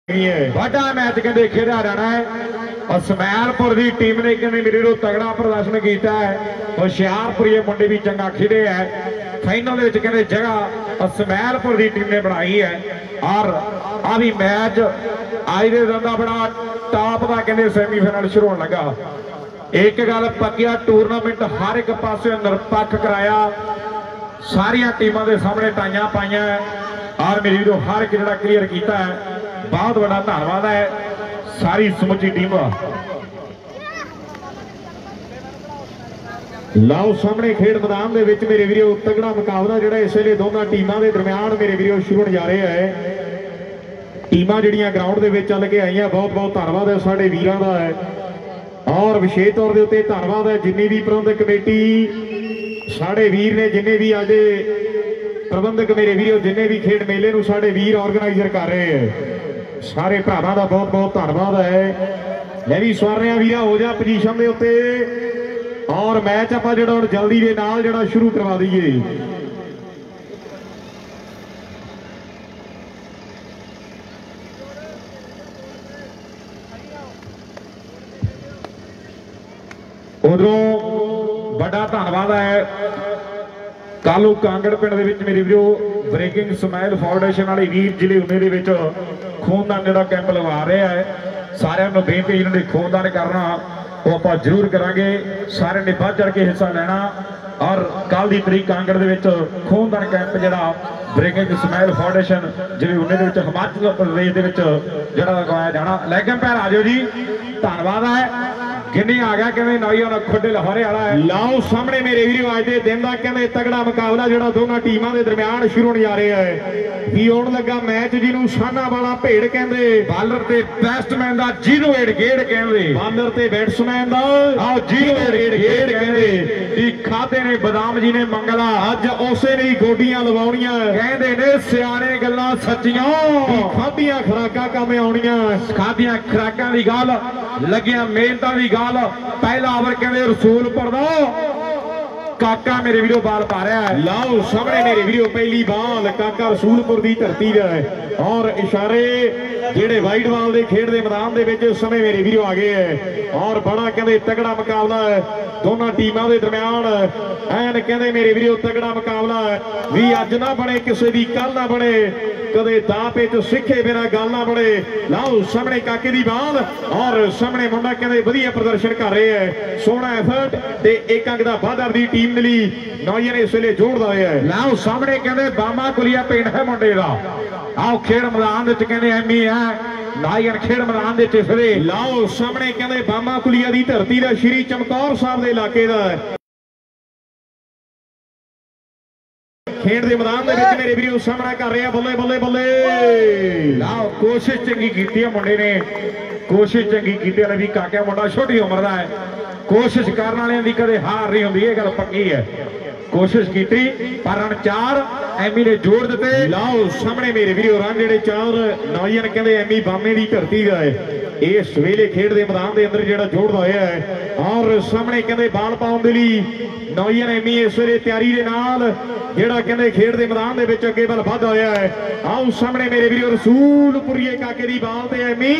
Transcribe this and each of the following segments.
बड़ा मैच कहते खेड़ा जाना है और समैलपुर की टीम ने कहते मेरे को तगड़ा प्रदर्शन किया है। होशियारपुर ये मुंडे भी चंगा खेले है। फाइनल कहते जगह समैलपुर की टीम ने बनाई है और अभी मैच आज के दिन का बड़ा टॉप का कहते सैमीफाइनल शुरू होने लगा। एक गल पक्की टूरनामेंट हर एक पास निरपक्ष कराया, सारिया टीमों के सामने टाइया पाइया और मेरी जो हर एक जो क्लीयर किया है। बहुत बड़ा धन्यवाद है सारी समुची टीम। लाओ सामने खेड मैदान दे विच मेरे वीरो तगड़ा मुकाबला जिहड़ा इस वेले दोनों टीमों के दरमियान मेरे वीरो शुरू होने जा रहे हैं। टीमां जिहड़ियां ग्राउंड दे विच चल के आईयां, बहुत बहुत धन्यवाद है साडे वीरां दा है और विशेष तौर के उत्ते धन्यवाद है जिन्नी भी प्रबंधक कमेटी साडे वीर ने, जिन्ने भी अज प्रबंधक मेरे वीरो जिन्ने भी खेड मेले नूं साडे वीर ऑर्गेनाइजर कर रहे हैं, सारे भरावां दा बहुत बहुत धन्यवाद है। मैं भी सवार रहा वीरा हो जा पोजीशन दे उत्ते और मैच आपां जिहड़ा हुण जल्दी दे नाल जिहड़ा शुरू करवा दईए। उधरों बड़ा धन्यवाद है कालू कांगड़ पिंड दे विच मेरे वीरो ब्रेकिंग स्माइल फाउंडेशन वाले वीर जिले उन्हें दे विच खूनदान जिहड़ा कैंप लगा रहे हैं। सारिਆਂ ਨੂੰ बेनती जिन्होंने खूनदान करना वो आप जरूर करांगे, सारे ने बढ़ चढ़ के हिस्सा लेना और कल की तरीक कांगड़ दे विच खूनदान कैंप जिहड़ा ब्रेकिंग स्माइल फाउंडेशन जिले उन्हें दे विच हिमाचल प्रदेश दे विच जिहड़ा लगाया जाना। लेकिन पैर आ जाओ जी, धन्यवाद है गिनी आ गया कहते नौजवान खुडे लाहौरे वाला है। लाओ सामने मेरे वीरो अज के दिन का कहते तगड़ा मुकाबला जो दोनों टीमों के दरमियान शुरू होने जा रहे हैं। भी आने लगा मैच जिन्होंने शाना वाला भेड़ कहते, बालर ते बैट्समैन का जीरो एडगेड़ कहते, बालर ते बैट्समैन का जीरो एडगेड़ कहते। खाते ने बदाम जी ने मंगला अज उसे नहीं गोडियां लवाउणियां कहते ने सियाने गल्लां सच्चियां, खादियां खुराकां कम आउणियां, खादियां खुराकां दी गल लगियां मेहनतां दी गल। पहला ओवर कहते रसूलपुर दा काका मेरे वीरो बाल पा रहा है। लाओ सामने मेरे वीरो पहली बाल काका रसूलपुर की धरती है और इशारे जेड़े वाइट बॉल के खेड के मैदान के विच इस समय मेरे वीरो आ गए हैं और बड़ा कहते तगड़ा मुकाबला है दोनों टीमों के दरमियान। एन कहते मेरे वीरो तगड़ा मुकाबला है भी अज ना बने किसी की कल ना बने, कदे दापे च सिखे बिना गल ना बने। लाओ सामने काके दी बाल और सामने मुंडा कहते वधिया प्रदर्शन कर रहे हैं, सोहना एफर्ट ते एक अंक दा वाधा दी टीम ने नौजवान इस वेले जोड़दा है। लाओ सामने कहते बामा कुलिया पिंड है मुंडे दा, आओ खेड मैदान कहते एम ही है नौजवान खेड मैदान दे टिफरे। लाओ सामने कहते बामा कुलिया दी धरती दा श्री चमकौर साहब दे इलाके दा खेड दे मैदान दे विच मेरे वीरो सामना कर रहे हैं। बल्ले बल्ले बल्ले लाओ कोशिश चंगी की मुंडे ने, कोशिश चंगी की भी काका मुंडा छोटी उम्र का है, कोशिश करने वाले की कदे हार नहीं होंगी, ये गल पक्की है। कोशिश की पर रन 4 एमी ने जोड़ दिते। लाओ सामने मेरे वीरो रन जेडे 4 नौजवान कहते एमी बामे की धरती का है इस वेले खेड के मैदान के अंदर जो जोड़ता होया है और सामने कहते बाल पाउण दे लई नौजवान एमी इस वेले तैयारी के नाल जेड़ा कहते खेड के मैदान के विच अगे बल वध होया है। आओ सामने मेरे वीरो रसूलपुरिये काके दी बाल ते एमी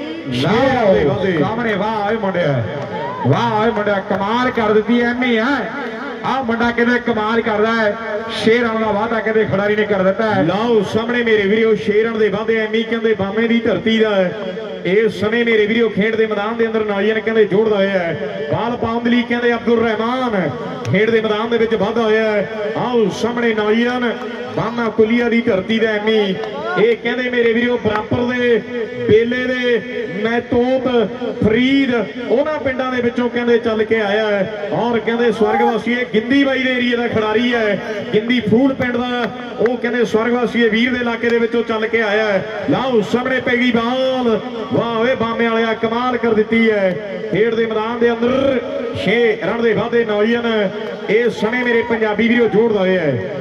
सामने वाह मुंडे वाह मुंडा कमाल कर दी एमी है। आ मुंडा कहते कमाल कर रहा है, शेर रन का वादा कहते खिडारी ने कर दिता है। लाओ सामने मेरे वीरो शेर रन के वादे एमी कहते बामे की धरती का है इस समय मेरे वीरो खेड के मैदान के अंदर नौजवान कहते जोड़ता होया है। बाल पाउण दे लई कहते अब्दुल रहमान खेड के मैदान के विच वाधा होया है। आओ सामने नौजवान बामा कुलिया की धरती का एमी ये कहते मेरे वीरो बराबर दे बेले दे मैतोत फरीद उन्होंने पिंडों के विचों कहते चल के आया है और कहते स्वर्गवासी गिंदी बाई के एरिए का खिडारी है, गिंदी फूल पिंड का वो कहते स्वर्गवासी वीर के इलाके के विचों चल के आया है। लाओ सामने पैगी बाल वाह वे बामे वाले कमाल कर दी है खेड के मैदान के अंदर 6 रन के वाधे नौजवान इस समय मेरे पंजाबी वीरो जोड़ता है।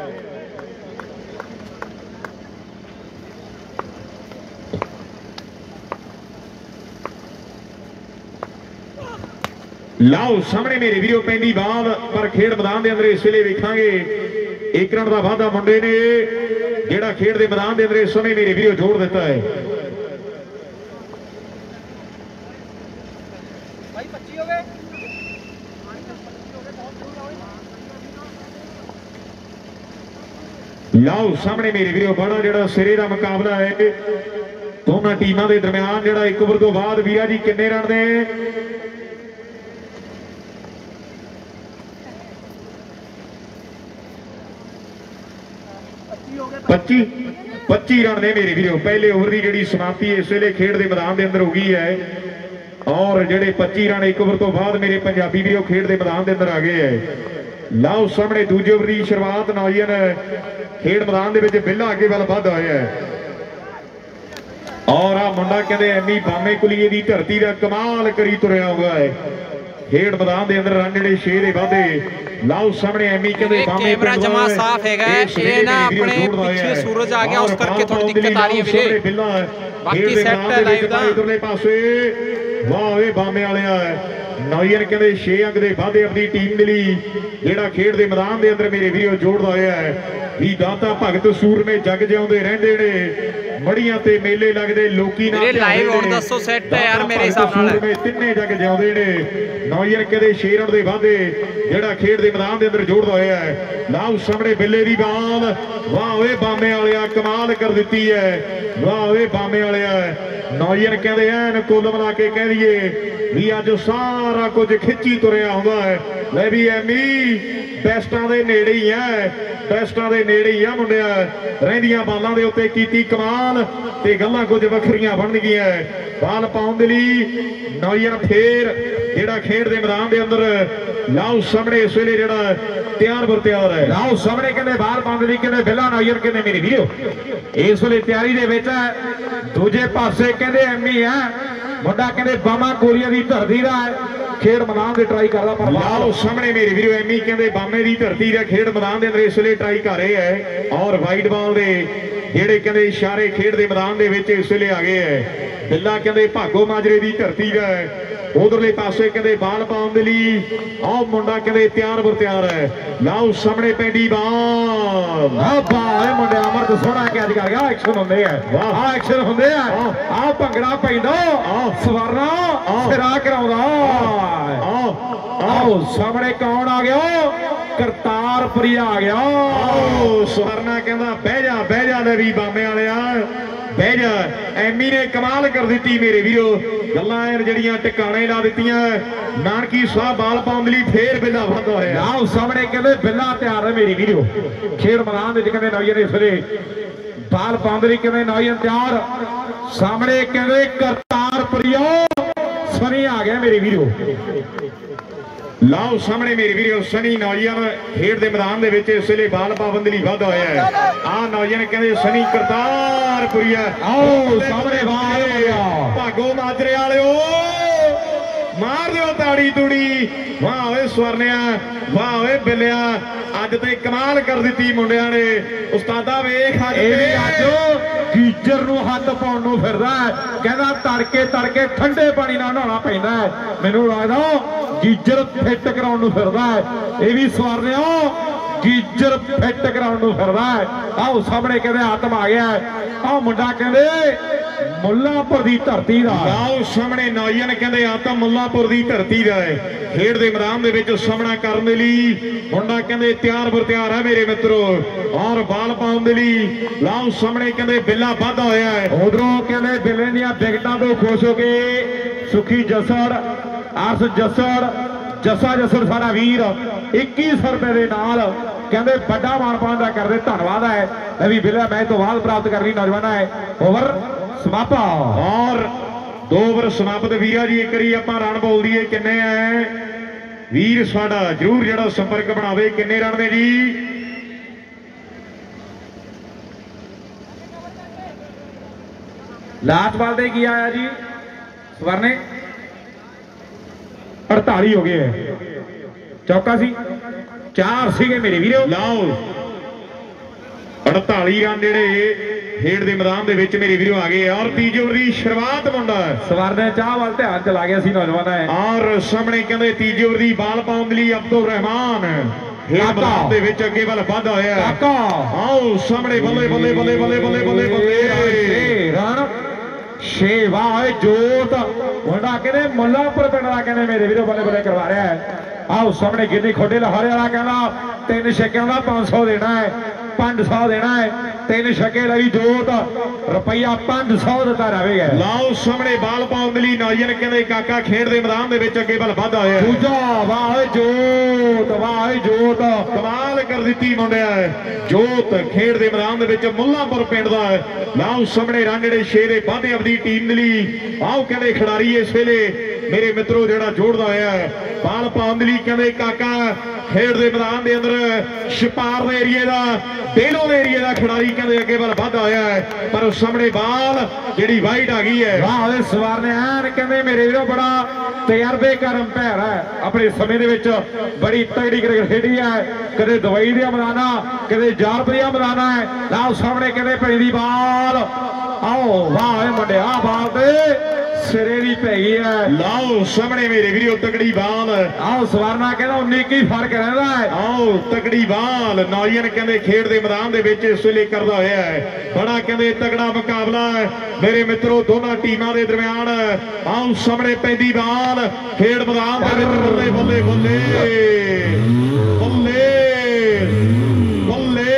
लाओ सामने मेरे वीरो पहली बाल पर खेड मैदान के अंदर इस वेले वेखांगे 1 रन का वाधा मुंडे ने जेड़ा खेड के मैदान के अंदर इस समय मेरे वीरो जोड़ दिता है। लाओ सामने मेरे वीरो बड़ा जिहड़ा सिरे दा मुकाबला है दोनों टीमां दे दरमियान जिहड़ा 1 ओवर तो बाद वीरा जी किन्ने रन ने 25 रन ने मेरे वीरो। पहले ओवर की जिहड़ी समाप्ति इस वेले खेड दे मैदान दे अंदर हो गई है और जिहड़े 25 रन 1 ओवर तो बाद मेरे पंजाबी वीरो खेड दे मैदान दे अंदर आ गए है। लाओ सामने दूजे ओवर की शुरुआत नौजन खेड मैदान दे विच बिल्ला अगे वाल वध होया है और आ मुंडा कहते एमी बामे कुलीए की धरती का कमाल करी तुरया हुआ है खेड मैदान के अंदर रन जिहड़े 6 दे वाधे। लाओ सामने एमी कहते बामे कैमरा जमा साफ हैगा ये ना अपने पीछे सूरज आ गया उस करके थोड़ी दिक्कत आ रही है वीरे बाकी सेट है लाइव दा इधरले पासे वाह वे बामे वालिया नौजन कहते 6 अंक दे वाधे अपनी टीम दे लई जिहड़ा खेड दे मैदान दे अंदर मेरे वीरो जोड़दा होया है भी दाता भगत सूरमे जग जिउंदे रहिंदे ने मड़ियां ते मेले लगदे लोकी ना लाइव और 200 सेट है यार मेरे हिसाब नाल तिन्ने जग जिउंदे ने नौजन कहते 6 रन दे वाधे जिहड़ा खेड दे मैदान दे अंदर जोड़दा होया है। लाओ सामने बिल्ले दी बाल वाह वे बामे वालिया कमाल कर दित्ती है वाह वे बामे वालिया नौजन कहते ऐन कुल मिला के कह दीए भी अज सारा कुछ खिंची तुरया हुंदा है ले भी एमी बेस्टां दे नेड़े ही है बेस्टां दे नेड़े ही है मुंडिया रहिंदियां बालां दे उत्ते कीती कमाल ते गल्लां कुछ वखरियां बन गईयां बाल पाउण दे लई नौजन फेर जिहड़ा खेड दे मैदान दे अंदर लाओ सामने इस वेले जिहड़ा तैयार बर तैयार है। लाओ सामने कहंदे बाल पाउण दे लई कहंदे बिल्ला नौजन कहंदे मेरी वीरो इस वेले तैयारी दे विच दूजे पासे कहंदे एमी है मुंडा कहंदे बामा कोरिया दी धरती दा खेड मैदान दे ट्राई करदा पर लाओ सामने मेरे वीरो एमी कहंदे बामे दी धरती दा खेड मैदान दे अंदर इस वेले ट्राई कर रहे है और वाइड बॉल दे जेड़े कहंदे इशारे खेड दे मैदान दे विच इस वेले आ गए है। बिल्ला कहंदे भागो माजरे दी धरती दा उधरले पासे कहंदे बाल पाउण दे लई आ मुंडा कहंदे तैयार बर तैयार है। लाओ सामने पैंदी बाल आ बाए मुंडे अमरत सोहना के अज कर गया एक्शन हुंदे है वाह आ एक्शन हुंदे है आ भंगड़ा पैंदा सवारना सिरा कराउंदा आओ सामने कौन आ गया करतारपुरी आ गया आओ सवरना कहंदा बह जा ले भी बामे वालिया बह जा एमी ने कमाल कर दी मेरे वीरो गल्लां जड़ियां टिकाणे ला दित्तियां नानकी साहब बाल पाउण लई फेर बिल्ला वध होया आओ सामने कहंदे बिल्ला तैयार है मेरी वीरो खेड मैदान विच कहंदे नौजन इस वेले बाल पाउण लई कहंदे नौजन तैयार सामने कहंदे करतारपुरी सनी आ गया मेरे वीरो। लाओ सामने मेरे वीरो सनी नौजन खेड दे मैदान दे विच इस वेले बाल पाबंद लई वध होया है आ नौजन कहंदे सनी करतारपुरी आओ सामने बाल भागो माजरे वालिओ मार दिओ ताड़ी तूड़ी वाह वे स्वरनिया वाह वे बिल्लिया अज ते कमाल कर दी मुंडिया ने उस्तादा वेख अज गीजर नूं हत्थ पाउण नूं फिरदा कहंदा तड़के ठंडे पानी नाल नहाउणा पैंदा मैनूं लगदा गीजर फिट कराउण नूं फिरदा इह वी स्वरनिया गीजर फिट कराउण नूं फिरदा आओ सामने कहंदे आत्म आ गया आ मुंडा कहंदे मुल्लापुर दी धरती दा आओ सामने नौजन कहंदे आत्म मुल्लापुर दी धरती दा है खेड दे मैदान दे विच सामना करन दे लई मुंडा कहंदे तैयार बर तैयार है मेरे मित्रों और बाल पाउण दे लई लाओ सामने कहंदे बिल्ला वाधा होया है उधरों कहंदे बिल्ले दीयां विकटां तो खुश हो के सुखी जसड़ आस जसड़ जसा जसड़ सारा वीर 2100 रुपए के नाल कहंदे बड़ा मानपान का करदे धन्नवाद है अभी बिल्ला मैच तो बाद प्राप्त करनी नौजवान है ओवर समाप्त और 2 ओवर समाप्त वीरा जी एक बारी आपां रन बोल दीए किन्ने है वीर साडा जरूर जिहड़ा संपर्क बनावे किन्ने रन ने जी लास्ट बाल दे की आया जी सवरने 48 हो गए चौका सी 4 सीगे मेरे वीरो लाओ 48 रन जेडे खेड दे मैदान दे विच मेरे वीरो आ गए और तीजे ओवर दी शुरुआत मुंडा सवरने चाह वाल ध्यान चला गया सी नौजवान है और सामने कहंदे तीजे ओवर दी बाल पाउण लई अब्दुल रहमान मैदान दे विच अगे वाल वाधा होया काका आओ सामने बल्ले बल्ले बल्ले बल्ले बल्ले बल्ले बल्ले रन शेवा जोत मुंडा कहंदे मुल्लापुर पिंड दा कहंदे मेरे वीरो बल्ले बल्ले करवा रहा है आओ सामने गिरनी खोटे लहारे वाला कहना 3 छक्कियां दा 500 देना है 500 देना है। 3 छक्के लगी जोत रुपया 500 दिता रहेगा। लाओ सामने बाल पाउण ਲਈ ਨੌਜਵਾਨ ਕਹਿੰਦੇ ਕਾਕਾ ਖੇਡ ਦੇ ਮੈਦਾਨ ਦੇ ਵਿੱਚ ਅੱਗੇ ਵੱਲ ਵਧਦਾ ਹੋਇਆ। ਦੂਜਾ ਵਾਹ ਜੋਤ ਕਮਾਲ ਕਰ ਦਿੱਤੀ ਮੁੰਡਿਆ। ਜੋਤ ਖੇਡ ਦੇ ਮੈਦਾਨ ਦੇ ਵਿੱਚ ਮੁੱਲਾਂਪੁਰ ਪਿੰਡ ਦਾ ਹੈ। ਲਾਓ ਸਾਹਮਣੇ ਰਨ ਜਿਹੜੇ 6 ਦੇ ਵਾਧੇ ਆਪਣੀ ਟੀਮ ਦੇ ਲਈ ਆਓ ਕਹਿੰਦੇ ਖਿਡਾਰੀ ਇਸ ਵੇਲੇ ਮੇਰੇ ਮਿੱਤਰੋ ਜਿਹੜਾ ਜੋੜਦਾ ਹੋਇਆ ਬਾਲ ਪਾਉਣ ਦੇ ਲਈ ਕਹਿੰਦੇ ਕਾਕਾ ਖੇਡ ਦੇ ਮੈਦਾਨ ਦੇ ਅੰਦਰ ਛਪਾਰ ਦੇ ਏਰੀਏ ਦਾ ਡੇਲੋ ਦੇ ਏਰੀਏ ਦਾ ਖਿਡਾਰੀ ਕਹਿੰਦੇ ਅੱਗੇ ਵੱਲ ਵਧਦਾ ਹੋਇਆ ਹੈ। ਪਰ ਉਸ ਸਾਹਮਣੇ ਬਾਲ ਜਿਹੜੀ ਵਾਈਡ ਆ ਗਈ ਹੈ। ਵਾਹ ਉਹਦੇ ਸਵਾਰ ਨੇ ਐਨ ਕਹਿੰਦੇ ਮੇਰੇ ਵੀਰੋ ਬੜਾ ਤਜਰਬੇਕਾਰ ਅੰਪਾਇਰ ਹੈ। ਆਪਣੇ ਸਮੇਂ ਦੇ ਵਿੱਚ ਬੜੀ ਤਗੜੀ ਕ੍ਰਿਕਟ ਖੇਡੀ ਹੈ। ਕਦੇ ਦਵਾਈ ਦੀਆਂ ਮੈਦਾਨਾਂ ਕਦੇ ਜਾਰਪਰੀਆਂ ਮੈਦਾਨਾਂ ਹੈ। ਲਾਓ ਸਾਹਮਣੇ ਕਹਿੰਦੇ ਪੈਂਦੀ ਬਾਲ ਆਓ ਵਾਹ ਇਹ ਮੁੰਡਿਆ ਬਾਲ ਤੇ ਸਿਰੇ ਦੀ ਪੈ ਗਈ ਹੈ। ਲਾਓ ਸਾਹਮਣੇ ਮੇਰੇ ਵੀਰੋ ਤਕੜੀ ਬਾਲ ਆਓ ਸਵਾਰਨਾ ਕਹਿੰਦਾ 19 ਹੀ ਫਰਕ ਰਹਿੰਦਾ ਹੈ। ਆਓ ਤਕੜੀ ਬਾਲ ਨੌਜਵਾਨ ਕਹਿੰਦੇ ਖੇਡ ਦੇ ਮੈਦਾਨ ਦੇ ਵਿੱਚ ਇਸ ਵੇਲੇ ਕਰਦਾ ਹੋਇਆ ਹੈ। ਬੜਾ ਕਹਿੰਦੇ ਤਕੜਾ ਮੁਕਾਬਲਾ ਹੈ ਮੇਰੇ ਮਿੱਤਰੋ ਦੋਨਾਂ ਟੀਮਾਂ ਦੇ ਦਰਮਿਆਨ। ਆਓ ਸਾਹਮਣੇ ਪੈਂਦੀ ਬਾਲ ਖੇਡ ਮੈਦਾਨ ਦੇ ਵਿੱਚ ਬੱਲੇ ਬੱਲੇ ਬੱਲੇ ਬੱਲੇ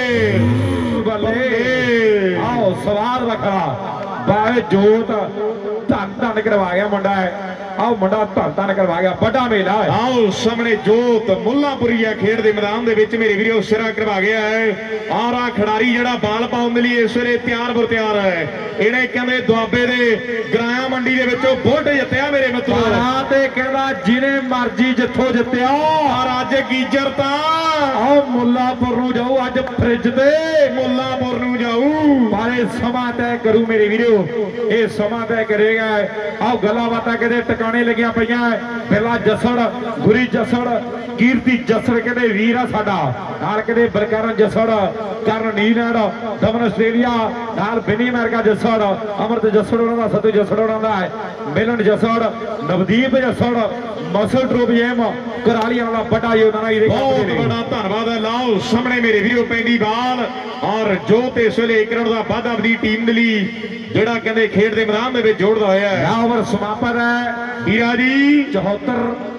ਬੱਲੇ। ਆਓ ਸਵਾਰ ਵੱਖਰਾ ਬਾਏ ਜੋਤ ਧੰਨ ਕਰਵਾ ਗਿਆ ਮੁੰਡਾ ਹੈ। ਆਓ ਮੁੰਡਾ ਧੰਨ ਕਰਵਾ ਗਿਆ ਵੱਡਾ ਮੇਲਾ ਹੈ। ਆਓ ਸਾਹਮਣੇ ਜੋਤ ਮੁੱਲਾਂਪੁਰੀਆ ਖੇਡ ਦੇ ਮੈਦਾਨ ਦੇ ਵਿੱਚ ਮੇਰੇ ਵੀਰੋ ਸਿਰਾ ਕਰਵਾ ਗਿਆ ਹੈ। ਆਰਾ ਖਿਡਾਰੀ ਜਿਹੜਾ ਬਾਲ ਪਾਉਣ ਦੇ ਲਈ ਇਸ ਵੇਲੇ ਤਿਆਰ ਬਰ ਤਿਆਰ ਹੈ। ਇਹਨੇ ਕਹਿੰਦੇ ਦੁਆਬੇ ਦੇ ਗਰਾਇਆ ਮੰਡੀ ਦੇ ਵਿੱਚੋਂ ਬੁੱਢ ਜਿੱਤਿਆ ਮੇਰੇ ਮਿੱਤਰੋ। ਤੇ ਕਹਿੰਦਾ ਜਿਹਨੇ ਮਰਜੀ ਜਿੱਥੋਂ ਜਿੱਤਿਆ ਔਰ ਅੱਜ ਗੀਜਰ ਤਾਂ ਆਓ ਮੁੱਲਾਂਪੁਰ ਨੂੰ ਜਾਊ ਅੱਜ ਫ੍ਰਿਜ ਤੇ ਮੁੱਲਾਂਪੁਰ ਨੂੰ ਜਾਊ। ਪਰ ਇਹ ਸਮਾਂ ਤੈਅ ਕਰੂ ਮੇਰੇ ਵੀਰੋ ਇਹ ਸਮਾਂ ਤੈਅ ਕਰੇਗਾ। ਆਓ ਗੱਲਾਂ ਬਾਤਾਂ ਕਿਤੇ ਟਿਕਾਣੇ ਲੱਗੀਆਂ ਪਈਆਂ। ਬਿਰਲਾ ਜੱਸੜ ਗੁਰੀ ਜੱਸੜ ਕੀਰਤੀ ਜੱਸੜ ਕਹਿੰਦੇ ਵੀਰ ਆ ਸਾਡਾ ਨਾਲ ਕਹਿੰਦੇ ਬਲਕਰਨ ਜੱਸੜ ਕਰਨ ਨੀਲੈਂਡ ਦਮਨ ਆਸਟ੍ਰੇਲੀਆ ਨਾਲ ਬਿਨੀ ਅਮਰੀਕਾ ਜੱਸੜ ਅਮਰਤ ਜੱਸੜ ਉਹਨਾਂ ਦਾ ਸਤੂ ਜੱਸੜ ਉਹਨਾਂ ਦਾ ਹੈ। ਮਿਲਨ ਜੱਸੜ ਨਵਦੀਪ ਜੱਸੜ ਮਸਲ ਟ੍ਰੋਬੀਐਮ ਕਰਾਲੀ ਵਾਲਾ ਵੱਡਾ ਯੋਧਾ ਇਹਦੇ ਬਹੁਤ ਬੜਾ ਧੰਨਵਾਦ ਹੈ। ਲਾਓ ਸਾਹਮਣੇ ਮੇਰੇ ਵੀਰੋ ਪੈਂਦੀ ਬਾਲ ਔਰ ਜੋਤ ਇਸ ਵੇਲੇ 1 ਰਨ ਦਾ ਵਾਧਾ ਆਪਣੀ ਟੀਮ ਦੇ ਲਈ ਜਿਹੜਾ ਕਹਿੰਦੇ ਖੇਡ ਦੇ ਮੈਦਾਨ ਦੇ ਵਿੱਚ ਜੋੜਦਾ ਹੋਇਆ ਹੈ। ਓਵਰ ਸਮਾਪਤ ਹੈ ਵੀਰਾ ਜੀ 74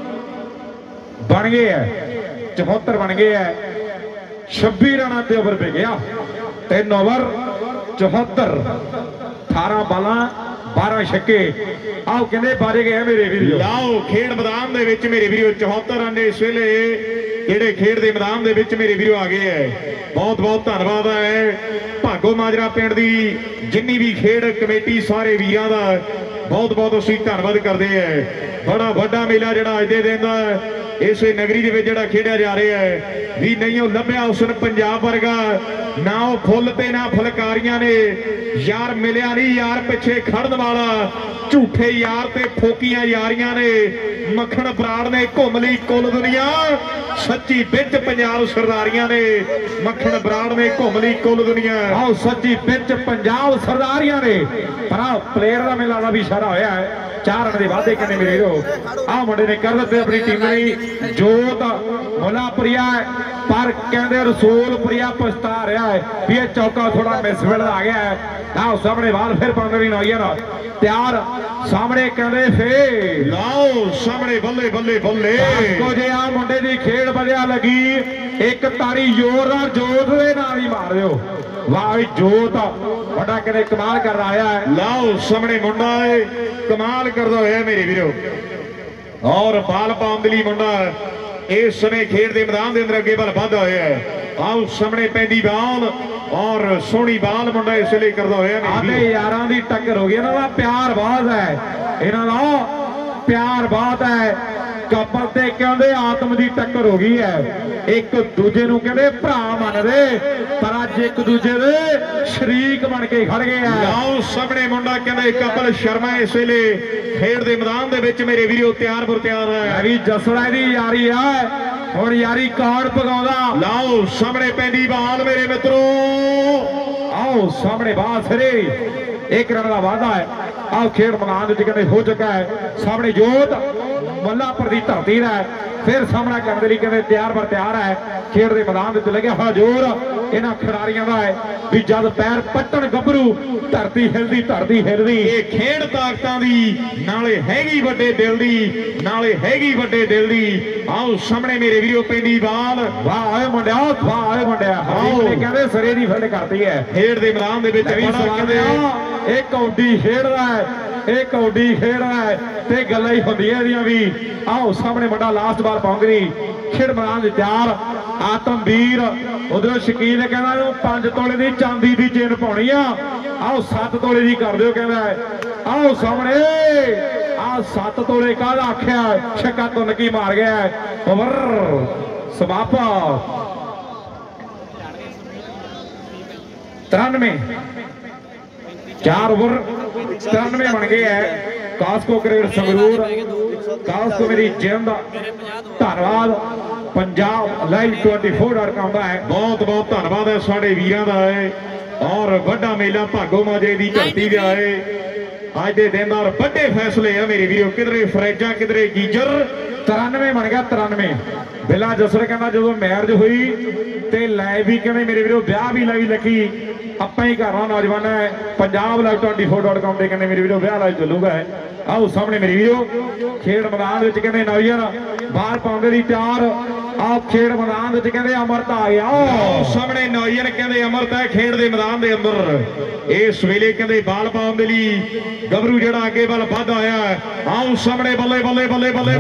ਬਣ ਗਏ ਹੈ 74 ਬਣ ਗਏ ਹੈ। 26 ਰਨਾਂ ਤੇ ਓਵਰ ਪੈ ਗਿਆ 3 ਓਵਰ 74 18 ਬਾਲਾਂ 12 ਛੱਕੇ। ਆਓ ਕਹਿੰਦੇ ਬਾਰੇ ਗਏ ਮੇਰੇ ਵੀਰੋ। ਲਾਓ ਖੇਡ ਮੈਦਾਨ ਦੇ ਵਿੱਚ ਮੇਰੇ ਵੀਰੋ 74 ਰਨ ਇਸ ਵੇਲੇ ਜਿਹੜੇ ਖੇਡ ਦੇ ਮੈਦਾਨ ਦੇ ਵਿੱਚ ਮੇਰੇ ਵੀਰੋ ਆ ਗਏ ਹੈ। ਬਹੁਤ ਬਹੁਤ ਧੰਨਵਾਦ ਹੈ ਭਾਗੋ ਮਾਜਰਾ ਪਿੰਡ ਦੀ ਜਿੰਨੀ ਵੀ ਖੇਡ ਕਮੇਟੀ ਸਾਰੇ ਵੀਰਾਂ ਦਾ ਬਹੁਤ ਬਹੁਤ ਅਸੀਂ ਧੰਨਵਾਦ ਕਰਦੇ ਹਾਂ। ਬੜਾ ਵੱਡਾ ਮੇਲਾ ਜਿਹੜਾ ਅੱਜ ਦੇ ਦਿਨ ਦਾ ਇਸੇ ਨਗਰੀ ਦੇ ਵਿੱਚ ਜਿਹੜਾ ਖੇਡਿਆ ਜਾ ਰਿਹਾ ਹੈ ਵੀ ਨਹੀਂ ਉਹ ਲੱਭਿਆ ਉਸਨ ਪੰਜਾਬ ਵਰਗਾ ਨਾ ਉਹ ਫੁੱਲ ਤੇ ਨਾ ਫੁਲਕਾਰੀਆਂ ਨੇ ਯਾਰ ਮਿਲਿਆ ਨਹੀਂ ਯਾਰ ਪਿੱਛੇ ਖੜਨ ਵਾਲਾ ਝੂਠੇ ਯਾਰ ਤੇ ਫੋਕੀਆਂ ਯਾਰੀਆਂ ਨੇ ਮੱਖਣ ਬਰਾੜ ਨੇ ਘੁੰਮ ਲਈ ਕੁੱਲ ਦੁਨੀਆ ਸੱਚੀ ਵਿੱਚ ਪੰਜਾਬ ਸਰਦਾਰੀਆਂ ਨੇ ਮੱਖਣ ਬਰਾੜ ਨੇ ਘੁੰਮ ਲਈ ਕੁੱਲ ਦੁਨੀਆ। ਆਓ ਸੱਚੀ ਵਿੱਚ ਪੰਜਾਬ ਸਰਦਾਰੀਆਂ ਨੇ ਪਰ ਆ ਪਲੇਅਰ ਦਾ ਮੇਲਾ ਦਾ ਵੀ ਇਸ਼ਾਰਾ ਹੋਇਆ ਹੈ। 4 ਰਨ ਦੇ ਵਾਅਦੇ ਕਿੰਨੇ ਮੇਰੇ ਵੀਰੋ ਆਹ ਮੁੰਡੇ ਨੇ ਕਰ ਦਿੱਤੇ ਆਪਣੀ ਟੀਮ ਲਈ। ਜੋਤ ਮੁੱਲਾਂਪੁਰੀਆ ਪਰ ਕਹਿੰਦੇ ਰਸੂਲਪੁਰੀਆ ਪਛਤਾ ਰਿਹਾ ਹੈ ਵੀ ਇਹ ਚੌਕਾ ਥੋੜਾ ਮਿਸਫਿਲ ਆ ਗਿਆ ਹੈ। ਆਹ ਸਾਹਮਣੇ ਬਾਲ ਫਿਰ ਪਾਉਂਦੇ ਵੀ ਨੌਜਵਾਨ ਤਿਆਰ ਸਾਹਮਣੇ ਕਹਿੰਦੇ ਫੇ ਲਾਓ ਸਾਹਮਣੇ ਬੱਲੇ ਬੱਲੇ ਬੱਲੇ ਕੋ ਜੇ ਆ ਮੁੰਡੇ ਦੀ ਖੇਡ ਵਧੀਆ ਲੱਗੀ ਇੱਕ ਤਾੜੀ ਜ਼ੋਰਦਾਰ ਜੋਤ ਦੇ ਨਾਲ ਹੀ ਮਾਰ ਦਿਓ। ਵਾਹ ਜੋਤ ਵੱਡਾ ਕਹਿੰਦੇ ਕਮਾਲ ਕਰ ਰਿਹਾ ਹੈ। ਲਾਓ ਸਾਹਮਣੇ ਮੁੰਡਾ ਏ ਕਮਾਲ ਕਰਦਾ ਹੋਇਆ ਮੇਰੇ ਵੀਰੋ ਔਰ ਬਾਲ ਪਾਉਣ ਦੇ ਲਈ ਮੁੰਡਾ ਇਸ ਸਮੇਂ ਖੇਡ ਦੇ ਮੈਦਾਨ ਦੇ ਅੰਦਰ ਅੱਗੇ ਵੱਲ ਵਧਦਾ ਹੋਇਆ ਹੈ। ਆਓ ਸਾਹਮਣੇ ਪੈਂਦੀ ਬਾਲ ਔਰ ਸੋਹਣੀ ਬਾਲ ਮੁੰਡਾ ਇਸ ਲਈ ਕਰਦਾ ਹੋਇਆ ਆਦੇ ਯਾਰਾਂ ਦੀ ਟੱਕਰ ਹੋ ਗਈ। ਇਹਨਾਂ ਦਾ ਪਿਆਰ ਬਹੁਤ ਹੈ ਇਹਨਾਂ ਦਾ ਪਿਆਰ ਬਹੁਤ ਹੈ। ਕਪਲ ਤੇ ਕਹਿੰਦੇ ਆਤਮ ਦੀ ਟੱਕਰ ਹੋ ਗਈ ਹੈ। ਇੱਕ ਦੂਜੇ ਨੂੰ ਕਹਿੰਦੇ ਭਰਾ ਮੰਨਦੇ ਪਰ ਅੱਜ ਇੱਕ ਦੂਜੇ ਦੇ ਸ਼ਰੀਕ ਬਣ ਕੇ ਖੜ ਗਏ ਆ। ਆਓ ਸਾਹਮਣੇ ਮੁੰਡਾ ਕਹਿੰਦੇ ਕਪਲ ਸ਼ਰਮਾ ਇਸ ਵੇਲੇ ਖੇਡ ਦੇ ਮੈਦਾਨ ਦੇ ਵਿੱਚ ਮੇਰੇ ਵੀਰੋ ਤਿਆਰ ਬਰ ਤਿਆਰ ਹੈ। ਵੀ ਜਸੜਾ ਦੀ ਯਾਰੀ ਆ ਹੁਣ ਯਾਰੀ ਕੌਣ ਪਗਾਉਂਦਾ। ਲਾਓ ਸਾਹਮਣੇ ਪੈਂਦੀ ਬਾਲ ਮੇਰੇ ਮਿੱਤਰੋ ਆਓ ਸਾਹਮਣੇ ਬਾਲ ਸਿਰੇ 1 ਰਨ ਦਾ ਵਾਅਦਾ ਹੈ। ਆਓ ਖੇਡ ਮੈਦਾਨ ਵਿੱਚ ਕਹਿੰਦੇ ਹੋ ਚੁੱਕਾ ਹੈ। ਸਾਹਮਣੇ ਜੋਤ ਮੁੱਲਾਂਪੁਰ ਦੀ ਧਰਤੀ ਦਾ फिर सामना करने लिए कहते तैयार बर तैयार है खेड के मैदान में लगे हजूर इन्होंने खिडारियों का है भी जब पैर पट्टन गभरू धरती हिलदी खेड ताकतां दी नाले हैगी वड्डे दिल दी नाले हैगी वड्डे दिल दी आओ सामने मेरे वीरो पैंदी बाल वाह मुंडिया कहते सिरे की फील्ड करती है खेड के मैदान दे विच एक कौडी खेडदा है एक कौडी खेडदा है ते गल्लां ही होंदियां इहदियां भी आओ सामने मुंडा लास्ट बाल पहुंचदी खेड मैदान दे तैयार आतमवीर उधरों शकील कहना 5 तोले की चांदी की चेन पाउणी आओ 7 तोले की कर दो कहना आओ सामने आ 7 तोले का आख्या छक्का तुनकी मार गया ओवर समापा 93 4 ओवर 93 बन गए है कास्को क्रिकेट संगरूर कास्को मेरी जिंद धन्यवाद पंजाब लाइव 24.com का है बहुत बहुत धन्यवाद है साडे वीरां दा है और वड्डा मेला भागो माजे दी धरती दा है आज दे दिन और बड़े फैसले है मेरे वीरों किधरे फ्रिजा किधरे गीजर 93 बन गया 93 बिला जसर कहना जो मैरिज हुई ते लै भी कहने मेरे वीरों ब्याह भी लाई लखी अपना ही घर नौजवान है पंजाब लाइव 24.com पे कहने मेरे वीरों ब्याह लाइव चलूगा है आओ सामने मेरे वीरों खेड मैदान कहने नौजवान बाहर पाउंडे दी तैयार आओ खेड मैदान कहते अमृत आ गया सामने नौजवान कहते अमृत है खेड के मैदान के अंदर इस वेले कहते बाल पाउन दे लई गबरू जड़ा अगे बल वध आया आओ सामने बल्ले बल्ले बल्ले बल्ले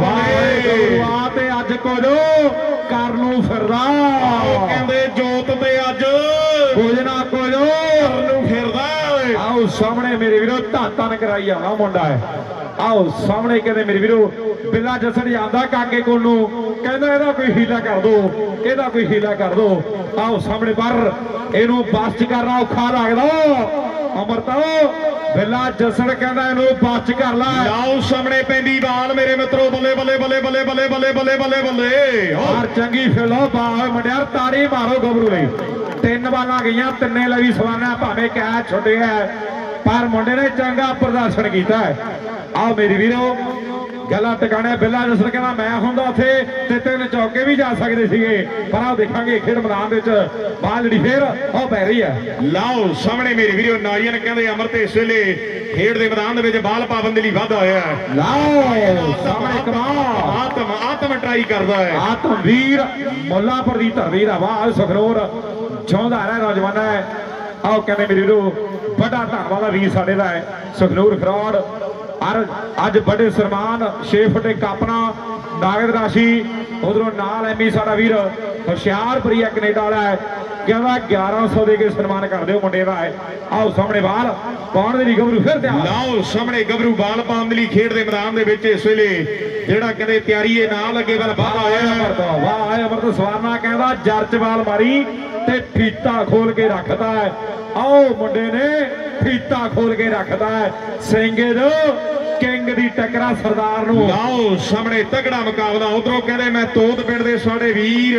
बल्ले अज कुछ कर लू फिरदा कहते जोत ते अज कुछ ना कुछ फिरदा आओ सामने मेरे वीरों धन कराई आना मुंडा है आओ सामने कहते मेरे वीरों बिला जसन जाता काके को कहना एदा कोई हीला कर दो एदा कोई हीला कर दो आओ सामने पर इनू बस च करना औखा लगदा अमरता बिला जसन कहना इनू बस च कर ला आओ सामने पैंदी बाल मेरे मित्रों बल्ले बल्ले बल्ले बल्ले बल्ले बल्ले बल्ले बल्ले बल्ले और चंगी फिलो बाल मुंडिया ताड़ी मारो गबरू लई 3 बालां गईयां तिन्ने लवी सवाना भावें कैच छुटिया पर मुंडे ने चंगा प्रदर्शन किया है आओ मेरी वीरों गला टिकाने बिला जसन कहना मैं हुंदा उत्थे ते 3 चौके भी जा सकते थे पर आओ देखांगे खेड मैदान विच बाल जी फिर ओ पै रही है लाओ सामने मेरे वीरों नौजवान कहते अमृत इस वेले खेड के मैदान विच बाल पाबंदी लई वध आया है लाओ सामने कमाल आत्म ट्राई करदा है आत्मवीर मुल्लापुर दी धरती दा वाह सुखनूर जिउंदा रह नौजवान है आओ कहते मेरे वीरों बड़ा धन वाला वीर साडे दा है सुखनूर फ्रॉड और अज बड़े सन्मान 6 फुट कापना नागद राशि उधरों नाल एमी साडा वीर होशियारपुरिया कनेडा वाला है कहना 1100 दे के सन्मान कर दो मुंडे का है आओ सामने बाल पाउण दे गबरू फिर तैयार लाओ सामने गबरू बाल पाउण दे खेड के मैदान दे विच इस वेले जेड़ा कहते तैयारी है नाल अगे वाल बाल आया वाह अमृत सवारना कहना जर्च बाल मारी ते फीता खोल के रखता है आओ मुंडे ने फीता खोल के रखता है सिंगे दो किंग दी टकरा सरदार नूं लाओ सामने तगड़ा मुकाबला उधरों कहते मैं तोत पिंड दे साडे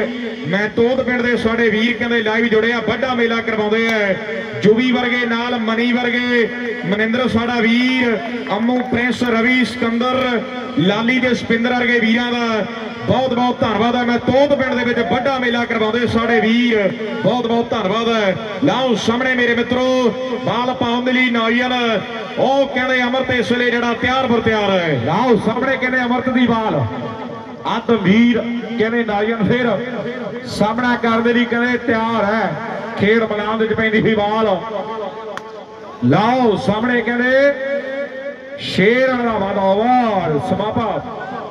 वीर कहते लाइव जुड़िया बड़ा मेला करवाउंदे है जुबी वर्गे नाल मनी वर्गे मनिंदर साडा वीर अम्मू प्रिंस रवि सिकंदर लाली दे सपिंदर वर्गे वीरां दा बहुत बहुत धन्यवाद है मैं तोत पिंड दे विच बड़ा मेला करवाउंदे साडे वीर बहुत बहुत धन्यवाद है लाओ सामने मेरे मित्रों बाल पाउण दे लई नौजवान ओ कहते अमृत इस वेले जेड़ा तैयार बर तैयार है लाओ सामने कहते अमृत दी बाल आत्मवीर कहते नौजवान फिर सामना करने लई कहते तैयार है खेड मैदान विच पैंदी हुई बाल लाओ सामने कहते शेर दा वादा ओवर समापत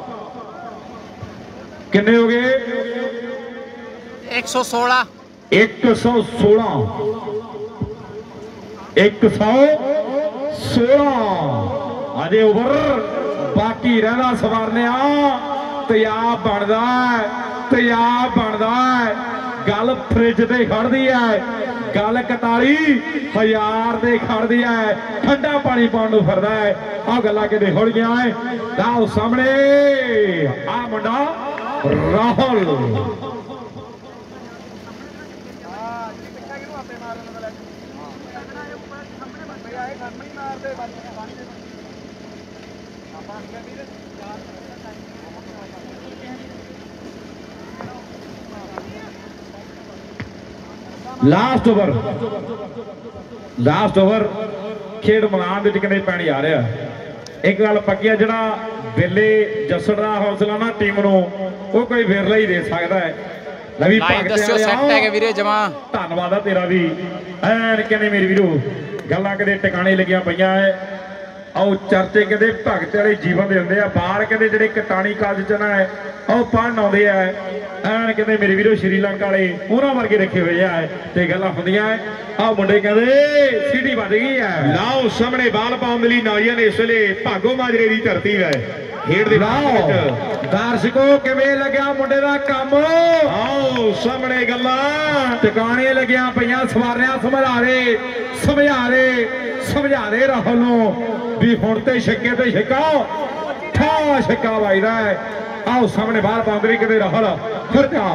किन्ने हो गए 116 अजे ओवर बाकी रहना सवारने तेजाब बनता है गल फ्रिज से खड़ती है गल 41,000 से खड़ती है ठंडा पानी पाने फिरदा है आ गल्लां किते हो गया है लाओ सामने आ मुंडा राहुल ਲਾਸਟ ਓਵਰ ਖੇਡ ਮੈਦਾਨ ਦੇ ਵਿੱਚ ਕਹਿੰਦੇ ਪੈਣ ਜਾ ਰਿਹਾ। ਇੱਕ ਗੱਲ ਪੱਕੀ ਆ, ਜਿਹੜਾ ਬਿੱਲੇ ਜੱਸੜ ਦਾ ਹੌਸਲਾ ਨਾ ਟੀਮ ਨੂੰ ਉਹ ਕੋਈ ਵਿਰਲਾ ਹੀ ਦੇ ਸਕਦਾ ਹੈ। ਨਵੀਂ ਲਾਈਨ ਦੱਸਿਓ ਸੈੱਟ ਹੈਗੇ ਵੀਰੇ ਜਮਾ। ਧੰਨਵਾਦ ਆ ਤੇਰਾ ਵੀ। ਐਨ ਕਹਿੰਦੇ ਮੇਰੇ ਵੀਰੋ ਗੱਲਾਂ ਕਦੇ ਟਿਕਾਣੇ ਲੱਗੀਆਂ ਪਈਆਂ ਐ। ਆਓ ਚਰਚੇ ਕਹਿੰਦੇ ਭਗਤ ਵਾਲੇ ਜੀਵਨ ਦੇ ਹੁੰਦੇ ਆ। ਬਾਹਰ ਕਹਿੰਦੇ ਜਿਹੜੇ ਕਟਾਣੀ ਕਾਲਜ ਚ ਨਾ ਹੈ ਉਹ ਪੜ੍ਹਨ ਆਉਂਦੇ ਆ। ਐਨ ਕਹਿੰਦੇ ਮੇਰੇ ਵੀਰੋ ਸ਼੍ਰੀਲੰਕਾ ਵਾਲੇ ਉਹਨਾਂ ਵਰਗੇ ਰੱਖੇ ਹੋਏ ਆ ਤੇ ਗੱਲਾਂ ਹੁੰਦੀਆਂ। ਆਹ ਮੁੰਡੇ ਕਹਿੰਦੇ ਸੀਟੀ ਵੱਜ ਗਈ ਹੈ। ਲਾਓ ਸਾਹਮਣੇ ਬਾਲ ਪਾਉਣ ਦੇ ਲਈ ਨੌਜਵਾਨ ਇਸ ਵੇਲੇ ਭਾਗੋ ਮਾਜਰੇ ਦੀ ਧਰਤੀ ਹੈ। ਖੇਡ ਦੇ ਵਿੱਚ ਦਰਸ਼ਕੋ ਕਿਵੇਂ ਲੱਗਿਆ ਮੁੰਡੇ ਦਾ ਕੰਮ? ਆਓ ਸਾਹਮਣੇ ਗੱਲਾਂ ਟਿਕਾਣੇ ਲੱਗੀਆਂ ਪਈਆਂ। ਸਵਾਰਿਆਂ ਸਮਝਾ ਦੇ ਰਾਹੁਲ ਨੂੰ ਵੀ ਹੁਣ ਤੇ ਛੱਕੇ ਤੇ ਛੱਕਾ ਠਾ ਛੱਕਾ ਵੱਜਦਾ ਹੈ। ਆਓ ਸਾਹਮਣੇ ਬਾਹਰ ਪਾਉਂਦੇ ਵੀ ਕਿਤੇ ਰਾਹੁਲ ਫਿਰ ਜਾ।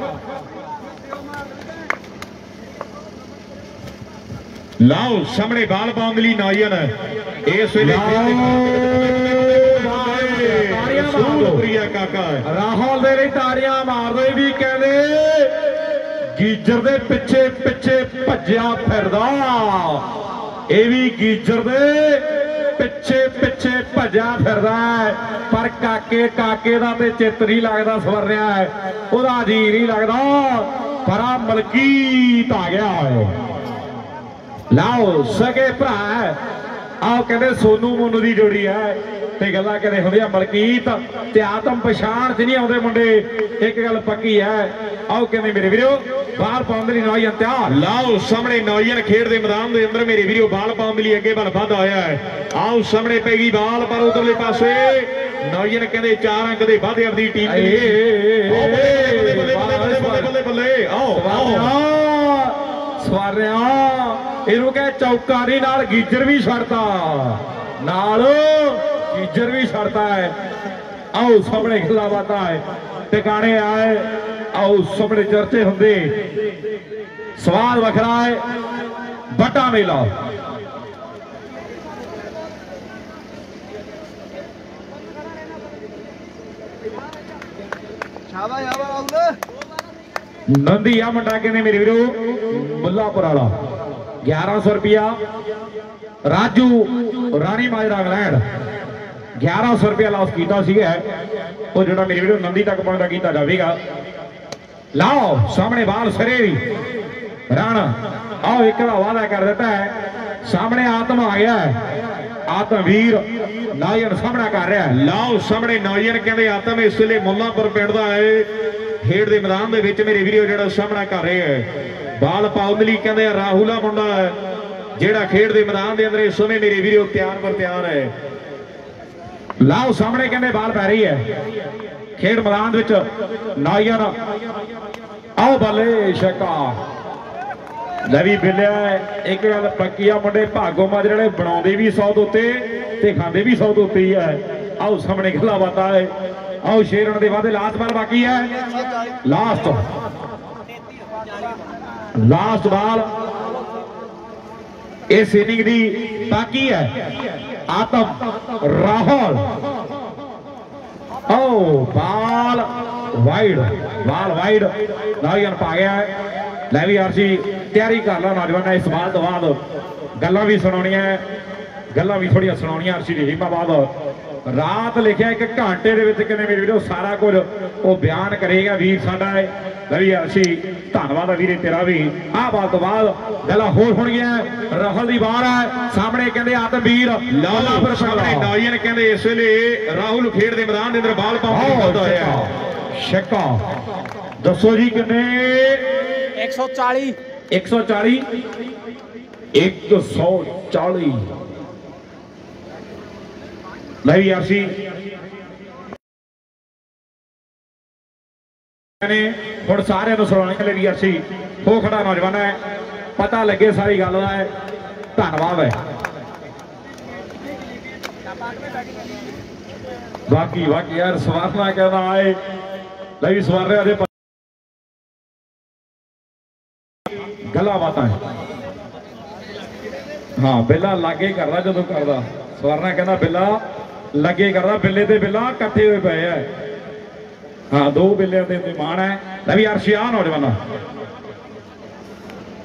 ਲਾਓ ਸਾਹਮਣੇ ਬਾਲ ਪਾਉਣ ਦੇ ਲਈ ਨੌਜਵਾਨ ਇਸ ਵੇਲੇ ਕਾਕਾ ਰਾਹੁਲ ਦੇ ਲਈ ਤਾੜੀਆਂ ਮਾਰਦੇ ਵੀ ਕਹਿੰਦੇ ਗੀਜਰ ਦੇ ਪਿੱਛੇ ਭੱਜਿਆ ਫਿਰਦਾ। ਇਹ ਵੀ ਗੀਜਰ ਦੇ ਪਿੱਛੇ ਭੱਜਿਆ ਫਿਰਦਾ ਹੈ। ਪਰ ਕਾਕੇ ਦਾ ਤੇ ਚਿੱਤ ਨਹੀਂ ਲੱਗਦਾ ਸਵਰਨਿਆ ਹੈ, ਉਹਦਾ ਜੀ ਨਹੀਂ ਲੱਗਦਾ। ਪਰ ਆ ਮਲਕੀਤ ਆ ਗਿਆ ਹੈ। ਲਾਓ ਸਕੇ ਭਰਾ ਆਓ ਕਹਿੰਦੇ ਸੋਨੂ ਮੋਨੂ ਦੀ ਜੋੜੀ ਹੈ ਤੇ ਗੱਲਾਂ ਕਹਿੰਦੇ ਹੁੰਦੀਆਂ ਮਲਕੀਤ ਤੇ ਆਤਮ ਪਛਾਣ ਚ ਨਹੀਂ ਆਉਂਦੇ ਮੁੰਡੇ। ਇੱਕ ਗੱਲ ਪੱਕੀ ਹੈ। ਆਓ ਕਹਿੰਦੇ ਮੇਰੇ ਵੀਰੋ ਬਾਲ ਪਾਉਣ ਦੇ ਲਈ ਨੌਜਵਾਨ ਤਿਆਰ। ਲਾਓ ਸਾਹਮਣੇ ਨੌਜਵਾਨ ਖੇਡ ਦੇ ਮੈਦਾਨ ਦੇ ਅੰਦਰ ਮੇਰੇ ਵੀਰੋ ਬਾਲ ਪਾਉਣ ਦੇ ਲਈ ਅੱਗੇ ਵੱਲ ਵੱਧਦਾ ਹੋਇਆ ਹੈ। ਆਓ ਸਾਹਮਣੇ ਪੈਗੀ ਬਾਲ ਪਰ ਉਧਰਲੇ ਪਾਸੇ ਨੌਜਵਾਨ ਕਹਿੰਦੇ 4 ਅੰਕ ਦੇ ਵਾਧੇ ਆਪਣੀ ਟੀਮ ਬੱਲੇ। ਆਓ ਸਵਾਰਿਆ ਇਹਨੂੰ ਕਹੇ ਚੌਕਾ ਨਹੀਂ, ਨਾਲ ਗੀਜਰ ਵੀ ਛੱਡਦਾ ਹੈ। ਆਓ ਸਾਹਮਣੇ ਗੱਲਾਂ ਬਾਤਾਂ ਹੈ ਟਿਕਾਣੇ ਆਏ। ਆਓ ਸਾਹਮਣੇ ਚਰਚੇ ਹੁੰਦੇ। ਸਵਾਦ ਵੱਖਰਾ ਹੈ। ਵੱਡਾ ਮੇਲਾ ਨੰਦੀ ਆ ਮੁੰਡਾ ਕਹਿੰਦੇ ਮੇਰੇ ਵੀਰੋ ਮੁੱਲਾਪੁਰ ਵਾਲਾ 1100 ਰੁਪਿਆ। ਰਾਜੂ ਰਾਣੀ ਮਾਜਰਾ ਇੰਗਲੈਂਡ 1100 ਰੁਪਿਆ ਲਾਸ ਕੀਤਾ ਸੀਗਾ। ਉਹ ਜਿਹੜਾ ਮੇਰੇ ਵੀਰੋ ਨੰਦੀ ਤੱਕ ਪਹੁੰਚਦਾ ਕੀਤਾ ਜਾਵੇਗਾ। ਲਾਓ ਸਾਹਮਣੇ ਬਾਲ ਸਰੇ ਵੀ ਰਣ। ਆਓ ਇੱਕ ਦਾ ਵਾਅਦਾ ਕਰ ਦਿੱਤਾ ਹੈ। ਸਾਹਮਣੇ ਆਤਮ ਆ ਗਿਆ ਹੈ। ਆਤਮ ਵੀਰ ਨੌਜਵਾਨ ਸਾਹਮਣਾ ਕਰ ਰਿਹਾ ਹੈ। ਲਾਓ ਸਾਹਮਣੇ ਨੌਜਵਾਨ ਕਹਿੰਦੇ ਆਤਮ ਇਸ ਵੇਲੇ ਮੁੱਲਾਂਪੁਰ ਪਿੰਡ ਦਾ ਹੈ। ਖੇਡ ਦੇ ਮੈਦਾਨ ਦੇ ਵਿੱਚ ਮੇਰੇ ਵੀਰੋ ਜਿਹੜਾ ਸਾਹਮਣਾ ਕਰ ਰਿਹਾ ਹੈ। ਬਾਲ ਪਾਉਣ ਲਈ ਕਹਿੰਦੇ ਰਾਹੁਲਾ ਮੁੰਡਾ ਹੈ ਜਿਹੜਾ ਖੇਡ ਦੇ ਮੈਦਾਨ ਦੇ ਅੰਦਰ ਇਸ ਸਮੇਂ ਮੇਰੇ ਵੀਰੋ ਤਿਆਰ ਹੈ। ਲਾਓ ਸਾਹਮਣੇ ਕਹਿੰਦੇ ਬਾਲ ਪੈ ਰਹੀ ਹੈ ਖੇਡ ਮੈਦਾਨ ਵਿੱਚ ਨੌਜਵਾਨ। ਆਓ ਬੱਲੇ ਛੱਕਾ ਲਵੀ ਬਿੱਲਿਆ। ਇੱਕ ਗੱਲ ਪੱਕੀ ਆ ਮੁੰਡੇ ਭਾਗੋ ਮਾਜਰੇ ਵਾਲੇ ਬਣਾਉਂਦੇ ਵੀ 100 ਤੋਂ ਉੱਤੇ ਤੇ ਖਾਂਦੇ ਵੀ 100 ਤੋਂ ਉੱਤੇ ਹੀ ਹੈ। ਆਓ ਸਾਹਮਣੇ ਗੱਲਾਂ ਬਾਤਾਂ ਹੈ। ਆਓ ਸ਼ੇਰਨ ਦੇ ਵਾਅਦੇ ਲਾਸਟ ਬਾਲ ਬਾਕੀ ਹੈ। ਲਾਸਟ ਬਾਲ ਇਸ ਇਨਿੰਗ ਦੀ ਬਾਕੀ ਹੈ। ਆਤਮ ਰਾਹੁਲ ਆਓ ਬਾਲ ਵਾਈਡ ਨੌਜਵਾਨ ਪਾ ਗਿਆ। ਲੈ ਵੀ ਆਰਸੀ ਤਿਆਰੀ ਕਰ ਲਾ ਨੌਜਵਾਨ। ਇਸ ਬਾਲ ਤੋਂ ਬਾਅਦ ਗੱਲਾਂ ਵੀ ਸੁਣਾਉਣੀਆਂ ਥੋੜੀਆਂ ਸੁਣਾਉਣੀਆਂ। ਆਰਸੀ ਦੀ ਹਿਮਾਬਾਦ ਰਾਤ ਲਿਖਿਆ 1 ਘੰਟੇ ਦੇ ਵਿੱਚ ਕਹਿੰਦੇ ਮੇਰੇ ਵੀਰੋ ਸਾਰਾ ਕੁਝ ਉਹ ਬਿਆਨ ਕਰੇਗਾ ਵੀਰ ਸਾਡਾ ਹੈ। ਲਵੀ ਅਰਸ਼ੀ ਧੰਨਵਾਦ ਆ ਵੀਰੇ ਤੇਰਾ ਵੀ। ਆਹ ਬਾਲ ਤੋਂ ਬਾਅਦ ਗੱਲਾਂ ਹੋਰ ਹੋਣਗੀਆਂ। ਰਾਹੁਲ ਦੀ ਬਾਹਰ ਹੈ ਸਾਹਮਣੇ ਕਹਿੰਦੇ ਆਤਮਵੀਰ ਲਾਲਾ ਪਰ ਸਾਹਮਣੇ ਨੌਜਵਾਨ ਕਹਿੰਦੇ ਇਸ ਵੇਲੇ ਰਾਹੁਲ ਖੇਡ ਦੇ ਮੈਦਾਨ ਦੇ ਅੰਦਰ ਬਾਲ ਪਾਉਂਦਾ ਹੋਇਆ ਛੱਕਾ। ਦੱਸੋ ਜੀ ਕਿੰਨੇ? 140 140 ਲੈ ਵੀ ਅਰਸ਼ੀ ਨੇ ਹੁਣ ਸਾਰਿਆਂ ਨੂੰ ਸੁਣਾਉਣੀ ਲੈ ਵੀ ਅਰਸ਼ੀ ਹੋ ਖੜਾ ਨੌਜਵਾਨ ਹੈ। ਪਤਾ ਲੱਗੇ ਸਾਰੀ ਗੱਲ ਦਾ ਹੈ। ਧੰਨਵਾਦ ਹੈ। ਬਾਕੀ ਯਾਰ ਸਵਾਰਨਾ ਕਹਿੰਦਾ ਆਏ ਲੈ ਵੀ ਸਵਾਰ ਰਿਹਾ ਦੇ ਗੱਲਾਂ ਬਾਤਾਂ ਹਾਂ। ਬਿੱਲਾ ਲਾਗੇ ਕਰਦਾ ਜਦੋਂ ਕਰਦਾ ਸਵਾਰਨਾ ਕਹਿੰਦਾ ਬਿੱਲਾ ਲੱਗੇ ਕਰਦਾ। ਬਿੱਲੇ ਤੇ ਬਿੱਲਾ ਇਕੱਠੇ ਹੋਏ ਪਏ ਆ। ਹਾਂ 2 ਬਿੱਲਿਆਂ ਦੇ ਮਾਣ ਹੈ। ਲੈ ਵੀ ਅਰਸ਼ੀ ਆ ਨੌਜਵਾਨਾਂ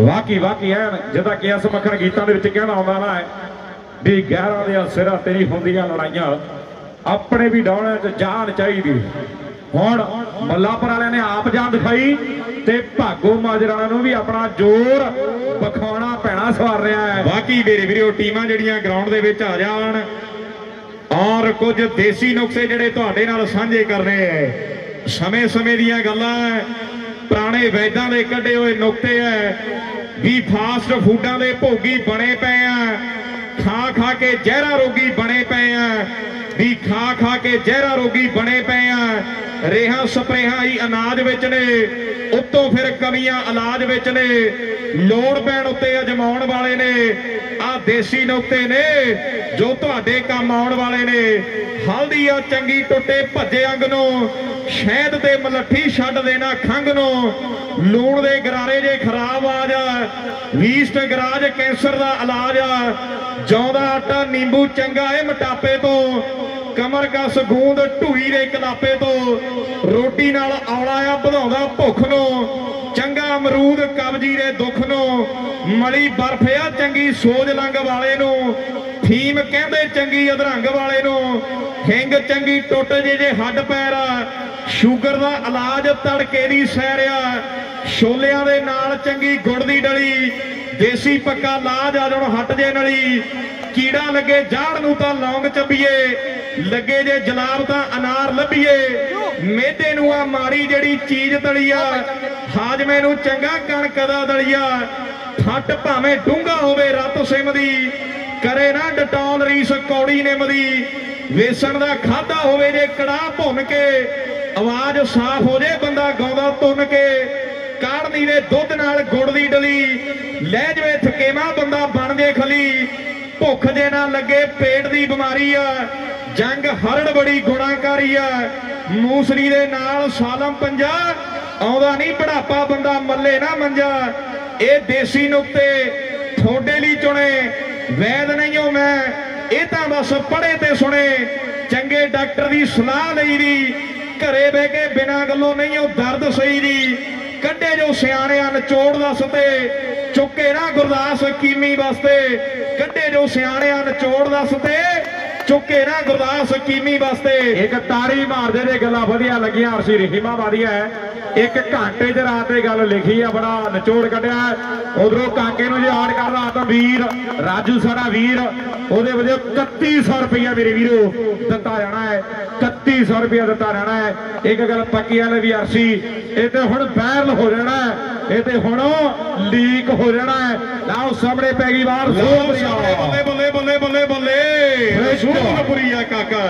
ਵਾਕੀ ਐਨ ਜਿੱਦਾਂ ਕਿ ਇਸ ਮੱਖਣ ਗੀਤਾਂ ਦੇ ਵਿੱਚ ਕਹਿਣਾ ਆਉਂਦਾ ਨਾ ਵੀ ਗਹਿਰਾਂ ਦੇ ਸਿਰਾਂ ਤੇ ਨਹੀਂ ਹੁੰਦੀਆਂ ਲੜਾਈਆਂ, ਆਪਣੇ ਵੀ ਡਾਉਣਿਆਂ 'ਚ ਜਾਨ ਚਾਹੀਦੀ। ਹੁਣ ਮੱਲਾਪੁਰ ਵਾਲਿਆਂ ਨੇ ਆਪ ਜਾਨ ਦਿਖਾਈ ਤੇ ਭਾਗੋ ਮਾਜਰਾ ਨੂੰ ਵੀ ਆਪਣਾ ਜ਼ੋਰ ਵਿਖਾਉਣਾ ਪੈਣਾ ਸਵਾਰ ਰਿਹਾ ਹੈ। ਬਾਕੀ ਮੇਰੇ ਵੀਰੋ ਟੀਮਾਂ ਜਿਹੜੀਆਂ ਗਰਾਊਂਡ ਦੇ ਵਿੱਚ ਆ ਜਾਣ ਔਰ ਕੁਝ ਦੇਸੀ ਨੁਕਸੇ ਜਿਹੜੇ ਤੁਹਾਡੇ ਨਾਲ ਸਾਂਝੇ ਕਰਨੇ ਹੈ। ਸਮੇਂ ਦੀਆਂ ਗੱਲਾਂ ਪੁਰਾਣੇ ਵੈਦਾਂ ਦੇ ਕੱਢੇ ਹੋਏ ਨੁਕਤੇ ਹੈ ਵੀ ਫਾਸਟ ਫੂਡਾਂ ਦੇ ਭੋਗੀ ਬਣੇ ਪਏ ਆ, ਖਾ ਕੇ ਜ਼ਹਿਰਾ ਰੋਗੀ ਬਣੇ ਪਏ ਆ, ਵੀ ਖਾ ਕੇ ਜ਼ਹਿਰਾ ਰੋਗੀ ਬਣੇ ਪਏ ਆ। ਰੇਹਾਂ ਸਪਰੇਹਾਂ ਹੀ ਅਨਾਜ ਵਿੱਚ ਨੇ, ਉੱਤੋਂ ਫਿਰ ਕਮੀਆਂ ਇਲਾਜ ਵਿੱਚ ਨੇ, ਲੋੜ ਪੈਣ ਉੱਤੇ ਅਜਮਾਉਣ ਵਾਲੇ ਨੇ। ਆ ਦੇਸੀ ਨੁਕਤੇ ਨੇ ਜੋ ਤੁਹਾਡੇ ਕੰਮ ਆਉਣ ਵਾਲੇ ਨੇ। ਹਲਦੀ ਆ ਚੰਗੀ ਟੁੱਟੇ ਭੱਜੇ ਅੰਗ ਨੂੰ, ਸ਼ਹਿਦ ਤੇ ਮਲੱਠੀ ਛੱਡ ਦੇਣਾ ਖੰਗ ਨੂੰ। ਲੂਣ ਦੇ ਗਰਾਰੇ ਜੇ ਖਰਾਬ ਆ ਜਾ, ਵੀਸਟ ਗਰਾਜ ਕੈਂਸਰ ਦਾ ਇਲਾਜ ਆ। ਜੌਂ ਦਾ ਆਟਾ ਨਿੰਬੂ ਚੰਗਾ ਏ ਮੋਟਾਪੇ ਤੋਂ, ਕਮਰ ਕਸ ਗੂੰਦ ਢੂਈ ਦੇ ਕਲਾਪੇ ਤੋਂ। ਰੋਟੀ ਨਾਲ ਔਲਾ ਆ ਵਧਾਉਂਦਾ ਭੁੱਖ ਨੂੰ, ਚੰਗਾ ਅਮਰੂਦ ਕਬਜੀ ਦੇ ਦੁੱਖ ਨੂੰ। ਮਲੀ ਬਰਫ ਆ ਚੰਗੀ ਸੋਜ ਲੰਗ ਵਾਲੇ ਨੂੰ, ਫੀਮ ਕਹਿੰਦੇ ਚੰਗੀ ਅਧਰੰਗ ਵਾਲੇ ਨੂੰ। ਹਿੰਗ ਚੰਗੀ ਟੁੱਟ ਜੇ ਹੱਡ ਪੈਰ, ਸ਼ੂਗਰ ਦਾ ਇਲਾਜ ਤੜਕੇ ਦੀ ਸੈਰ ਆ। ਛੋਲਿਆਂ ਦੇ ਨਾਲ ਚੰਗੀ ਗੁੜ ਦੀ ਡਲੀ, ਦੇਸੀ ਪੱਕਾ ਲਾਜ ਆ ਜਣ ਹਟ ਜੇ ਨਲੀ। ਕੀੜਾ ਲੱਗੇ ਜਾੜ ਨੂੰ ਤਾਂ ਲੌਂਗ ਚੱਬੀਏ, ਲੱਗੇ ਜੇ ਜਲਾਬ ਤਾਂ ਅਨਾਰ ਲੱਭੀਏ। ਮੇਦੇ ਨੂੰ ਆ ਮਾੜੀ ਜਿਹੜੀ ਚੀਜ਼ ਤਲੀਆ, ਹਾਜਮੇ ਨੂੰ ਚੰਗਾ ਕਣਕ ਦਾ ਦਲੀਆ। ਫੱਟ ਭਾਵੇਂ ਡੂੰਘਾ ਹੋਵੇ ਰਤ ਸਿਮ ਦੀ, ਕਰੇ ਨਾ ਡਟੋਲ ਰੀਸ ਕੌੜੀ ਨਿੰਮ ਦੀ। ਵੇਸਣ ਦਾ ਖਾਦਾ ਹੋਵੇ ਜੇ ਕੜਾਹ ਭੁੰਨ ਕੇ, ਆਵਾਜ਼ ਸਾਫ਼ ਹੋ ਜੇ ਬੰਦਾ ਗਾਉਂਦਾ ਤੁੰਨ ਕੇ। ਕਾੜਨੀ ਦੇ ਦੁੱਧ ਨਾਲ ਗੁੜ ਦੀ ਡਲੀ, ਲੈ ਜਵੇ ਥਕੇਵਾ ਬੰਦਾ ਬਣ ਜੇ ਖਲੀ। ਭੁੱਖ ਜੇ ਨਾ ਲੱਗੇ ਪੇਟ ਦੀ ਬਿਮਾਰੀ ਆ, ਜੰਗ ਹਰੜ ਬੜੀ ਗੁਣਾਕਾਰੀ ਆ। ਮੂਸਰੀ ਦੇ ਨਾਲ ਸਾਲਮ ਪੰਜਾ, ਆਉਂਦਾ ਨਹੀਂ ਬੁਢਾਪਾ ਬੰਦਾ ਮੱਲੇ ਨਾ ਮੰਜਾ। ਇਹ ਦੇਸੀ ਨੁਕਤੇ ਤੁਹਾਡੇ ਲਈ ਚੁਣੇ, ਵੈਦ ਨਹੀਂ ਹੋ ਮੈਂ, ਇਹ ਤਾਂ ਬਸ ਪੜ੍ਹੇ ਤੇ ਸੁਣੇ। ਚੰਗੇ ਡਾਕਟਰ ਦੀ ਸਲਾਹ ਲਈ ਦੀ, ਘਰੇ ਬਹਿ ਕੇ ਬਿਨਾਂ ਗੱਲੋਂ ਨਹੀਂ ਉਹ ਦਰਦ ਸਹੀ ਦੀ। ਕੱਢੇ ਜੋ ਸਿਆਣਿਆਂ ਨਿਚੋੜ ਦੱਸ ਤੇ, ਚੁੱਕੇ ਨਾ ਗੁਰਦਾਸ ਕੀਮੀ ਵਾਸਤੇ। ਕੱਢੇ ਜੋ ਸਿਆਣਿਆਂ ਨਿਚੋੜ ਦੱਸ ਤੇ, ਚੁੱਕੇ ਨਾ ਗੁਰਦਾਸ ਕੀਮੀ ਵਾਸਤੇ। ਇੱਕ ਤਾੜੀ ਮਾਰਦੇ ਨੇ ਗੱਲਾਂ ਵਧੀਆ ਲੱਗੀਆਂ। ਅਰਸ਼ੀ ਰਹੀਮਾ ਵਧੀਆ ਹੈ, ਇੱਕ ਘੰਟੇ 'ਚ ਰਾਤ ਦੀ ਗੱਲ ਲਿਖੀ ਆ, ਬੜਾ ਨਿਚੋੜ ਕੱਢਿਆ। ਉਧਰੋਂ ਕਾਕੇ ਨੂੰ ਜੇ ਆੜ ਕਰਦਾ ਤਾਂ ਵੀਰ ਰਾਜੂ ਸਾਡਾ ਵੀਰ, ਉਹਦੇ ਵਜੋਂ 3100 ਰੁਪਇਆ ਮੇਰੇ ਵੀਰੋ ਦਿੱਤਾ ਜਾਣਾ ਹੈ। 3100 ਰੁਪਇਆ ਦਿੱਤਾ ਜਾਣਾ ਹੈ। ਇੱਕ ਗੱਲ ਪੱਕੀ ਵਾਲੇ ਵੀ ਅਰਸ਼ੀ, ਇਹ ਤੇ ਹੁਣ ਵਾਇਰਲ ਹੋ ਜਾਣਾ ਹੈ, ਇਹ ਤੇ ਹੁਣ ਲੀਕ ਹੋ ਜਾਣਾ ਹੈ। ਲਾਓ ਸਾਹਮਣੇ ਪੈ ਗਈ ਬਾਹਰ, ਬੱਲੇ ਬੱਲੇ ਬੱਲੇ ਬੱਲੇ ਬੱਲੇ ਸੂਰਪੁਰੀ ਆ ਕਾਕਾ।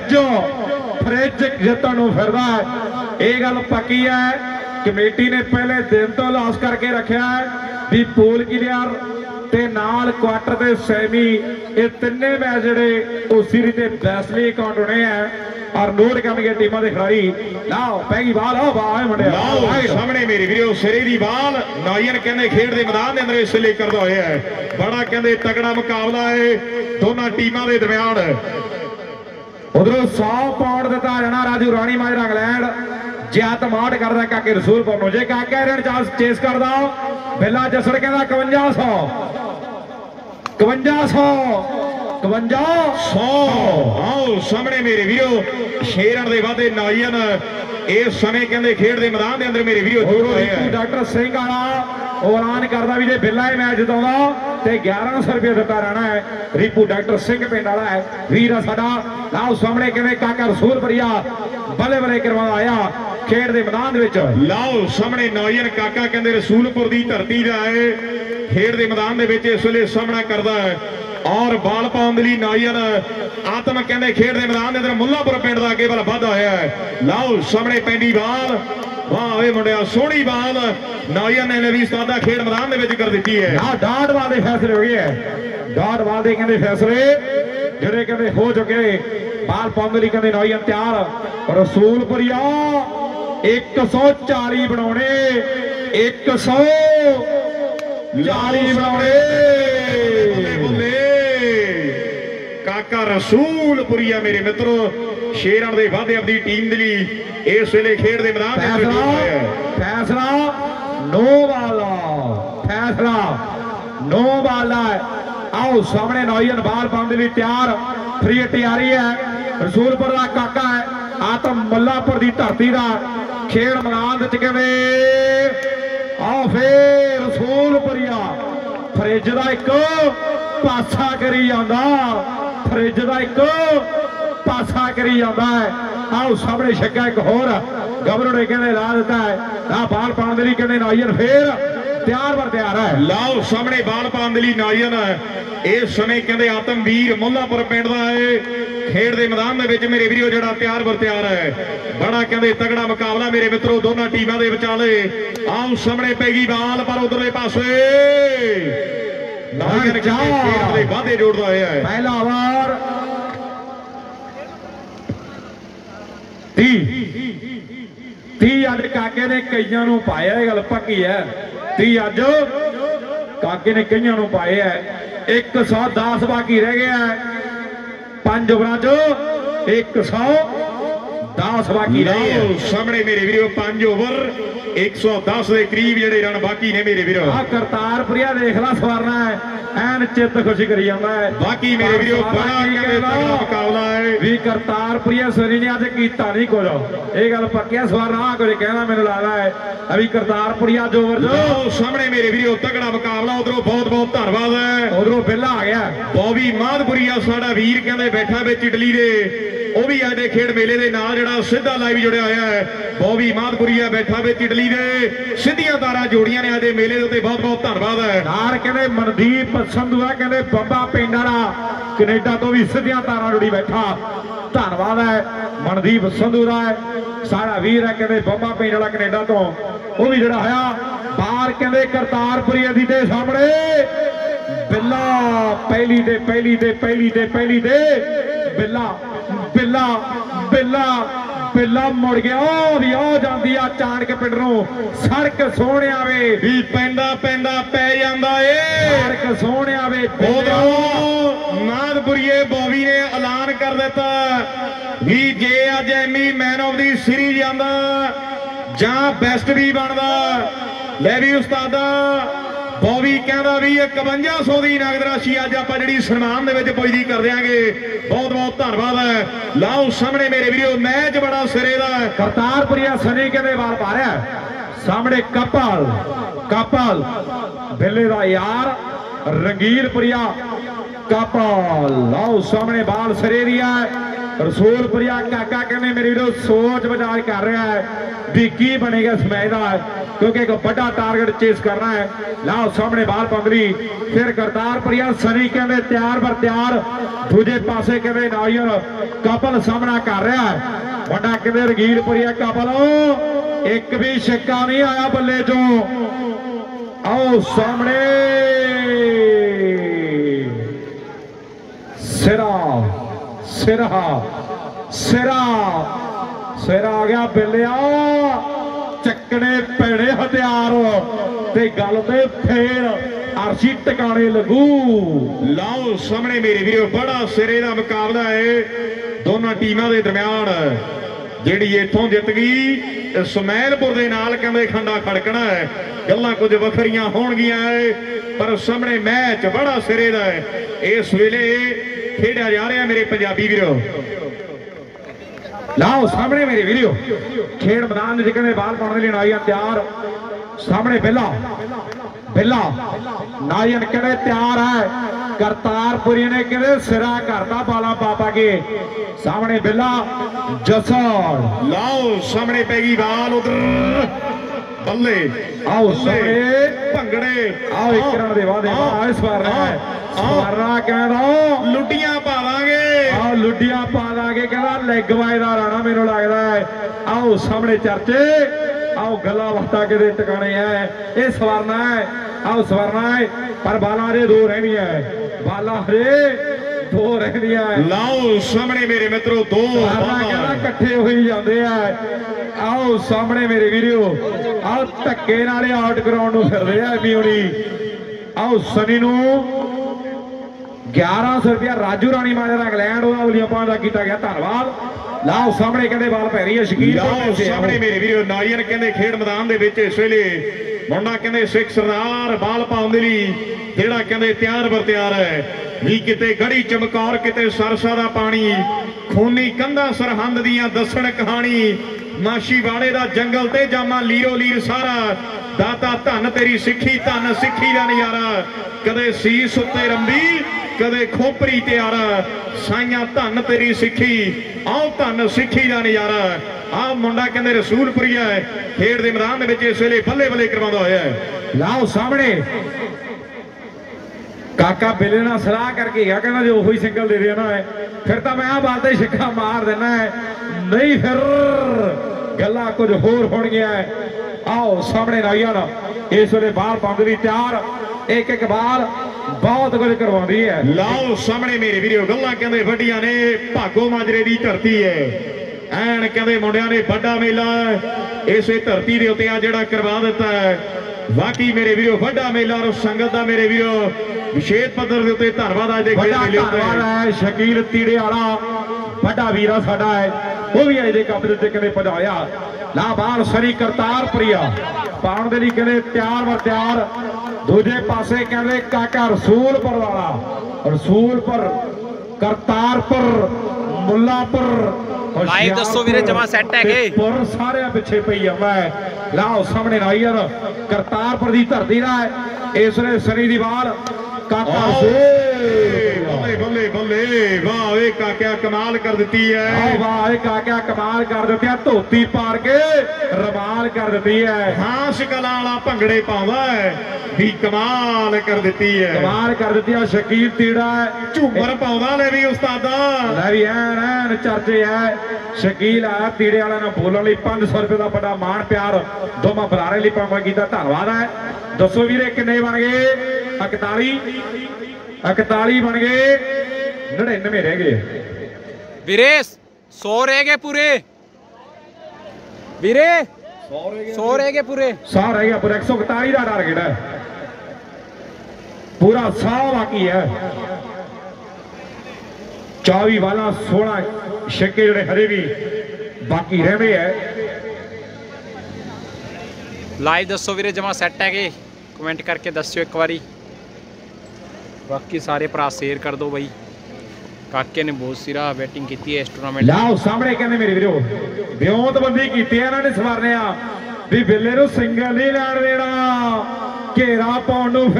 ਫਰਿੱਜ ਜਿੱਤਣ ਨੂੰ ਫਿਰਦਾ ਹੈ, ਇਹ ਗੱਲ ਪੱਕੀ ਹੈ। ਕਮੇਟੀ ਨੇ ਪਹਿਲੇ ਦਿਨ ਤੋਂ ਲਾਸ ਕਰਕੇ ਰੱਖਿਆ ਹੈ ਵੀ ਪੂਲ ਕਲੀਅਰ ਤੇ ਨਾਲ ਕੁਆਟਰ ਤੇ ਸੈਮੀ, ਇਹ ਤਿੰਨੇ ਮੈਚ ਜਿਹੜੇ ਉਹ ਸੀਰੀਜ਼ ਦੇ ਬੈਸਲੀ ਅਕਾਊਂਟ ਹੋਣੇ ਆ। ਔਰ ਨੋਟ ਕਰਨਗੇ ਟੀਮਾਂ ਦੇ ਖਿਡਾਰੀ। ਲਾਓ ਪੈ ਗਈ ਬਾਲ, ਆਹ ਬਾਹ ਮੁੰਡਿਆ, ਲਾਓ ਸਾਹਮਣੇ ਮੇਰੇ ਵੀਰੋ ਸਿਰੇ ਦੀ ਬਾਲ। ਨਾਇਨ ਕਹਿੰਦੇ ਖੇਡ ਦੇ ਮੈਦਾਨ ਦੇ ਅੰਦਰ ਇਸ ਲਈ ਕਰਦਾ ਹੋਇਆ ਹੈ। ਬੜਾ ਕਹਿੰਦੇ ਤਗੜਾ ਮੁਕਾਬਲਾ ਹੈ ਦੋਨਾਂ ਟੀਮਾਂ ਦੇ ਦਰਮਿਆਨ। ਉਧਰੋਂ 100 ਪਾਉਂਡ ਦਿੱਤਾ ਜਾਣਾ ਰਾਜੂ ਰਾਣੀ ਮਾਜਰਾ ਇੰਗਲੈਂਡ। ਜਿਆਤ ਮਾਟ ਕਰਦਾ ਕਾਕੇ ਰਸੂਲਪੁਰ ਨੂੰ, ਜੇ ਕਾਕੇ ਰਣ ਚਾਂਸ ਚੇਸ ਕਰਦਾ। ਬਿੱਲਾ ਜਸੜ ਕਹਿੰਦਾ 5100 ਆਓ ਸਾਹਮਣੇ ਮੇਰੇ ਵੀਰੋ 6 ਰਨ ਦੇ ਵਾਧੇ ਨਾਇਨ ਇਸ ਸਮੇਂ ਕਹਿੰਦੇ ਖੇਡ ਦੇ ਮੈਦਾਨ ਦੇ ਅੰਦਰ ਮੇਰੇ ਵੀਰੋ ਡਾਕਟਰ ਸਿੰਘ ਵਾਲਾ ਉਹ ਐਲਾਨ ਕਰਦਾ ਵੀ ਜੇ ਬਿੱਲਾ ਇਹ ਮੈਚ ਜਿਤਾਉਂਦਾ ਤੇ 1100 ਰੁਪਏ ਦਿੱਤਾ ਰਹਿਣਾ ਹੈ। ਰੀਪੂ ਡਾਕਟਰ ਸਿੰਘ ਪਿੰਡ ਵਾਲਾ ਹੈ ਵੀਰ ਸਾਡਾ। ਲਾਓ ਸਾਹਮਣੇ ਕਿਵੇਂ ਕਾਕਾ ਰਸੂਲਪੁਰੀਆ ਬੱਲੇ ਬੱਲੇ ਕਰਵਾਉਂਦਾ ਆਇਆ ਖੇਡ ਦੇ ਮੈਦਾਨ ਦੇ ਵਿੱਚ। ਲਾਓ ਸਾਹਮਣੇ ਨਾਇਨ ਕਾਕਾ ਕਹਿੰਦੇ ਰਸੂਲਪੁਰ ਦੀ ਧਰਤੀ ਦਾ ਹੈ, ਖੇਡ ਦੇ ਮੈਦਾਨ ਦੇ ਵਿੱਚ ਇਸ ਵੇਲੇ ਸਾਹਮਣਾ ਕਰਦਾ ਹੈ। ਔਰ ਬਾਲ ਪਾਉਣ ਦੇ ਲਈ ਨਾਇਨ ਆਤਮ ਕਹਿੰਦੇ ਖੇਡ ਦੇ ਮੈਦਾਨ ਦੇ ਅੰਦਰ ਮੁੱਲਾਪੁਰ ਪਿੰਡ ਦਾ ਅੱਗੇ ਵੱਲ ਵਧਦਾ ਹੋਇਆ ਹੈ। ਲਾਓ ਸਾਹਮਣੇ ਪੈਂਦੀ ਬਾਲ, ਵਾਹ ਵੇ ਮੁੰਡਿਆ ਸੋਹਣੀ ਬਾਲ ਨਾਇਨ ਨੇ ਵੀ ਉਸਤਾਦਾ ਖੇਡ ਮੈਦਾਨ ਦੇ ਵਿੱਚ ਕਰ ਦਿੱਤੀ ਹੈ। ਆ ਡਾਟਵਾਲ ਦੇ ਫੈਸਲੇ ਹੋ ਗਏ ਹੈ, ਡਾਟਵਾਲ ਦੇ ਕਹਿੰਦੇ ਫੈਸਲੇ ਜਿਹੜੇ ਕਹਿੰਦੇ ਹੋ ਚੁੱਕੇ। ਬਾਲ ਪਾਉਣ ਦੇ ਲਈ ਕਹਿੰਦੇ ਨਾਇਨ ਤਿਆਰ। ਰਸੂਲਪੁਰੀਆ 140 ਬਣਾਉਣੇ, 140 ਬਣਾਉਣੇ। ਕਾਕਾ ਰਸੂਲਪੁਰੀਆ ਮੇਰੇ ਮਿੱਤਰੋ 6 ਰਨ ਦੇ ਵਾਧੇ ਆਪਣੀ ਟੀਮ ਦੇ ਲਈ ਇਸ ਵੇਲੇ ਖੇਡ ਦੇ ਮੈਦਾਨ ਦੇ ਵਿੱਚ ਫੈਸਲਾ ਨੋ ਵਾਲਾ। फैसला 9 बाल है। आओ सामने नौजन बाल पाने भी तैयार फ्री तैयारी है। रसूलपुर का काका है आतम मुल्लापुर की धरती का खेल मैदान कहते आओ फिर रसूलपुरिया फ्रिज का एक पासा करी जाता फ्रिज का एक पासा करी जाता है। आओ सामने छक्का एक होर गबरू ने कहते ला दिता है आ बाल पाने के लिए कहते नौजन फिर तैयार पर तैयार है। लाओ सामने बाल पाने के लिए नौजन इस समय कहते आतमवीर मुल्लापुर पिंड का है खेड के मैदान में मेरे वीरो जड़ा तैयार पर तैयार है। बड़ा कहते तगड़ा मुकाबला मेरे मित्रों दोनों टीमों के विचाले। आओ सामने पैगी बाल पर उधरले पासे नौजन कहते वादे जोड़ता है। पहला ओवर 30 अज काके ने कईयां नूं पाया गल पक्की है 30 अज काके ने कईयां नूं पाए है। 110 बाकी रह गया है 5 ओवरां च 110 बाकी रह गए। सामने मेरे वीरो 5 ओवर 110 के करीब जेडे रन बाकी ने मेरे वीरो। करतारपुरिया देख ला सवारना है एन चित खुशी करी जाता है बाकी मेरे वीरो बड़ा मुकाबला है भी करतारपुरिया सरी ने अज कीता नहीं कुछ ये गल पक्की सवारना कुछ कहना मैंने लगता है अभी करतारपुरिया जो ओवर सामने मेरे वीरो तगड़ा मुकाबला उधरों बहुत बहुत धन्यवाद है। उधरों बिल्ला आ गया बॉबी माधपुरिया साडा वीर कहते बैठा विच इटली दे ਉਹ ਵੀ ਅੱਜ ਦੇ ਖੇਡ ਮੇਲੇ ਦੇ ਨਾਲ ਜਿਹੜਾ ਸਿੱਧਾ ਲਾਈਵ ਜੁੜਿਆ ਹੋਇਆ ਹੈ। ਬੌਬੀ ਮਾਧਪੁਰੀਆ ਬੈਠਾ ਵੇ ਇਟਲੀ ਦੇ ਸਿੱਧੀਆਂ ਤਾਰਾਂ ਜੋੜੀਆਂ ਨੇ ਅੱਜ ਦੇ ਮੇਲੇ ਦੇ ਉੱਤੇ ਬਹੁਤ ਬਹੁਤ ਧੰਨਵਾਦ ਹੈ। ਨਾਲ ਕਹਿੰਦੇ ਮਨਦੀਪ ਸੰਧੂਆ ਕਹਿੰਦੇ ਬੰਬਾ ਪਿੰਡ ਵਾਲਾ ਕੈਨੇਡਾ ਤੋਂ ਵੀ ਸਿੱਧੀਆਂ ਤਾਰਾਂ ਜੁੜੀ ਬੈਠਾ ਧੰਨਵਾਦ ਹੈ ਮਨਦੀਪ ਸੰਧੂ ਦਾ ਸਾਡਾ ਵੀਰ ਹੈ ਕਹਿੰਦੇ ਬੰਬਾ ਪਿੰਡ ਵਾਲਾ ਕੈਨੇਡਾ ਤੋਂ ਉਹ ਵੀ ਜਿਹੜਾ ਹੋਇਆ ਬਾਹਰ ਕਹਿੰਦੇ ਕਰਤਾਰਪੁਰੀਆ ਦੀ ਦੇ ਸਾਹਮਣੇ ਬਿੱਲਾ ਪਹਿਲੀ ਤੇ ਪਹਿਲੀ ਤੇ ਪਹਿਲੀ ਤੇ ਪਹਿਲੀ ਤੇ ਬਿੱਲਾ बिल्ला बिल्ला बिल्ला मुड़ गया भी आ जाती आ चाणक पिंड नूं सड़क सोहणे वे भी पैंदा पैंदा पै जांदा ए सड़क सोहणे वे माधपुरीए बॉबी ने ऐलान कर दिता भी जे अज एमी मैन ऑफ दी सीरीज आंदा जां बेस्ट भी बनदा ले भी उस्तादा बॉबी कहता भी 5100 की नगद राशि अज आप जी सन्मान पुजदी कर देंगे। बहुत बहुत धन्यवाद है। लाओ सामने मेरे वीडियो मैच बड़ा सिरे का करतारपुरिया सनी कहते बाल पा रहा सामने कपल कपल बिल्ले का यार रंगीलपुरिया कपल लाओ सामने बाल सिरे दिया रसूलपुरिया काका कहने मेरे वीडियो सोच विचार कर रहा है भी की बनेगा इस मैच का क्योंकि एक बड़ा टारगेट चेस करना है। लाओ सामने बाल पंगली फिर करतारपुरिया सनी कहते तैयार पर तैयार दूजे पासे कहते नौजन कपल सामना कर रहा है बड़ा कहते रंगीलपुरिया कपल एक भी छक्का नहीं आया बल्ले चो। आओ सामने सिरा सिरा सिरा सिरा आ गया बिल्लिया चकने पेड़े हथियार ते गल ते फिर अर्शी टिकाने लगू। लाओ सामने मेरे वीरो बड़ा सिरे का मुकाबला है दोनों टीमों के दरम्यान जिहड़ी इत्थों जित गई समैलपुर दे नाल कहंदे खंडा खड़कना है गल्लां कुछ वखरियां होणगियां है पर सामने मैच बड़ा सिरे का है। इस वेले खेड़ा जा रहा मेरे पंजाबी वीरो। लाओ सामने मेरे वीडियो खेड मैदान कहते बाल पाने लिए नौजन तैयार सामने बिल्ला बिल्ला नौजन कहते तैयार है करतारपुरी ने कहते सिरा करता बाला पापा के सामने बिल्ला जसर लाओ सामने पैगी बाल उधर बल्ले आओ सामने भंगड़े आओ एक रन दे बाद इस बार कहना लुटियां पा देंगे आओ लुटियां पा देंगे कहना लेग बाय दा राणा मैनू लगता है। आओ सामने चर्चे आओ गला बातां के टिकाने है ये सवारना है आओ सवारना है पर बाला हरे दो रहनी है बाला हरे दो रहनी है। लाओ सामने मेरे मित्रों दो इकट्ठे हो जाते हैं। आओ सामने मेरे वीडियो आओ धक्के नाले आउट कराउण नूं फिरदे आ एमी आओ सनी नूं 1100 रुपया राजू राणी माजरा इंग्लैंड ओवलियां का किया गया धन्यवाद। लाओ सामने कहते बाल पै रही है शकील सामने मेरे वीरो नौजन कहते खेड मैदान दे विच इस वेले ਮੁੰਡਾ ਕਹਿੰਦੇ ਸਿੱਖ ਸਰਦਾਰ ਬਾਲ ਪਾਉਣ ਦੇ ਲਈ ਜਿਹੜਾ ਕਹਿੰਦੇ ਤਿਆਰ ਬਰ ਤਿਆਰ ਹੈ ਵੀ ਕਿਤੇ ਗੜੀ ਚਮਕੌਰ ਕਿਤੇ ਸਰਸਾ ਦਾ ਪਾਣੀ ਖੂਨੀ ਕੰਧਾਂ ਸਰਹੰਦ ਦੀਆਂ ਦੱਸਣ ਕਹਾਣੀ ਮਾਸ਼ੀਵਾੜੇ ਦਾ ਜੰਗਲ ਤੇ ਜਾਮਾ ਲੀਰੋ ਲੀਰ ਸਾਰਾ ਦਾਤਾ ਧੰਨ ਤੇਰੀ ਸਿੱਖੀ ਧੰਨ ਸਿੱਖੀ ਦਾ ਨਜ਼ਾਰਾ ਕਦੇ ਸੀਸ ਉੱਤੇ ਰੰਬੀ ਕਦੇ ਖੋਪਰੀ ਤਿਆਰਾ ਸਾਈਆਂ ਧੰਨ ਤੇਰੀ ਸਿੱਖੀ ਆਓ ਧੰਨ ਸਿੱਖੀ ਦਾ ਨਜ਼ਾਰਾ ਆਹ ਮੁੰਡਾ ਕਹਿੰਦੇ ਰਸੂਲਪੁਰੀਆ ਖੇਡ ਦੇ ਮੈਦਾਨ ਦੇ ਵਿੱਚ ਇਸ ਵੇਲੇ ਬੱਲੇ ਬੱਲੇ ਕਰਵਾਉਂਦਾ ਹੋਇਆ ਹੈ ਲਾਓ ਸਾਹਮਣੇ ਕਾਕਾ ਬਿੱਲੇ ਨਾਲ ਸਲਾਹ ਕਰਕੇ ਗਿਆ ਕਹਿੰਦਾ ਜੋ ਉਹੀ ਸਿੰਗਲ ਦੇ ਦੇਣਾ ਹੈ ਫਿਰ ਤਾਂ ਮੈਂ ਆਹ ਬਾਲ ਤੇ ਛੱਕਾ ਮਾਰ ਦੇਣਾ ਹੈ ਨਹੀਂ ਫਿਰ ਗੱਲਾਂ ਕੁਝ ਹੋਰ ਹੋਣ ਗਿਆ ਹੈ ਆਓ ਸਾਹਮਣੇ ਨਾਈਆਂ ਇਸ ਵੇਲੇ ਬਾਹਰ ਪਾਉਂਦੇ ਵੀ ਤਿਆਰ ਇੱਕ ਇੱਕ ਬਾਲ ਬਹੁਤ ਕੁਝ ਕਰਵਾਉਂਦੀ ਹੈ ਲਾਓ ਸਾਹਮਣੇ ਮੇਰੇ ਵੀਰੋ ਗੱਲਾਂ ਕਹਿੰਦੇ ਵੱਡੀਆਂ ਨੇ ਭਾਗੋ ਮਾਜਰੇ ਦੀ ਧਰਤੀ ਹੈ ਐਨ ਕਹਿੰਦੇ ਮੁੰਡਿਆਂ ਨੇ ਵੱਡਾ ਮੇਲਾ ਇਸੇ ਧਰਤੀ ਦੇ ਉੱਤੇ ਆ ਜਿਹੜਾ ਕਰਵਾ ਦਿੱਤਾ ਹੈ ਵਾਕਈ ਮੇਰੇ ਵੀਰੋ ਵੱਡਾ ਮੇਲਾ ਔਰ ਸੰਗਤ ਦਾ ਮੇਰੇ ਵੀਰੋ ਵਿਸ਼ੇਸ਼ ਪੱਧਰ ਦੇ ਉੱਤੇ ਧੰਨਵਾਦ ਅੱਜ ਦੇ ਖੇਡ ਮੇਲੇ ਉੱਤੇ ਹੈ ਸ਼ਕੀਲ ਤੀੜੇ ਵਾਲਾ ਵੱਡਾ ਵੀਰਾ ਸਾਡਾ ਹੈ ਉਹ ਵੀ ਅਜੇ ਕੱਪ ਦੇ ਉੱਤੇ ਕਹਿੰਦੇ ਭਜਾਇਆ ਲਾ ਬਾਹਰ ਸਰੀ ਕਰਤਾਰਪੁਰੀਆ ਪਾਉਣ ਦੇ ਲਈ ਕਹਿੰਦੇ ਤਿਆਰ ਵਰ ਤਿਆਰ ਦੂਜੇ ਪਾਸੇ ਕਹਿੰਦੇ ਕਾਕਾ ਰਸੂਲਪੁਰ ਵਾਲਾ ਰਸੂਲਪੁਰ ਕਰਤਾਰਪੁਰ ਮੁੱਲਾਪੁਰ ਲਾਈਵ ਦੱਸੋ ਵੀਰੇ ਜਮਾ ਸੈੱਟ ਹੈਗੇ ਪੁਰ ਸਾਰਿਆਂ ਪਿੱਛੇ ਪਈ ਆ ਮੈਂ ਲਾਓ ਸਾਹਮਣੇ ਨਾਈਰ ਕਰਤਾਰਪੁਰ ਦੀ ਧਰਤੀ ਦਾ ਇਸ ਵੇਲੇ ਸਰੀ ਦੀ ਬਾਲ ਕਾਕਾ ਬੱਲੇ ਬੱਲੇ ਬੱਲੇ ਵਾਹ ਵੇ ਕਾਕਿਆ ਕਮਾਲ ਕਰ ਦਿੱਤੀ ਹੈ ਵਾਹ ਵੇ ਕਾਕਿਆ ਕਮਾਲ ਕਰ ਦਿੱਤੀ ਹੈ ਧੋਤੀ ਪਾੜ ਕੇ ਰਮਾਲ ਕਰ ਦਿੱਤੀ ਹੈ ਹਾਂ ਸ਼ਕਲਾਂ ਵਾਲਾ ਭੰਗੜੇ ਪਾਉਂਦਾ ਹੈ ਵੀ ਕਮਾਲ ਕਰ ਦਿੱਤੀ ਹੈ ਕਮਾਲ ਕਰ ਦਿੱਤੀ ਹੈ ਸ਼ਕੀਲ ਤੀੜਾ ਝੂਮਰ ਪਾਉਂਦਾ ਲੈ ਵੀ ਉਸਤਾਦਾ ਲੈ ਵੀ ਐਨ ਚਰਚੇ ਹੈ ਸ਼ਕੀਲ ਆ ਤੀੜੇ ਵਾਲਿਆਂ ਨਾਲ ਬੋਲਣ ਲਈ 500 ਰੁਪਏ ਦਾ ਬੜਾ ਮਾਣ ਪਿਆਰ ਦੋਵਾਂ ਬਰਾਰੇ ਲਈ ਪਾਵਾਂ ਕੀਤਾ ਧੰਨਵਾਦ ਹੈ ਦੱਸੋ ਵੀਰੇ ਕਿੰਨੇ ਬਣ ਗਏ 41 ਬਣ ਗਏ 99 ਰਹਿ ਗਏ ਵੀਰੇ 100 ਰਹਿ ਗਏ ਪੂਰੇ ਵੀਰੇ 100 ਰਹਿ ਗਏ ਪੂਰੇ 100 ਰਹਿ ਗਿਆ ਪੂਰਾ 141 ਦਾ ਟਾਰਗੇਟ ਹੈ ਪੂਰਾ 100 ਬਾਕੀ ਹੈ 24 ਵਾਲਾ 16 ਛੱਕੇ ਜਿਹੜੇ ਹਰੇ ਵੀ ਬਾਕੀ ਰਹਿੰਦੇ ਹੈ ਲਾਈਵ ਦੱਸੋ ਵੀਰੇ ਜਮਾ ਸੈੱਟ ਹੈਗੇ ਕਮੈਂਟ ਕਰਕੇ ਦੱਸਿਓ ਇੱਕ ਵਾਰੀ ਬਾਕੀ ਸਾਰੇ ਭਰਾ ਸ਼ੇਅਰ ਕਰ ਦਿਓ ਬਾਈ ਕਾਕੇ ਨੇ ਬਹੁਤ ਸਿਰਾ ਬੈਟਿੰਗ ਕੀਤੀ ਹੈ ਇਸ ਟੂਰਨਾਮੈਂਟ ਲਾਓ ਸਾਹਮਣੇ ਕਹਿੰਦੇ ਮੇਰੇ ਵੀਰੋ ਬਿਉਂਤਬੰਦੀ ਕੀਤੀ ਹੈ ਇਹਨਾਂ ਨੇ ਸਵਾਰਨਿਆ ਵੀ ਬਿੱਲੇ ਨੂੰ ਸਿੰਗਲ ਨਹੀਂ ਲੈਣ ਦੇਣਾ ਘੇਰਾ ਪਾਉਣ ਨੂੰ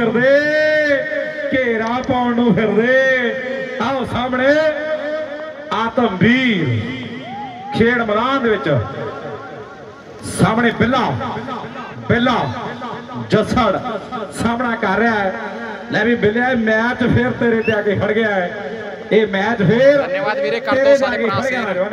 ਫਿਰਦੇ ਆਓ ਸਾਹਮਣੇ ਆਤਮਵੀਰ ਖੇਡ ਮੈਦਾਨ ਦੇ ਵਿੱਚ ਸਾਹਮਣੇ ਬਿੱਲਾ ਜੱਸੜ ਸਾਹਮਣਾ ਕਰ ਰਿਹਾ ਹੈ ਲੈ ਵੀ ਬਿੱਲਿਆ ਮੈਚ ਫਿਰ ਤੇਰੇ ਤੇ ਆ ਕੇ ਖੜ ਗਿਆ ਹੈ ਇਹ ਮੈਚ ਫੇਰ ਧੰਨਵਾਦ ਵੀਰੇ ਕਰ ਦੋ ਸਾਰੇ ਭਰਾ ਸ਼ੇਅਰ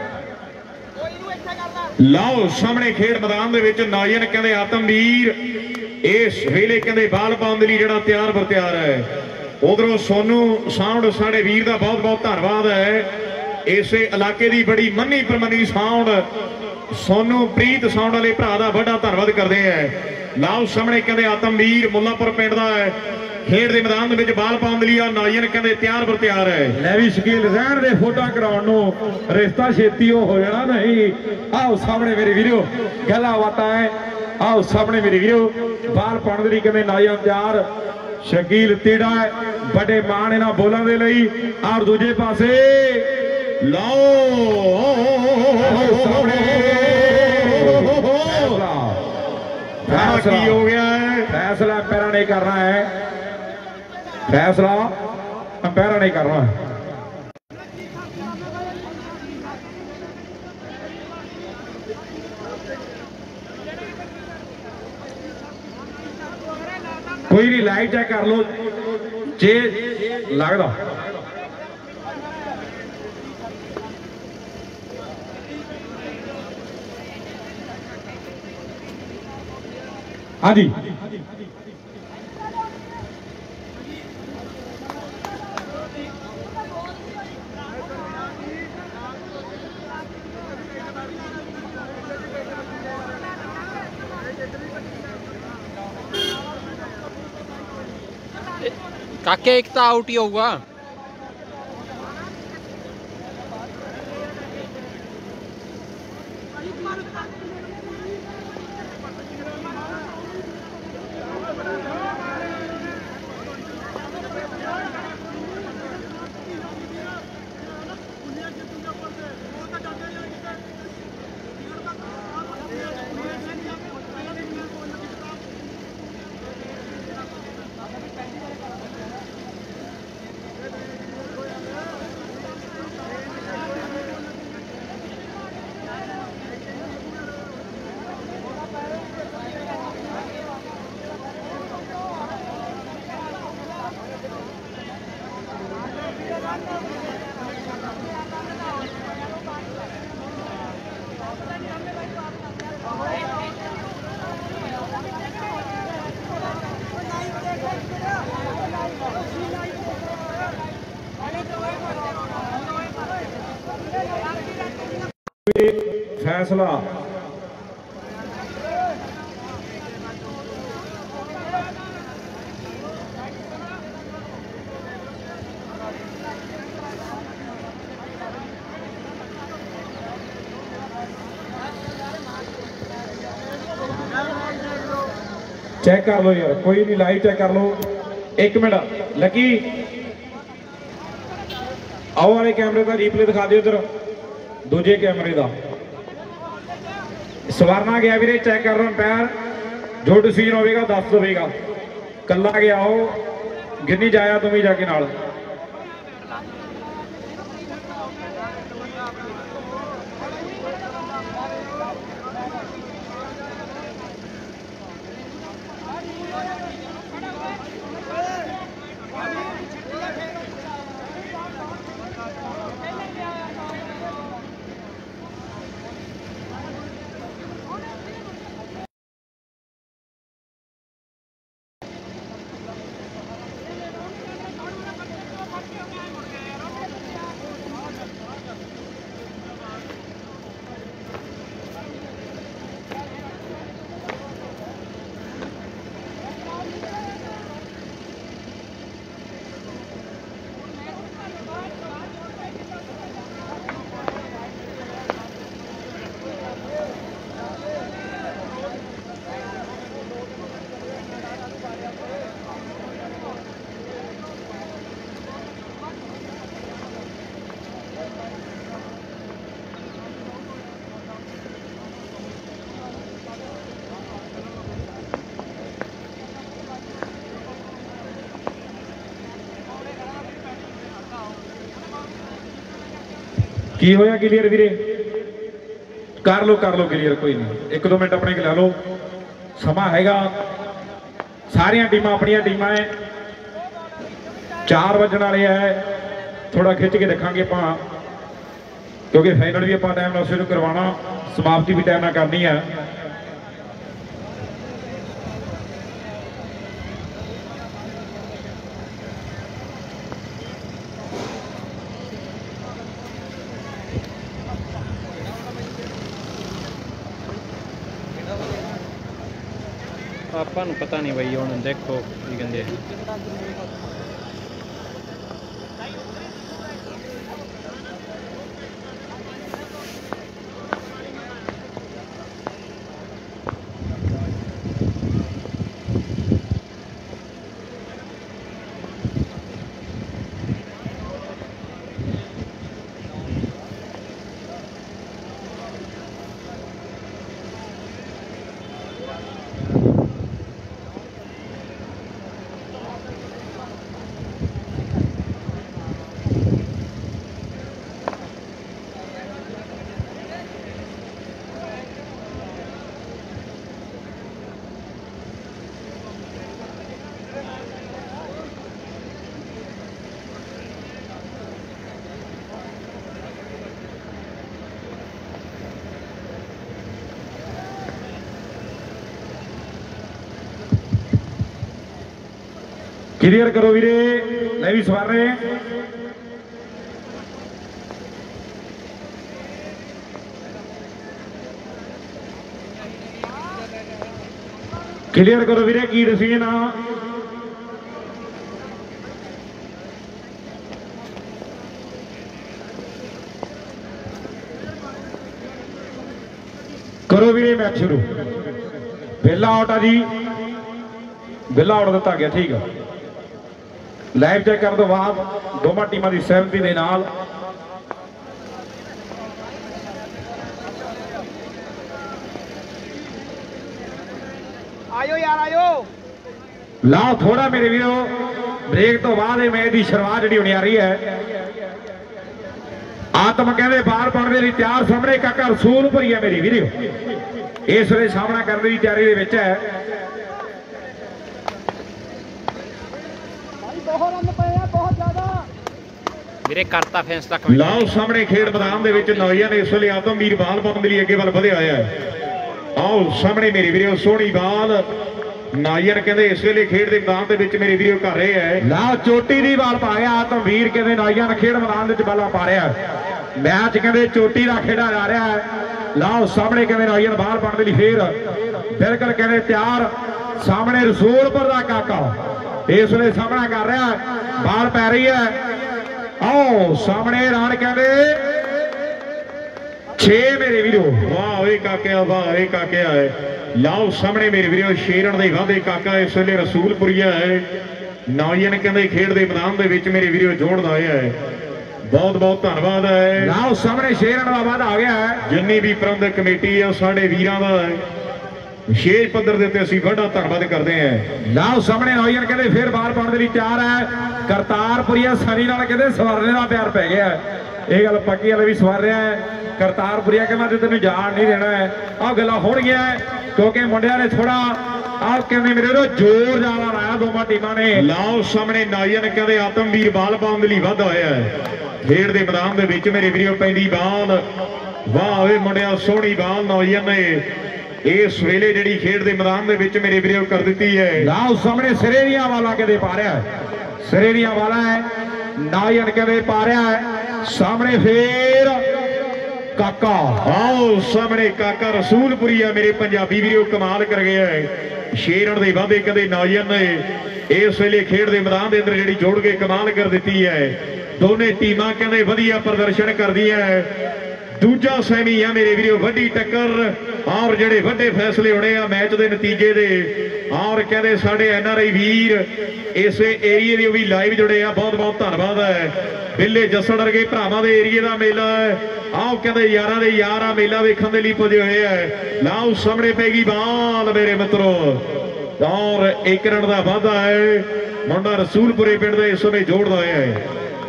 ਲਾਓ ਸਾਹਮਣੇ ਖੇਡ ਮੈਦਾਨ ਦੇ ਵਿੱਚ ਨਾਇਨ ਕਹਿੰਦੇ ਆਤਮਵੀਰ ਇਸ ਵੇਲੇ ਕਹਿੰਦੇ ਬਾਲ ਪਾਉਣ ਦੇ ਲਈ ਜਿਹੜਾ ਤਿਆਰ ਬਰ ਤਿਆਰ ਹੈ ਉਧਰੋਂ ਸੋਨੂ ਸਾਊਂਡ ਸਾਡੇ ਵੀਰ ਦਾ ਬਹੁਤ ਬਹੁਤ ਧੰਨਵਾਦ ਹੈ ਇਸੇ ਇਲਾਕੇ ਦੀ ਬੜੀ ਮੰਨੀ ਪ੍ਰਮੰਨੀ ਸਾਊਂਡ ਸੋਨੂ ਪ੍ਰੀਤ ਸਾਊਂਡ ਵਾਲੇ ਭਰਾ ਦਾ ਵੱਡਾ ਧੰਨਵਾਦ ਕਰਦੇ ਆ ਲਾਓ ਸਾਹਮਣੇ ਕਹਿੰਦੇ ਆਤਮਵੀਰ ਮੁੱਲਾਪੁਰ ਪਿੰਡ ਦਾ ਹੈ ਖੇਡ ਦੇ ਮੈਦਾਨ ਦੇ ਵਿੱਚ ਬਾਲ ਪਾਉਣ ਦੇ ਲਈ ਆ ਨਾਇਨ ਕਹਿੰਦੇ ਤਿਆਰ ਬਰ ਤਿਆਰ ਹੈ ਲੈ ਵੀ ਸ਼ਕੀਲ ਰਹਿਣ ਦੇ ਫੋਟਾ ਕਰਾਉਣ ਨੂੰ ਰਿਸ਼ਤਾ ਛੇਤੀ ਉਹ ਹੋ ਜਾਣਾ ਨਹੀਂ ਆਓ ਸਾਹਮਣੇ ਮੇਰੇ ਵੀਰੋ ਗੱਲਾਂ ਬਾਤਾਂ ਹੈ ਆਓ ਸਾਹਮਣੇ ਮੇਰੇ ਵੀਰੋ ਬਾਲ ਪਾਉਣ ਦੇ ਲਈ ਕਹਿੰਦੇ ਨਾਇਨ ਤਿਆਰ ਸ਼ਕੀਲ ਤੀੜਾ ਵੱਡੇ ਮਾਣ ਇਹਨਾਂ ਬੋਲਾਂ ਦੇ ਲਈ ਔਰ ਦੂਜੇ ਪਾਸੇ ਲਾਓ ਫੈਸਲਾ ਕੀ ਹੋ ਗਿਆ ਹੈ ਫੈਸਲਾ ਅੰਪਾਇਰਾਂ ਨੇ ਕਰਨਾ ਹੈ फैसला अंपायर ने करना है कोई नहीं लाइव चेक कर लो जे लगता हाँ जी काके एक तो आउट ही होगा फैसला चेक कर लो यार, कोई नहीं, लाइव चेक कर लो। एक मिनट लकी, आओ वाले कैमरे का रीप्ले दिखा दियो इधर, दूजे कैमरे का सवारना गया वीरे, चेक कर रहा पैर जो डिसीजन होगा दस देगा। कला गया हो गिनी जाया तुम ही जाके नाल की होया क्लीयर वीरे? कर लो क्लीयर, कोई नहीं, एक दो मिनट अपने ला लो, समा हैगा। सारिया टीमां अपनिया टीमां है, 4 बजन वाले है, थोड़ा खिंच के रखांगे आपां क्योंकि फाइनल भी आपां टाइम नाल शुरू करवाना, समाप्ति भी टाइम नाल करनी है। ਆਪਾਂ ਨੂੰ ਪਤਾ ਨਹੀਂ ਬਈ, ਹੁਣ ਦੇਖੋ ਕੀ ਕਹਿੰਦੇ क्लियर करो वीरे, मैं भी सवार रहे हैं। क्लियर करो वीरे, की डिसीजन आ करो वीरे, मैच शुरू। बेला आउट आ जी, बेला आउट दिता गया, ठीक है। लाइव चेक करने तो बाद दोनों टीमों की सहमति के नाल आयो यार आयो लाओ थोड़ा मेरे वीरो, ब्रेक तो बाद मैच की शुरुआत जी होनी आ रही है। आत्म कहते बाहर पाने के लिए तैयार, सामने काका रसूलपुरी है मेरी वीरो, इस वे सामना करने की तैयारी के है। ਵੀਰੇ ਕਰਤਾ ਫੈਸਲਾ ਲਾਓ ਸਾਹਮਣੇ ਖੇਡ ਮੈਦਾਨ ਦੇ ਵਿੱਚ ਨੌਜਵਾਨ ਇਸ ਵੇਲੇ ਆਤਮਵੀਰ ਬਾਲ ਪਾਉਣ ਦੇ ਲਈ ਅੱਗੇ ਵੱਲ ਵਧਿਆ ਹੋਇਆ ਹੈ। ਆਓ ਸਾਹਮਣੇ ਮੇਰੇ ਵੀਰੋ ਸੋਹਣੀ ਬਾਲ, ਨੌਜਵਾਨ ਕਹਿੰਦੇ ਇਸ ਵੇਲੇ ਖੇਡ ਦੇ ਮੈਦਾਨ ਦੇ ਵਿੱਚ ਮੇਰੇ ਵੀਰੋ ਕਰ ਰਹੇ ਹੈ। ਲਾਓ ਚੋਟੀ ਦੀ ਬਾਲ ਪਾ ਗਿਆ ਆਤਮਵੀਰ, ਕਹਿੰਦੇ ਨੌਜਵਾਨ ਖੇਡ ਮੈਦਾਨ ਦੇ ਵਿੱਚ ਬਾਲਾਂ ਪਾ ਰਿਹਾ। मैच कहते चोटी का खेड़ा जा रहा है। ਲਾਓ ਸਾਹਮਣੇ ਕਹਿੰਦੇ ਨੌਜਵਾਨ ਬਾਹਰ ਪਾਉਣ ਦੇ ਲਈ ਫੇਰ ਬਿਲਕੁਲ ਕਹਿੰਦੇ ਤਿਆਰ ਸਾਹਮਣੇ ਰਸੂਲਪੁਰ ਦਾ ਕਾਕਾ ਇਸ ਵੇਲੇ ਸਾਹਮਣਾ ਕਰ ਰਿਹਾ ਬਾਲ ਪੈ ਰਹੀ ਹੈ ਆਓ ਸਾਹਮਣੇ ਰਾਣ ਕਹਿੰਦੇ 6 ਮੇਰੇ ਵੀਰੋ ਵਾਹ ਓਏ ਕਾਕਿਆ ਵਾਹ ਓਏ ਕਾਕਿਆ ਹੈ ਲਾਓ ਸਾਹਮਣੇ ਮੇਰੇ ਵੀਰੋ ਸ਼ੇਰਨ ਦੇ ਵਾਧੇ ਕਾਕਾ ਇਸ ਵੇਲੇ ਰਸੂਲਪੁਰੀਆ ਹੈ ਨੌਜਵਾਨ ਕਹਿੰਦੇ ਖੇਡ ਦੇ ਮੈਦਾਨ ਦੇ ਵਿੱਚ ਮੇਰੇ ਵੀਰੋ ਜੋੜਦਾ ਹੋਇਆ ਹੈ ਬਹੁਤ ਬਹੁਤ ਧੰਨਵਾਦ ਹੈ ਲਾਓ ਸਾਹਮਣੇ ਸ਼ੇਰਨ ਦਾ ਵਾਧਾ ਆ ਗਿਆ ਹੈ ਜਿੰਨੀ ਵੀ ਪ੍ਰਬੰਧਕ ਕਮੇਟੀ ਆ ਸਾਡੇ ਵੀਰਾਂ ਦਾ ਵਿਸ਼ੇਸ਼ ਪੱਧਰ ਦੇ ਉੱਤੇ ਅਸੀਂ ਵੱਡਾ ਧੰਨਵਾਦ ਕਰਦੇ ਹਾਂ ਲਾਓ ਸਾਹਮਣੇ ਨੌਜਵਾਨ ਕਹਿੰਦੇ ਫੇਰ ਬਾਹਰ ਪਾਉਣ ਦੇ ਲਈ ਤਿਆਰ ਹੈ ਕਰਤਾਰਪੁਰੀਆ ਸਨੀ ਨਾਲ ਕਹਿੰਦੇ ਸਵਾਰਨੇ ਦਾ ਪਿਆਰ ਪੈ ਗਿਆ ਇਹ ਗੱਲ ਪੱਕੀ ਵਾਲੇ ਵੀ ਸਵਾਰ ਰਿਹਾ ਹੈ ਕਰਤਾਰਪੁਰੀਆ ਕਹਿੰਦਾ ਤੇ ਤੈਨੂੰ ਜਾਣ ਨਹੀਂ ਦੇਣਾ ਹੈ ਆਹ ਗੱਲਾਂ ਹੋਣਗੀਆਂ ਕਿਉਂਕਿ ਮੁੰਡਿਆਂ ਨੇ ਥੋੜਾ ਆਹ ਕਹਿੰਦੇ ਮੇਰੇ ਵੀਰੋ ਜ਼ੋਰ ਜ਼ਿਆਦਾ ਲਾਇਆ ਦੋਵਾਂ ਟੀਮਾਂ ਨੇ ਲਾਓ ਸਾਹਮਣੇ ਨੌਜਵਾਨ ਕਹਿੰਦੇ ਆਤਮਵੀਰ ਬਾਲ ਪਾਉਣ ਦੇ ਲਈ ਵਾਧਾ ਹੋਇਆ ਹੈ ਖੇਡ ਦੇ ਮੈਦਾਨ ਦੇ ਵਿੱਚ ਮੇਰੇ ਵੀਰੋ ਪੈਂਦੀ ਬਾਲ ਵਾਹ ਓਏ ਮੁੰਡਿਆ ਸੋਹਣੀ ਬਾਲ ਨੌਜਵਾਨ ਨੇ ਇਸ ਵੇਲੇ ਜਿਹੜੀ ਖੇਡ ਦੇ ਮੈਦਾਨ ਦੇ ਵਿੱਚ ਮੇਰੇ ਵੀਰੋ ਕਰ ਦਿੱਤੀ ਹੈ ਲਾਓ ਸਾਹਮਣੇ ਸਿਰੇ ਦੀਆਂ ਵਾਲਾ ਕਹਿੰਦੇ ਪਾ ਰਿਹਾ ਸਿਰੇ ਦੀਆਂ ਵਾਲਾ ਹੈ ਨੌਜਵਾਨ ਕਹਿੰਦੇ ਪਾ ਰਿਹਾ ਹੈ ਸਾਹਮਣੇ ਫੇਰ ਕਾਕਾ ਆਓ ਸਾਹਮਣੇ ਕਾਕਾ ਰਸੂਲਪੁਰੀਆ ਮੇਰੇ ਪੰਜਾਬੀ ਵੀਰੋ ਕਮਾਲ ਕਰ ਗਿਆ ਹੈ ਸ਼ੇਰਨ ਦੇ ਵਾਧੇ ਕਦੇ ਨੌਜਵਾਨ ਨੇ ਇਸ ਵੇਲੇ ਖੇਡ ਦੇ ਮੈਦਾਨ ਦੇ ਅੰਦਰ ਜਿਹੜੀ ਜੋੜ ਕੇ ਕਮਾਲ ਕਰ ਦਿੱਤੀ ਹੈ ਦੋਨੇ ਟੀਮਾਂ ਕਹਿੰਦੇ ਵਧੀਆ ਪ੍ਰਦਰਸ਼ਨ ਕਰਦੀਆਂ ਦੂਜਾ ਸੈਮੀ ਆ ਮੇਰੇ ਵੀਰੋ ਵੱਡੀ ਟੱਕਰ ਔਰ ਜਿਹੜੇ ਵੱਡੇ ਫੈਸਲੇ ਹੋਣੇ ਆ ਮੈਚ ਦੇ ਨਤੀਜੇ ਦੇ ਔਰ ਕਹਿੰਦੇ ਸਾਡੇ NRI ਵੀਰ ਇਸੇ ਏਰੀਏ ਦੇ ਵੀ ਲਾਈਵ ਜੁੜੇ ਆ ਬਹੁਤ ਬਹੁਤ ਧੰਨਵਾਦ ਹੈ ਬਿੱਲੇ ਜੱਸੜ ਵਰਗੇ ਭਰਾਵਾਂ ਦੇ ਏਰੀਏ ਦਾ ਮੇਲਾ ਹੈ ਆਓ ਕਹਿੰਦੇ ਯਾਰਾਂ ਦੇ ਯਾਰ ਆ ਮੇਲਾ ਵੇਖਣ ਦੇ ਲਈ ਪੁੱਜੇ ਹੋਏ ਆ ਲਾਓ ਸਾਹਮਣੇ ਪੈ ਗਈ ਬਾਲ ਮੇਰੇ ਮਿੱਤਰੋ ਔਰ 1 ਰਨ ਦਾ ਵਾਧਾ ਹੈ ਮੁੰਡਾ ਰਸੂਲਪੁਰੇ ਪਿੰਡ ਦੇ ਇਸ ਸਮੇਂ ਜੋੜਦਾ ਹੋਇਆ ਹੈ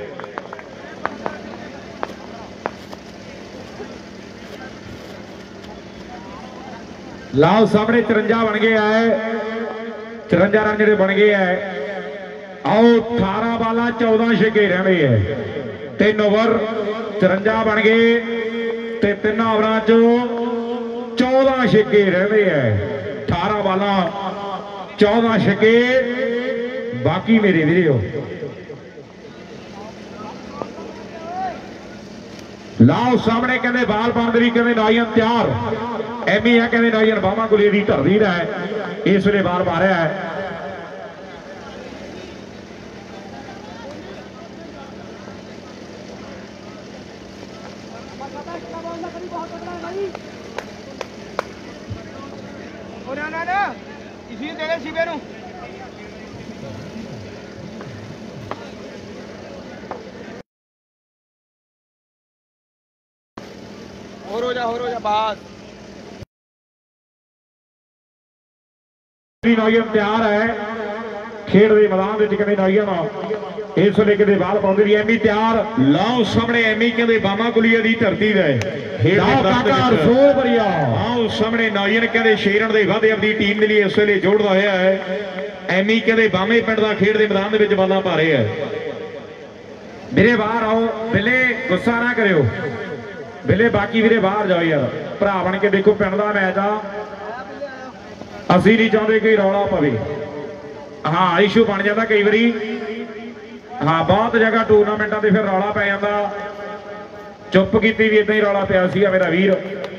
ਲਾਓ ਸਾਹਮਣੇ 53 ਬਣ ਗਏ ਹੈ 53 ਰਨ ਜਿਹੜੇ ਬਣ ਗਏ ਹੈ ਆਓ 18 ਬਾਲਾਂ 14 ਛੱਕੇ ਰਹਿੰਦੇ ਹੈ 3 ਓਵਰ 53 ਬਣ ਗਏ ਤੇ 3 ਓਵਰਾਂ ਚ 14 ਛੱਕੇ ਰਹਿੰਦੇ ਹੈ 18 ਬਾਲਾਂ 14 ਛੱਕੇ ਬਾਕੀ ਮੇਰੇ ਵੀਰੋ ਲਾਓ ਸਾਹਮਣੇ ਕਹਿੰਦੇ ਬਾਲ ਪਾਉਣ ਦੇ ਲਈ ਕਹਿੰਦੇ ਨੌਜਵਾਨ ਤਿਆਰ ਐਮੀ ਆ ਕਹਿੰਦੇ ਨੌਜਵਾਨ ਬਾਹਾਂ ਗੁਲੇ ਦੀ ਧਰਦੀ ਦਾ ਹੈ ਇਸ ਵੇਲੇ ਬਾਲ ਪਾ ਰਿਹਾ ਹੈ इसी दे शिवे नु हो जा बात ਨੌਜਵਾਨ ਤਿਆਰ ਹੈ ਖੇਡ ਦੇ ਮੈਦਾਨ ਵਿੱਚ ਕਹਿੰਦੇ ਨੌਜਵਾਨ ਇਸ ਵੇਲੇ ਕਿਤੇ ਬਾਲ ਪਾਉਂਦੇ ਦੀ ਐਮੀ ਤਿਆਰ ਲਾਓ ਸਾਹਮਣੇ ਐਮੀ ਕਹਿੰਦੇ ਬਾਮਾ ਗੁਲੀਆ ਦੀ ਧਰਤੀ ਦਾ ਖੇਡ ਦੇ ਮੈਦਾਨ ਦੇ ਵਿੱਚ ਸੋਬਰੀਆ ਆਓ ਸਾਹਮਣੇ ਨੌਜਵਾਨ ਕਹਿੰਦੇ ਸ਼ੇਰਨ ਦੇ ਵਾਧੇ ਆਪਣੀ ਟੀਮ ਦੇ ਲਈ ਇਸ ਵੇਲੇ ਜੋੜਦਾ ਹੋਇਆ ਹੈ ਐਮੀ ਕਹਿੰਦੇ ਬਾਮੇ ਪਿੰਡ ਦਾ ਖੇਡ ਦੇ ਮੈਦਾਨ ਦੇ ਵਿੱਚ ਬਾਲਾਂ ਪਾ ਰਹੇ ਆ ਵੀਰੇ ਬਾਹਰ ਆਓ ਬਿੱਲੇ ਗੁੱਸਾ ਨਾ ਕਰਿਓ ਬਿੱਲੇ ਬਾਕੀ ਵੀਰੇ ਬਾਹਰ ਜਾਓ ਯਾਰ ਭਰਾ ਬਣ ਕੇ ਦੇਖੋ ਪਿੰਡ ਦਾ ਮੈਚ ਆ ਅਸੀਂ ਨਹੀਂ ਚਾਹੁੰਦੇ ਕੋਈ ਰੌਲਾ ਪਵੇ ਹਾਂ ਇਸ਼ੂ ਬਣ ਜਾਂਦਾ ਕਈ ਵਾਰੀ ਹਾਂ ਬਹੁਤ ਜਗ੍ਹਾ ਟੂਰਨਾਮੈਂਟਾਂ ਤੇ ਫਿਰ ਰੌਲਾ ਪੈ ਜਾਂਦਾ ਚੁੱਪ ਕੀਤੀ ਵੀ ਇਦਾਂ ਹੀ ਰੌਲਾ ਪਿਆ ਸੀਗਾ ਮੇਰਾ ਵੀਰ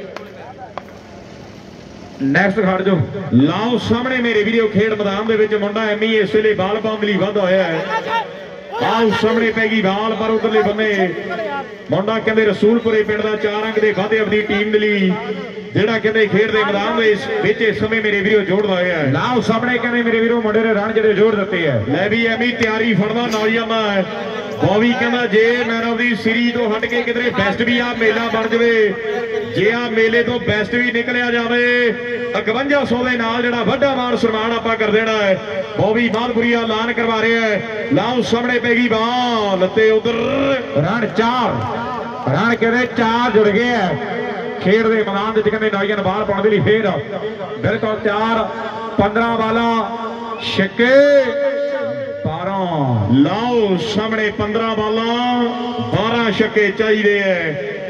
ਨੈਕਸਟ ਖੜ ਜਾਓ ਲਾਓ ਸਾਹਮਣੇ ਮੇਰੇ ਵੀਰੋ ਖੇਡ ਮੈਦਾਨ ਦੇ ਵਿੱਚ ਮੁੰਡਾ ਐਮੀ ਇਸ ਵੇਲੇ ਬਾਲ ਪਾਉਣ ਲਈ ਵੱਧ ਹੋਇਆ ਹੈ ਆਓ ਸਾਹਮਣੇ ਪੈ ਗਈ ਬਾਲ ਪਰ ਉਧਰਲੇ ਬੰਨੇ ਮੁੰਡਾ ਕਹਿੰਦੇ ਰਸੂਲਪੁਰੇ ਪਿੰਡ ਦਾ 4 ਅੰਕ ਦੇ ਵਾਧੇ ਆਪਣੀ ਟੀਮ ਦੇ ਲਈ ਜਿਹੜਾ ਕਹਿੰਦੇ ਖੇਡ ਦੇ ਮੈਦਾਨ ਦੇ ਵਿੱਚ ਇਸ ਸਮੇਂ ਮੇਰੇ ਵੀਰੋ ਜੋੜਦਾ ਹੋਇਆ ਹੈ ਲਾਓ ਸਾਹਮਣੇ ਕਹਿੰਦੇ ਮੇਰੇ ਵੀਰੋ ਮੁੰਡੇ ਨੇ ਰਨ ਜਿਹੜੇ ਜੋੜ ਦਿੱਤੇ ਆ ਲੈ ਵੀ ਐਮੀ ਤਿਆਰੀ ਫੜਦਾ ਨੌਜਵਾਨ ਹੈ ਬੋਵੀ ਕਹਿੰਦਾ ਜੇ ਮੈਨ ਆਫ ਦੀ ਸੀਰੀਜ਼ ਤੋਂ ਹਟ ਕੇ ਕਿਧਰੇ ਬੈਸਟ ਵੀ ਆ ਮੇਲਾ ਬਣ ਜਵੇ ਜੇ ਆ ਮੇਲੇ ਤੋਂ ਬੈਸਟ ਵੀ ਨਿਕਲਿਆ ਜਾਵੇ 5100 ਦੇ ਨਾਲ ਜਿਹੜਾ ਵੱਡਾ ਮਾਣ ਸਨਮਾਨ ਆਪਾਂ ਕਰ ਦੇਣਾ ਹੈ ਬੋਵੀ ਮਾਲਪੁਰੀਆ ਐਲਾਨ ਕਰਵਾ ਰਿਹਾ ਹੈ ਲਾਓ ਸਾਹਮਣੇ ਪੈ ਗਈ ਬਾਲ ਤੇ ਉਧਰ ਰਨ 4 ਰਨ ਕਹਿੰਦੇ 4 ਜੁੜ ਗਏ ਆ ਖੇਡ ਦੇ ਮੈਦਾਨ ਵਿੱਚ ਕਹਿੰਦੇ ਨੌਜਵਾਨ ਬਾਹਰ ਪਾਉਣ ਦੇ ਲਈ ਫੇਰ ਬਿਲਕੁਲ ਤਿਆਰ 15 ਬਾਲਾਂ ਛੱਕੇ 12 ਲਾਓ ਸਾਹਮਣੇ 15 ਬਾਲਾਂ 12 ਛੱਕੇ ਚਾਹੀਦੇ ਐ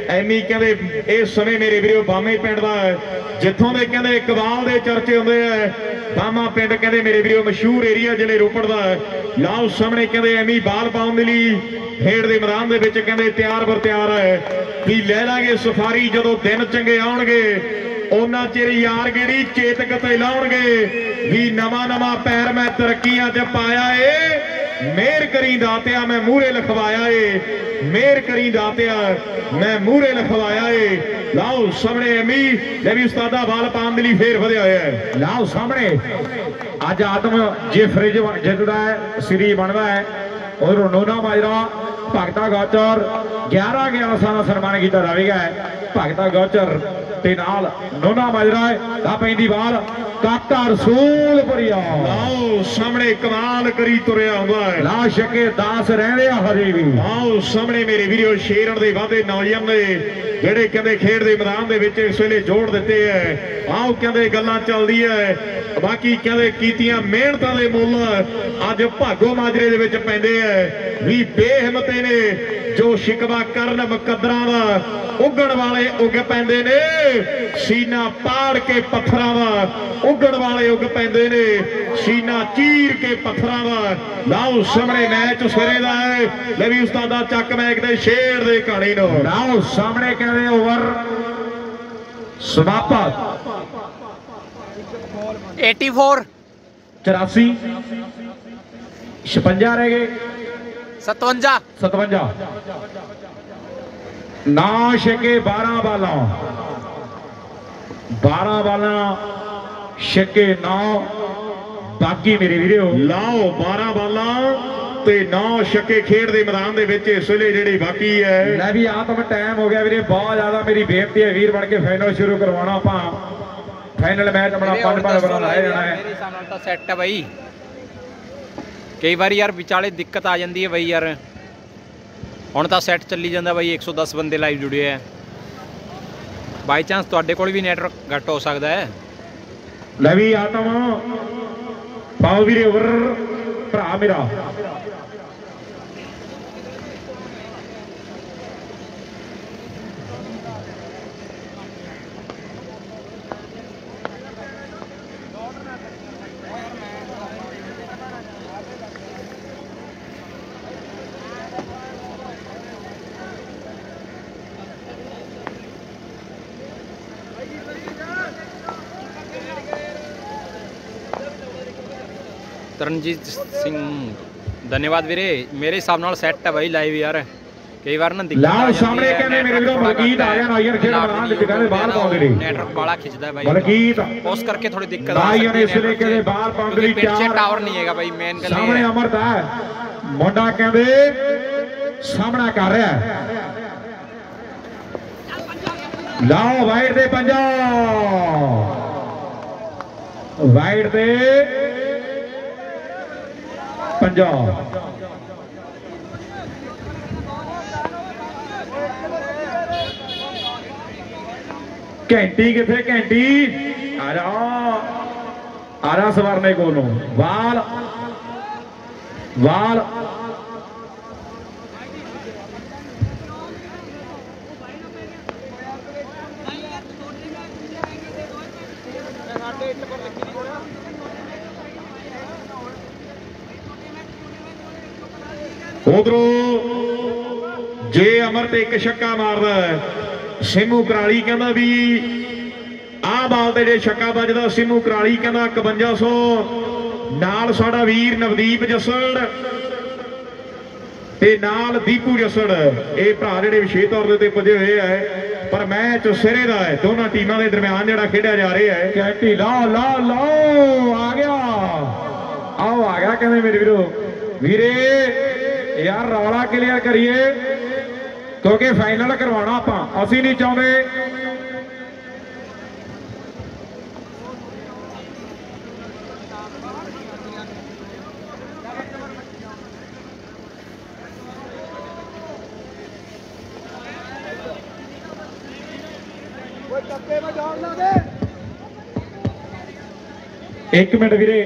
ਐਮੀ ਕਹਿੰਦੇ ਇਸ ਸਮੇਂ ਮੇਰੇ ਵੀਰੋ ਬਾਮੇ ਪਿੰਡ ਦਾ ਜਿੱਥੋਂ ਦੇ ਕਹਿੰਦੇ ਇਕਬਾਲ ਦੇ ਚਰਚੇ ਹੁੰਦੇ ਆ। ਬਾਮਾ ਪਿੰਡ ਕਹਿੰਦੇ ਮੇਰੇ ਵੀਰੋ ਮਸ਼ਹੂਰ ਏਰੀਆ ਜ਼ਿਲ੍ਹੇ ਰੋਪੜ ਦਾ। ਲਾਓ ਸਾਹਮਣੇ ਕਹਿੰਦੇ ਐਮੀ ਬਾਲ ਪਾਉਣ ਦੇ ਲਈ ਖੇਡ ਦੇ ਮੈਦਾਨ ਦੇ ਵਿੱਚ ਕਹਿੰਦੇ ਤਿਆਰ ਬਰ ਤਿਆਰ ਹੈ ਵੀ ਲੈ ਲਾਂਗੇ ਸਫਾਰੀ ਜਦੋਂ ਦਿਨ ਚੰਗੇ ਆਉਣਗੇ ਉਹਨਾਂ ਚਿਰ ਯਾਰ ਗੇੜੀ ਚੇਤਕ ਤੇ ਲਾਉਣਗੇ ਵੀ ਨਵਾਂ ਪੈਰ ਮੈਂ ਤਰੱਕੀਆਂ 'ਚ ਪਾਇਆ ਏ। ਮਿਹਰ ਕਰੀ ਦਾਤਿਆ ਮੈਂ ਮੂਹਰੇ ਲਿਖਵਾਇਆ ਏ, ਮਿਹਰ ਕਰੀ ਦਾਤਿਆ ਮੈਂ ਮੂਹਰੇ ਲਿਖਵਾਇਆ ਏ। ਲਾਓ ਸਾਹਮਣੇ ਐਮੀ ਲੈ ਵੀ ਉਸਤਾਦਾ ਬਾਲ ਪਾਉਣ ਦੇ ਲਈ ਫੇਰ ਵਧਿਆ ਹੋਇਆ ਹੈ। ਲਾਓ ਸਾਹਮਣੇ ਅੱਜ ਆਤਮ ਜੇ ਫ੍ਰਿਜ ਜਿੱਤਦਾ ਹੈ ਸ੍ਰੀ ਬਣਦਾ ਹੈ ਔਰ ਨੋਨਾ ਮਾਜਰਾ ਭਗਤਾ ਗੋਚਰ 11 ਸਾਲਾਂ ਸਨਮਾਨ ਕੀਤਾ ਜਾਵੇਗਾ। ਭਗਤਾ ਗੋਚਰ ਤੇ ਨਾਲ ਨੋਨਾ ਮਾਜਰਾ ਦਾ ਪੈਂਦੀ ਬਾਲ ਕਾਕਾ ਰਸੂਲਪੁਰੀਆ। ਲਾਓ ਸਾਹਮਣੇ ਕਮਾਲ ਕਰੀ ਤੁਰਿਆ ਹੁੰਦਾ ਹੈ। ਲਾ ਸ਼ਕੇ ਦਾਸ ਰਹਿੰਦੇ ਆ ਹਜੇ ਵੀ। ਲਾਓ ਸਾਹਮਣੇ ਮੇਰੇ ਵੀਰੋ ਸ਼ੇਰਨ ਦੇ ਵਾਧੇ ਨੌਜਵਾਨ ਨੇ ਜਿਹੜੇ ਕਹਿੰਦੇ ਖੇਡ ਦੇ ਮੈਦਾਨ ਦੇ ਵਿੱਚ ਇਸ ਵੇਲੇ ਜੋੜ ਦਿੱਤੇ ਐ। ਆਓ ਕਹਿੰਦੇ ਗੱਲਾਂ ਚੱਲਦੀ ਐ ਬਾਕੀ ਕਹਿੰਦੇ ਕੀਤੀਆਂ ਮਿਹਨਤਾਂ ਦੇ ਮੁੱਲ ਅੱਜ ਭਾਗੋ ਮਾਜਰੇ ਦੇ ਵਿੱਚ ਪੈਂਦੇ ਐ ਵੀ ਬੇਹਿੰਮਤੇ ਨੇ ਜੋ ਸ਼ਿਕਵਾ ਕਰਨ ਮੁਕੱਦਰਾਂ ਦਾ ਉੱਗਣ ਵਾਲੇ ਉੱਗ ਪੈਂਦੇ ਨੇ। ਸੀਨਾ ਪਾੜ ਕੇ ਪੱਥਰਾਂ ਦਾ ਉੱਗਣ ਵਾਲੇ ਉੱਗ ਪੈਂਦੇ ਨੇ। ਸੀਨਾ ਚੀਰ ਕੇ ਪੱਥਰਾਂ ਦਾ। ਲਾਓ ਸਾਹਮਣੇ ਮੈਚ ਸਿਰੇ ਦਾ ਹੈ। ਲੈ ਵੀ ਉਸਤਾਦਾ ਚੱਕ ਮੈਕ ਦੇ ਸ਼ੇਰ ਦੇ ਕਹਾਣੀ ਨੂੰ। ਲਾਓ ਸਾਹਮਣੇ ਕਹਿੰਦੇ ਓਵਰ ਸਮਾਪਤ 84 84 56 ਰਹਿ ਗਏ 57 57 ਨਾ ਛਕੇ 12 ਬਾਲਾਂ 12 ਬਾਲਾਂ ਛਕੇ 9 ਬਾਕੀ ਮੇਰੇ ਵੀਰੋ। ਲਾਓ 12 ਬਾਲਾਂ ਤੇ 9 ਛੱਕੇ ਖੇਡ ਦੇ ਮੈਦਾਨ ਦੇ ਵਿੱਚ ਇਸ ਵੇਲੇ ਜਿਹੜੀ ਬਾਕੀ ਹੈ। ਲੈ ਵੀ ਆਤਮ ਟਾਈਮ ਹੋ ਗਿਆ ਵੀਰੇ ਬਹੁਤ ਜ਼ਿਆਦਾ। ਮੇਰੀ ਬੇਨਤੀ ਹੈ ਵੀਰ ਬਣ ਕੇ ਫਾਈਨਲ ਸ਼ੁਰੂ ਕਰਵਾਉਣਾ ਆਪਾਂ। ਫਾਈਨਲ ਮੈਚ ਆਪਣਾ 5 ਓਵਰਾਂ ਲਾਇਆ ਜਾਣਾ ਹੈ। ਮੇਰੇ ਹਿਸਾਬ ਨਾਲ ਤਾਂ ਸੈੱਟ ਹੈ ਬਾਈ। ਕਈ ਵਾਰੀ ਯਾਰ ਵਿਚਾਲੇ ਦਿੱਕਤ ਆ ਜਾਂਦੀ ਹੈ ਬਾਈ ਯਾਰ। ਹੁਣ ਤਾਂ ਸੈੱਟ ਚੱਲੀ ਜਾਂਦਾ ਬਾਈ। 110 ਬੰਦੇ ਲਾਈਵ ਜੁੜੇ ਆ। ਬਾਈ ਚਾਂਸ ਤੁਹਾਡੇ ਕੋਲ ਵੀ ਨੈਟਵਰਕ ਘੱਟ ਹੋ ਸਕਦਾ ਹੈ। ਲੈ ਵੀ ਆਤਮ ਪਾਓ ਵੀਰੇ ਓਵਰ ਭਰਾ ਮੇਰਾ। ਤਰਨਜੀਤ ਸਿੰਘ ਧੰਨਵਾਦ ਵੀਰੇ। ਮੇਰੇ ਹਿਸਾਬ ਨਾਲ ਸੈੱਟ ਹੈ ਬਾਈ ਲਾਈਵ ਯਾਰ। ਕਈ ਵਾਰ ਨਾ ਦਿੱਕਤ ਲਾਓ ਸਾਹਮਣੇ ਕਹਿੰਦੇ ਮੇਰੇ ਵੀਰੋ ਮਲਕੀਤ ਆ ਗਿਆ ਨਾਈਅਰ ਖੇਡ ਮੈਦਾਨ ਵਿੱਚ ਕਹਿੰਦੇ ਬਾਹਰ ਪਾਉਂਦੇ ਨੇ। ਨੈਟਵਰਕ ਬਾਲਾ ਖਿੱਚਦਾ ਬਾਈ ਮਲਕੀਤ ਉਸ ਕਰਕੇ ਥੋੜੀ ਦਿੱਕਤ ਆ ਨਾਈਅਰ ਸਕਦੀ ਇਸ ਵੇਲੇ ਕਹਿੰਦੇ ਬਾਹਰ ਪਾਉਂਦੇ ਲਈ ਪਿੱਛੇ ਚਾਰ ਟਾਵਰ ਨਹੀਂ ਹੈਗਾ ਬਾਈ। ਮੇਨ ਗੱਲ ਸਾਹਮਣੇ ਅਮਰਤ ਹੈ ਮੁੰਡਾ ਕਹਿੰਦੇ ਸਾਹਮਣਾ ਕਰ ਰਿਹਾ ਹੈ। ਲਾਓ ਵਾਈਡ ਦੇ 50 ਵਾਈਡ ਦੇ 50 ਘੰਟੀ ਕਿੱਥੇ ਘੰਟੀ ਆ ਜਾ ਸਵਰਨੇ ਕੋਲੋਂ ਵਾਲ ਵਾਲ ਉਧਰੋਂ ਜੇ ਅਮਰਤ ਇੱਕ ਛੱਕਾ ਮਾਰਦਾ ਸਿੰਮੂ ਕਰਾਲੀ ਕਹਿੰਦਾ ਵੀ ਆਹ ਬਾਲ ਤੇ ਜੇ ਛੱਕਾ ਵੱਜਦਾ ਸਿੰਮੂ ਕਰਾਲੀ ਕਹਿੰਦਾ 5100 ਨਾਲ ਸਾਡਾ ਵੀਰ ਨਵਦੀਪ ਜੱਸੜ ਤੇ ਨਾਲ ਦੀਪੂ ਜੱਸੜ। ਇਹ ਭਰਾ ਜਿਹੜੇ ਵਿਸ਼ੇਸ਼ ਤੌਰ ਦੇ ਉੱਤੇ ਪੁੱਜੇ ਹੋਏ ਆ ਪਰ ਮੈਚ ਸਿਰੇ ਦਾ ਹੈ। ਦੋਨਾਂ ਟੀਮਾਂ ਦੇ ਦਰਮਿਆਨ ਜਿਹੜਾ ਖੇਡਿਆ ਜਾ ਰਿਹਾ ਹੈ। ਕੈਂਟੀ ਲਾਓ ਲਾਓ ਲਾਓ ਆ ਗਿਆ। ਆਓ ਆ ਗਿਆ ਕਹਿੰਦੇ ਮੇਰੇ ਵੀਰੋ ਵੀਰੇ ਯਾਰ ਰੌਲਾ ਕਲੀਅਰ ਕਰੀਏ ਕਿਉਂਕਿ ਫਾਈਨਲ ਕਰਵਾਉਣਾ ਆਪਾਂ। ਅਸੀਂ ਨਹੀਂ ਚਾਹੁੰਦੇ ਇੱਕ ਮਿੰਟ ਵੀਰੇ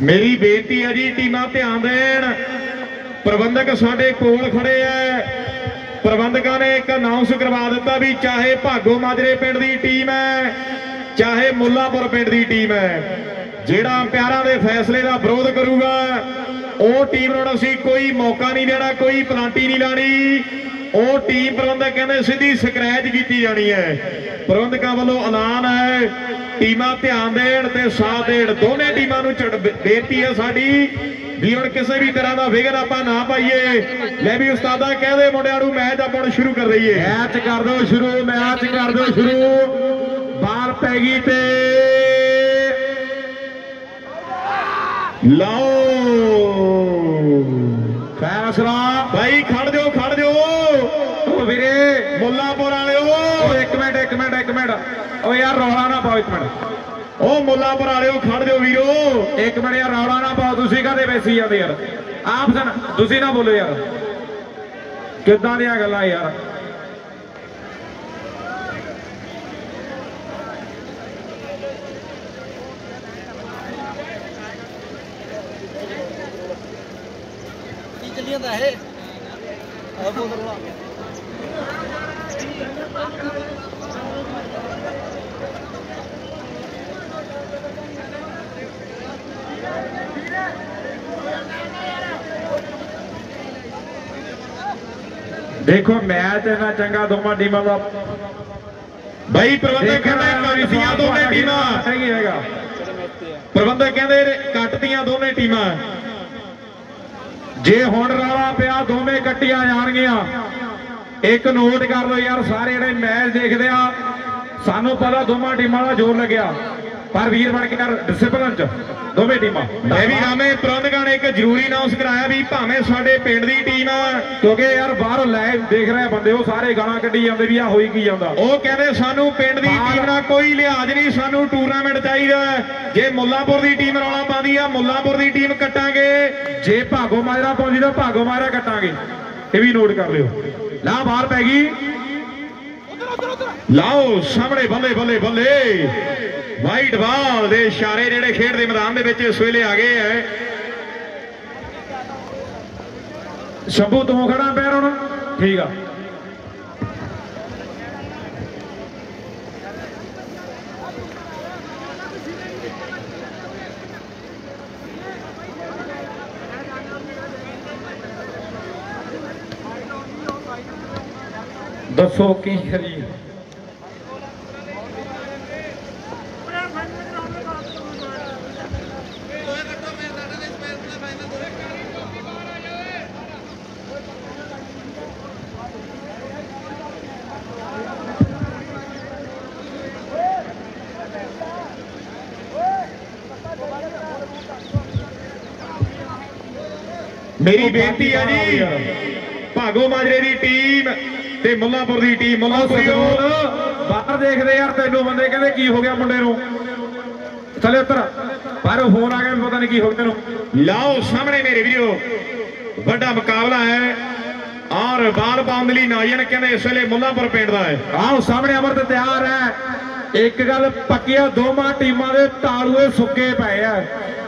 ਮੇਰੀ ਬੇਨਤੀ ਹੈ ਜੀ ਟੀਮਾਂ ਧਿਆਨ ਦੇਣ। ਪ੍ਰਬੰਧਕ ਸਾਡੇ ਕੋਲ ਖੜੇ ਐ। ਪ੍ਰਬੰਧਕਾਂ ਨੇ ਇੱਕ ਅਨਾਉਂਸ ਕਰਵਾ ਦਿੱਤਾ ਵੀ ਚਾਹੇ ਭਾਗੋ ਮਾਜਰੇ ਪਿੰਡ ਦੀ ਟੀਮ ਹੈ ਚਾਹੇ ਮੁੱਲਾਪੁਰ ਪਿੰਡ ਦੀ ਟੀਮ ਹੈ, ਜਿਹੜਾ ਅੰਪਾਇਰਾਂ ਦੇ ਫੈਸਲੇ ਦਾ ਵਿਰੋਧ ਕਰੂਗਾ ਉਹ ਟੀਮ ਨੂੰ ਅਸੀਂ ਕੋਈ ਮੌਕਾ ਨਹੀਂ ਦੇਣਾ, ਕੋਈ ਪਲਾਂਟੀ ਨਹੀਂ ਲਾਣੀ। ਉਹ ਟੀਮ ਪ੍ਰਬੰਧਕ ਕਹਿੰਦੇ ਸਿੱਧੀ ਸਕ੍ਰੈਚ ਕੀਤੀ ਜਾਣੀ ਹੈ। ਪ੍ਰਬੰਧਕਾਂ ਵੱਲੋਂ ਐਲਾਨ ਹੈ, ਟੀਮਾਂ ਧਿਆਨ ਦੇਣ ਤੇ ਸਾਥ ਦੇਣ। ਦੋਨੇ ਟੀਮਾਂ ਨੂੰ ਬੇਨਤੀ ਹੈ ਸਾਡੀ ਵੀ ਹੁਣ ਕਿਸੇ ਵੀ ਤਰ੍ਹਾਂ ਦਾ ਵਿਘਨ ਆਪਾਂ ਨਾ ਪਾਈਏ। ਲੈ ਵੀ ਉਸਤਾਦਾ ਕਹਦੇ ਮੁੰਡਿਆਂ ਨੂੰ ਮੈਚ ਆਪਾਂ ਸ਼ੁਰੂ ਕਰ ਲਈਏ। ਮੈਚ ਕਰ ਦਿਓ ਸ਼ੁਰੂ, ਮੈਚ ਕਰ ਦਿਓ ਸ਼ੁਰੂ। ਬਾਲ ਪੈ ਗਈ ਤੇ ਲਓ ਫੈਸਲਾ। ਭਾਈ ਖੜ ਜਾਓ ਖੜ ਜਾਓ ਉਹ ਵੀਰੇ ਮੁੱਲਾਪੁਰ ਵਾਲਿਓ। ਇੱਕ ਮਿੰਟ ਉਹ ਯਾਰ ਰੌਲਾ ਨਾ ਪਾਓ, ਇੱਕ ਮਿੰਟ। ਉਹ ਮੁੱਲਾਪੁਰ ਵਾਲਿਓ ਖੜ ਜਾਓ ਵੀਰੋ, ਇੱਕ ਮਿੰਟ ਯਾਰ ਰੌਲਾ ਨਾ ਪਾਓ। ਤੁਸੀਂ ਕਾਹਦੇ ਵੇਸੀ ਜਾਂਦੇ ਯਾਰ? ਆਪ ਤੁਸੀਂ ਨਾ ਬੋਲੋ ਯਾਰ, ਕਿੱਦਾਂ ਦੀਆਂ ਗੱਲਾਂ ਯਾਰ। ਚੱਲੀ ਜਾਂਦਾ ਇਹ ਦੇਖੋ ਮੈਚ ਇੰਨਾ ਚੰਗਾ ਦੋਵਾਂ ਟੀਮਾਂ ਦਾ। ਭਾਈ ਪ੍ਰਬੰਧਕ ਕਹਿੰਦੇ ਕੱਟਦੀਆਂ ਦੋਨੇ ਟੀਮਾਂ। ਹੈਗਾ ਪ੍ਰਬੰਧਕ ਕਹਿੰਦੇ ਕੱਟਦੀਆਂ ਦੋਨੇ ਟੀਮਾਂ। ਜੇ ਹੁਣ ਰੌਲਾ ਪਿਆ ਦੋਵੇਂ ਕੱਟੀਆਂ ਜਾਣਗੀਆਂ। ਇੱਕ ਨੋਟ ਕਰ ਲਓ ਯਾਰ ਸਾਰੇ ਜਿਹੜੇ ਮੈਚ ਦੇਖਦੇ ਆ, ਸਾਨੂੰ ਪਤਾ ਦੋਵਾਂ ਟੀਮਾਂ ਦਾ ਜ਼ੋਰ ਲੱਗਿਆ, ਪਰ ਵੀਰ ਬਣ ਕੇ ਯਾਰ ਡਿਸਪਲਿਨ ਚ ਦੋਵੇਂ ਟੀਮਾਂ। ਮੈਂ ਵੀ ਰਾਮੇ ਪ੍ਰਬੰਧਕਾਂ ਨੇ ਇੱਕ ਜ਼ਰੂਰੀ ਅਨਾਉਂਸ ਕਰਾਇਆ ਵੀ ਭਾਵੇਂ ਸਾਡੇ ਪਿੰਡ ਦੀ ਟੀਮ ਆ, ਕਿਉਂਕਿ ਯਾਰ ਬਾਹਰੋਂ ਲਾਈਵ ਦੇਖ ਰਹੇ ਬੰਦੇ ਉਹ ਸਾਰੇ ਗਾਲਾਂ ਕੱਢੀ ਜਾਂਦੇ ਵੀ ਆ ਹੋਈ ਕੀ ਜਾਂਦਾ। ਉਹ ਕਹਿੰਦੇ ਸਾਨੂੰ ਪਿੰਡ ਦੀ ਟੀਮ ਨਾਲ ਕੋਈ ਲਿਹਾਜ਼ ਨਹੀਂ, ਸਾਨੂੰ ਟੂਰਨਾਮੈਂਟ ਚਾਹੀਦਾ। ਜੇ ਮੁੱਲਾਪੁਰ ਦੀ ਟੀਮ ਰੌਲਾ ਪਾਉਂਦੀ ਆ ਮੁੱਲਾਪੁਰ ਦੀ ਟੀਮ ਕੱਟਾਂਗੇ, ਜੇ ਭਾਗੋ ਮਾਜਰਾ ਪਹੁੰਚੀ ਤਾਂ ਭਾਗੋ ਮਾਜਰਾ ਕੱਟਾਂਗੇ। ਇਹ ਵੀ ਨੋਟ ਕਰ ਲਿਓ। ਲਾ ਬਾਹਰ ਪੈ ਗਈ। ਲਾਓ ਸਾਹਮਣੇ ਬੱਲੇ ਬੱਲੇ ਬੱਲੇ। ਵਾਈਟ ਬਾਲ ਦੇ ਇਸ਼ਾਰੇ ਜਿਹੜੇ ਖੇਡ ਦੇ ਮੈਦਾਨ ਦੇ ਵਿੱਚ ਇਸ ਵੇਲੇ ਆ ਗਏ ਐ। ਸ਼ੰਭੂ ਤੂੰ ਖੜਾ ਪੈਰ ਹੁਣ ਠੀਕ ਆ। ਦੱਸੋ ਕੀ ਕਰੀਏ। ਮੇਰੀ ਬੇਨਤੀ ਹੈ ਜੀ ਭਾਗੋ ਮਾਜਰੇ ਦੀ ਟੀਮ ਤੇ ਮੁੱਲਾਪੁਰ ਦੀ ਟੀਮ। ਮੁੱਲਾਪੁਰੀਓ ਬਾਹਰ ਦੇਖਦੇ ਯਾਰ, ਤੈਨੂੰ ਬੰਦੇ ਕਹਿੰਦੇ ਕੀ ਹੋ ਗਿਆ ਮੁੰਡੇ ਨੂੰ, ਥੱਲੇ ਉੱਤਰ। ਪਰ ਫੋਨ ਆ ਗਿਆ ਪਤਾ ਨਹੀਂ ਕੀ ਹੋ ਗਿਆ ਤੈਨੂੰ। ਲਾਓ ਸਾਹਮਣੇ ਮੇਰੇ ਵੀਰੋ ਵੱਡਾ ਮੁਕਾਬਲਾ ਹੈ ਔਰ ਬਾਲ ਪਾਉਣ ਦੇ ਲਈ ਨਾਜਨ ਕਹਿੰਦੇ ਇਸ ਵੇਲੇ ਮੁੱਲਾਪੁਰ ਪਿੰਡ ਦਾ ਹੈ। ਆਓ ਸਾਹਮਣੇ ਅਮਰ ਤਿਆਰ ਹੈ। ਇੱਕ ਗੱਲ ਪੱਕੀ ਆ, ਦੋਵਾਂ ਟੀਮਾਂ ਦੇ ਤਾਲੂਏ ਸੁੱਕੇ ਪਏ ਆ।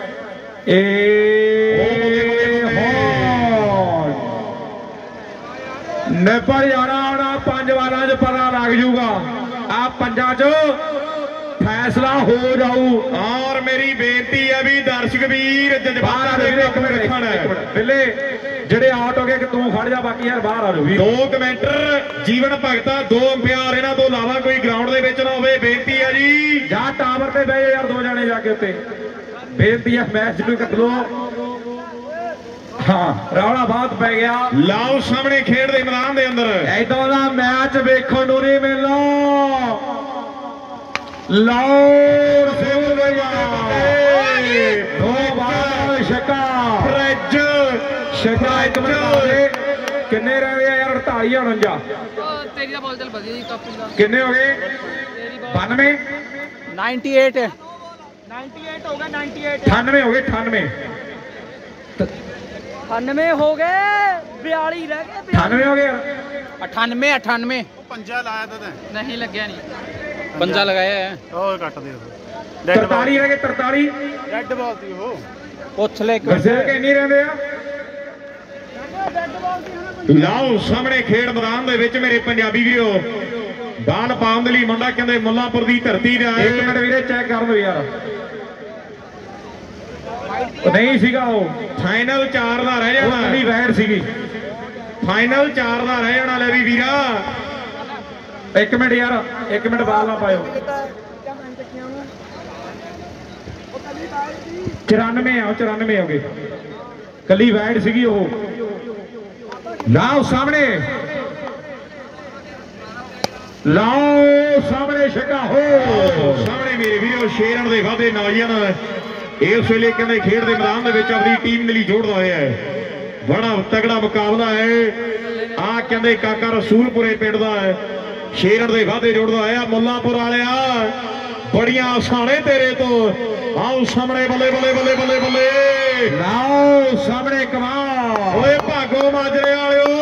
ਨਿਬੜ ਜਾਣਾ ਆਉਣਾ 5 ਵਾਰਾਂ 'ਚ ਪਤਾ ਲੱਗ ਜੂਗਾ। ਆ ਪੰਜਾਂ 'ਚ ਫੈਸਲਾ ਹੋ ਜਾਊ। ਔਰ ਮੇਰੀ ਬੇਨਤੀ ਹੈ ਵੀ ਦਰਸ਼ਕ ਵੀਰ ਜਜ਼ਬਾਤਾਂ ਦੇ ਕਾਬੂ ਰੱਖਣ। ਬਿੱਲੇ ਜਿਹੜੇ ਆਊਟ ਹੋ ਗਏ ਕਿ ਤੂੰ ਖੜ ਜਾ, ਬਾਕੀ ਯਾਰ ਬਾਹਰ ਆ ਜਾਓ ਵੀ। 2 ਕਮੈਂਟਰ ਜੀਵਨ ਭਗਤਾ 2 ਅੰਪਾਇਰ, ਇਹਨਾਂ ਤੋਂ ਇਲਾਵਾ ਕੋਈ ਗਰਾਊਂਡ ਦੇ ਵਿੱਚ ਨਾ ਹੋਵੇ। ਬੇਨਤੀ ਹੈ ਜੀ ਜਾਂ ਟਾਵਰ ਤੇ ਬਹਿ ਜਾ ਯਾਰ 2 ਜਾਣੇ ਜਾ ਕੇ ਉੱਤੇ। ਬੇਨਤੀ ਹੈ ਮੈਚ ਨੂੰ ਕੱਟ ਲੋ। ਹਾਂ ਰੌਲਾ ਬਹੁਤ ਪੈ ਗਿਆ। ਲਾਓ ਸਾਹਮਣੇ ਖੇਡ ਦੇ ਮੈਦਾਨ ਦੇ ਅੰਦਰ ਐਦਾਂ ਦਾ ਮੈਚ ਵੇਖਣ ਨੂੰ ਨਹੀਂ ਮਿਲਣਾ। ਲਾਹੌਰ ਸਿੰਘ ਦੋ ਬਾਲ ਛੱਕਾ ਫ੍ਰਿਜ ਇੱਕ ਮਿੰਟ ਕਿੰਨੇ ਰਹਿ ਗਏ ਯਾਰ? 48 49। ਤੇਰੀ ਦਾ ਬਾਲ ਚੱਲ ਵਧੀਆ ਜੀ ਕਾਪੀ ਦਾ। ਕਿੰਨੇ ਹੋ ਗਏ? 92 98 98 ਹੋ ਗਿਆ 98 98 ਹੋ ਗਏ 98 98 ਹੋ ਗਏ 42 ਰਹਿ ਗਏ 98 ਹੋ ਗਏ 98 98 ਪੰਜਾ ਲਾਇਆ ਤਾਂ ਨਹੀਂ ਲੱਗਿਆ ਨਹੀਂ पंजा लगाया है। ਉਹ ਕੱਟ ਦੇ 43 ਰਹਿ ਗਏ 43 ਰੈੱਡ ਬਾਲ ਦੀ ਉਹ ਪੁੱਛ ਲੈ ਇੱਕ ਦੱਸਿਆ ਕਿ ਨਹੀਂ ਰਹਿੰਦੇ ਆ ਲਓ ਸਾਹਮਣੇ ਖੇਡ ਮੈਦਾਨ ਦੇ ਵਿੱਚ ਮੇਰੇ ਪੰਜਾਬੀ ਵੀਰੋ ਬਾਲ ਪਾਉਣ ਦੇ ਲਈ ਮੁੰਡਾ ਕਹਿੰਦੇ ਮੁੱਲਾਂਪੁਰ ਦੀ ਧਰਤੀ ਦਾ ਇੱਕ ਮਿੰਟ ਵੀਰੇ ਚੈੱਕ ਕਰ ਲਓ ਯਾਰ ਉਹ ਨਹੀਂ ਸੀਗਾ ਉਹ ਫਾਈਨਲ 4 ਦਾ ਰਹਿ ਉਹ ਜਾਣਾ ਕੱਲੀ ਵੈਡ ਸੀਗੀ ਫਾਈਨਲ 4 ਦਾ ਰਹਿ ਜਾਣਾ ਲੈ ਵੀ ਵੀਰਾ ਇੱਕ ਮਿੰਟ ਯਾਰ ਇੱਕ ਮਿੰਟ ਬਾਲ ਨਾ ਪਾਇਓ 94 ਆ 94 ਹੋ ਗਏ ਕੱਲੀ ਵੈਡ ਸੀਗੀ ਉਹ ਲਾਓ ਸਾਹਮਣੇ ਛੱਕਾ ਹੋ ਸਾਹਮਣੇ ਮੇਰੇ ਵੀਰੋ ਸ਼ੇਰਾਂ ਦੇ ਵਾਧੇ ਨੌਜਵਾਨ ਇਸ ਵੇਲੇ ਕਹਿੰਦੇ ਖੇਡ ਦੇ ਮੈਦਾਨ ਦੇ ਵਿੱਚ ਆਪਣੀ ਟੀਮ ਲਈ ਜੋੜਦਾ ਹੋਇਆ ਹੈ ਬੜਾ ਤਗੜਾ ਮੁਕਾਬਲਾ ਹੈ ਆ ਕਹਿੰਦੇ ਕਾਕਾ ਰਸੂਲਪੁਰੇ ਪਿੰਡ ਦਾ ਹੈ ਸ਼ੇਰਾਂ ਦੇ ਵਾਧੇ ਜੋੜਦਾ ਹੋਇਆ ਮੁੱਲਾਂਪੁਰ ਵਾਲਿਆ ਬੜੀਆਂ ਆਸਾਨੇ ਤੇਰੇ ਤੋਂ ਆਓ ਸਾਹਮਣੇ ਬੱਲੇ ਬੱਲੇ ਬੱਲੇ ਬੱਲੇ ਬੱਲੇ ਲਾਓ ਸਾਹਮਣੇ ਕਮਾਲ ਓਏ ਭਾਗੋ ਮਾਜਰੇ ਵਾਲਿਓ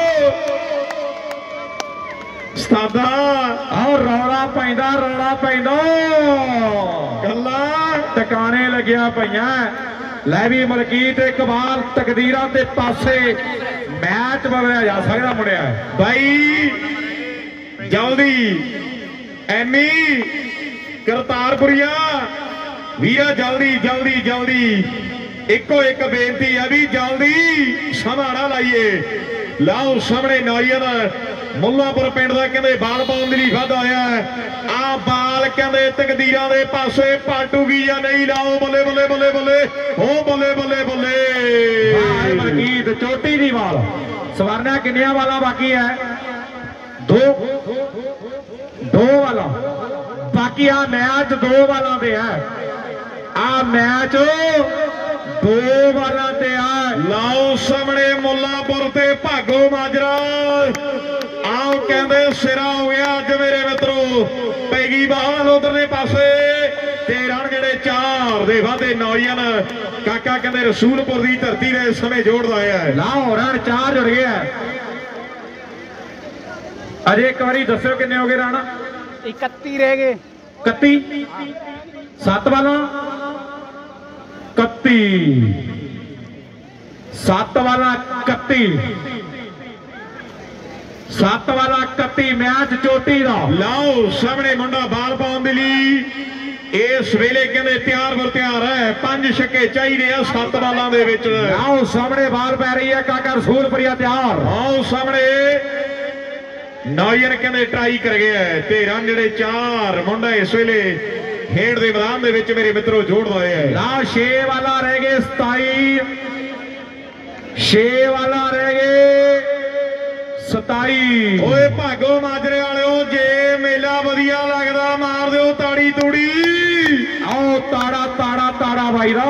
ਸਤਾਦਾ ਆਓ ਰੌਲਾ ਪੈਂਦਾ ਗੱਲਾਂ ਟਿਕਾਣੇ ਲੱਗਿਆ ਪਈਆਂ ਲੈ ਵੀ ਮਲਕੀਤ ਇਕਬਾਲ ਤਕਦੀਰਾਂ ਦੇ ਪਾਸੇ ਮੈਚ ਬਦਲਿਆ ਜਾ ਸਕਦਾ ਮੁੰਡਿਆ ਬਾਈ ਜਲਦੀ ਐਮੀ ਕਰਤਾਰਪੁਰੀਆ ਵੀਰਾ ਜਲਦੀ ਇੱਕੋ ਇੱਕ ਬੇਨਤੀ ਆ ਵੀ ਜਲਦੀ ਸਮਾਂ ਨਾ ਲਾਈਏ ਲਾਓ ਸਾਹਮਣੇ ਨੌਜਵਾਨ ਮੁੱਲਾਂਪੁਰ ਪਿੰਡ ਦਾ ਕਹਿੰਦੇ ਬਾਲ ਪਾਉਣ ਦੇ ਲਈ ਵਾਧਾ ਹੋਇਆ ਆ ਬਾਲ ਕਹਿੰਦੇ ਤਕਦੀਰਾਂ ਦੇ ਪਾਸੇ ਪਾਟੂਗੀ ਜਾਂ ਨਹੀਂ ਲਾਓ ਬੱਲੇ ਬੱਲੇ ਬੱਲੇ ਬੱਲੇ ਹੋ ਬੱਲੇ ਬੱਲੇ ਬੱਲੇ ਮਲਕੀਤ ਚੋਟੀ ਦੀ ਵਾਲ ਸਵਰਨਾ ਕਿੰਨੀਆਂ ਵਾਲਾਂ ਬਾਕੀ ਹੈ ਦੋ ਵਾਲਾਂ ਬਾਕੀ ਆ ਮੈਚ 2 ਵਾਲਾਂ ਤੇ ਹੈ ਆ ਮੈਚ 2 ਵਾਲਾਂ ਤੇ ਆ ਲਾਓ ਸਾਹਮਣੇ ਮੁੱਲਾਂਪੁਰ ਤੇ ਭਾਗੋ ਮਾਜਰਾ ਆਓ ਕਹਿੰਦੇ ਸਿਰਾ ਹੋ ਗਿਆ ਅੱਜ ਮੇਰੇ ਮਿੱਤਰੋ ਪੈਗੀ ਬਾਲ ਉਧਰਲੇ ਪਾਸੇ ਤੇ ਰਣ ਜਿਹੜੇ 4 ਦੇ ਵਾਧੇ ਨੌਜਵਾਨ ਕਾਕਾ ਕਹਿੰਦੇ ਰਸੂਲਪੁਰ ਦੀ ਧਰਤੀ ਦੇ ਇਸ ਸਮੇਂ ਜੋੜਦਾ ਹੋਇਆ ਹੈ ਲਾਓ ਰਣ 4 ਜੁੜ ਗਿਆ ਅਜੇ ਇੱਕ ਵਾਰੀ ਦੱਸਿਓ ਕਿੰਨੇ ਹੋ ਗਏ ਰਣ 31 ਰਹਿ ਗਏ 31 7 ਵਾਲਾਂ 31 7 ਵਾਲਾ 31 7 ਵਾਲਾ 31 ਮੈਚ ਚੋਟੀ ਦਾ ਲਾਓ ਸਾਹਮਣੇ ਮੁੰਡਾ ਬਾਲ ਪਾਉਣ ਦੇ ਲਈ ਇਸ ਵੇਲੇ ਕਹਿੰਦੇ ਤਿਆਰ ਬਰ ਤਿਆਰ ਹੈ 5 ਛੱਕੇ ਚਾਹੀਦੇ ਆ 7 ਬਾਲਾਂ ਦੇ ਵਿੱਚ ਆਓ ਸਾਹਮਣੇ ਬਾਲ ਪੈ ਰਹੀ ਹੈ ਕਾਕਾ ਰਸੂਲਪੁਰੀਆ ਤਿਆਰ ਆਓ ਸਾਹਮਣੇ ਨੌਜਵਾਨ ਕਹਿੰਦੇ ਟਰਾਈ ਕਰ ਗਿਆ ਤੇ ਰਨ ਜਿਹੜੇ 4 ਮੁੰਡਾ ਇਸ ਵੇਲੇ ਖੇਡ ਦੇ ਮੈਦਾਨ ਦੇ ਵਿੱਚ ਮੇਰੇ ਮਿੱਤਰੋ ਜੋੜਦਾ ਹੋਇਆ ਹੈ ਲਾ 6 ਵਾਲਾ ਰਹਿ ਗਏ 27 6 ਵਾਲਾ ਰਹਿ ਗਏ 27 ਓਏ ਭਾਗੋ ਮਾਜਰੇ ਵਾਲਿਓ ਜੇ ਮੇਲਾ ਵਧੀਆ ਲੱਗਦਾ ਮਾਰ ਦਿਓ ਤਾੜੀ ਤੂੜੀ ਆਓ ਤਾੜਾ ਭਾਈ ਦਾ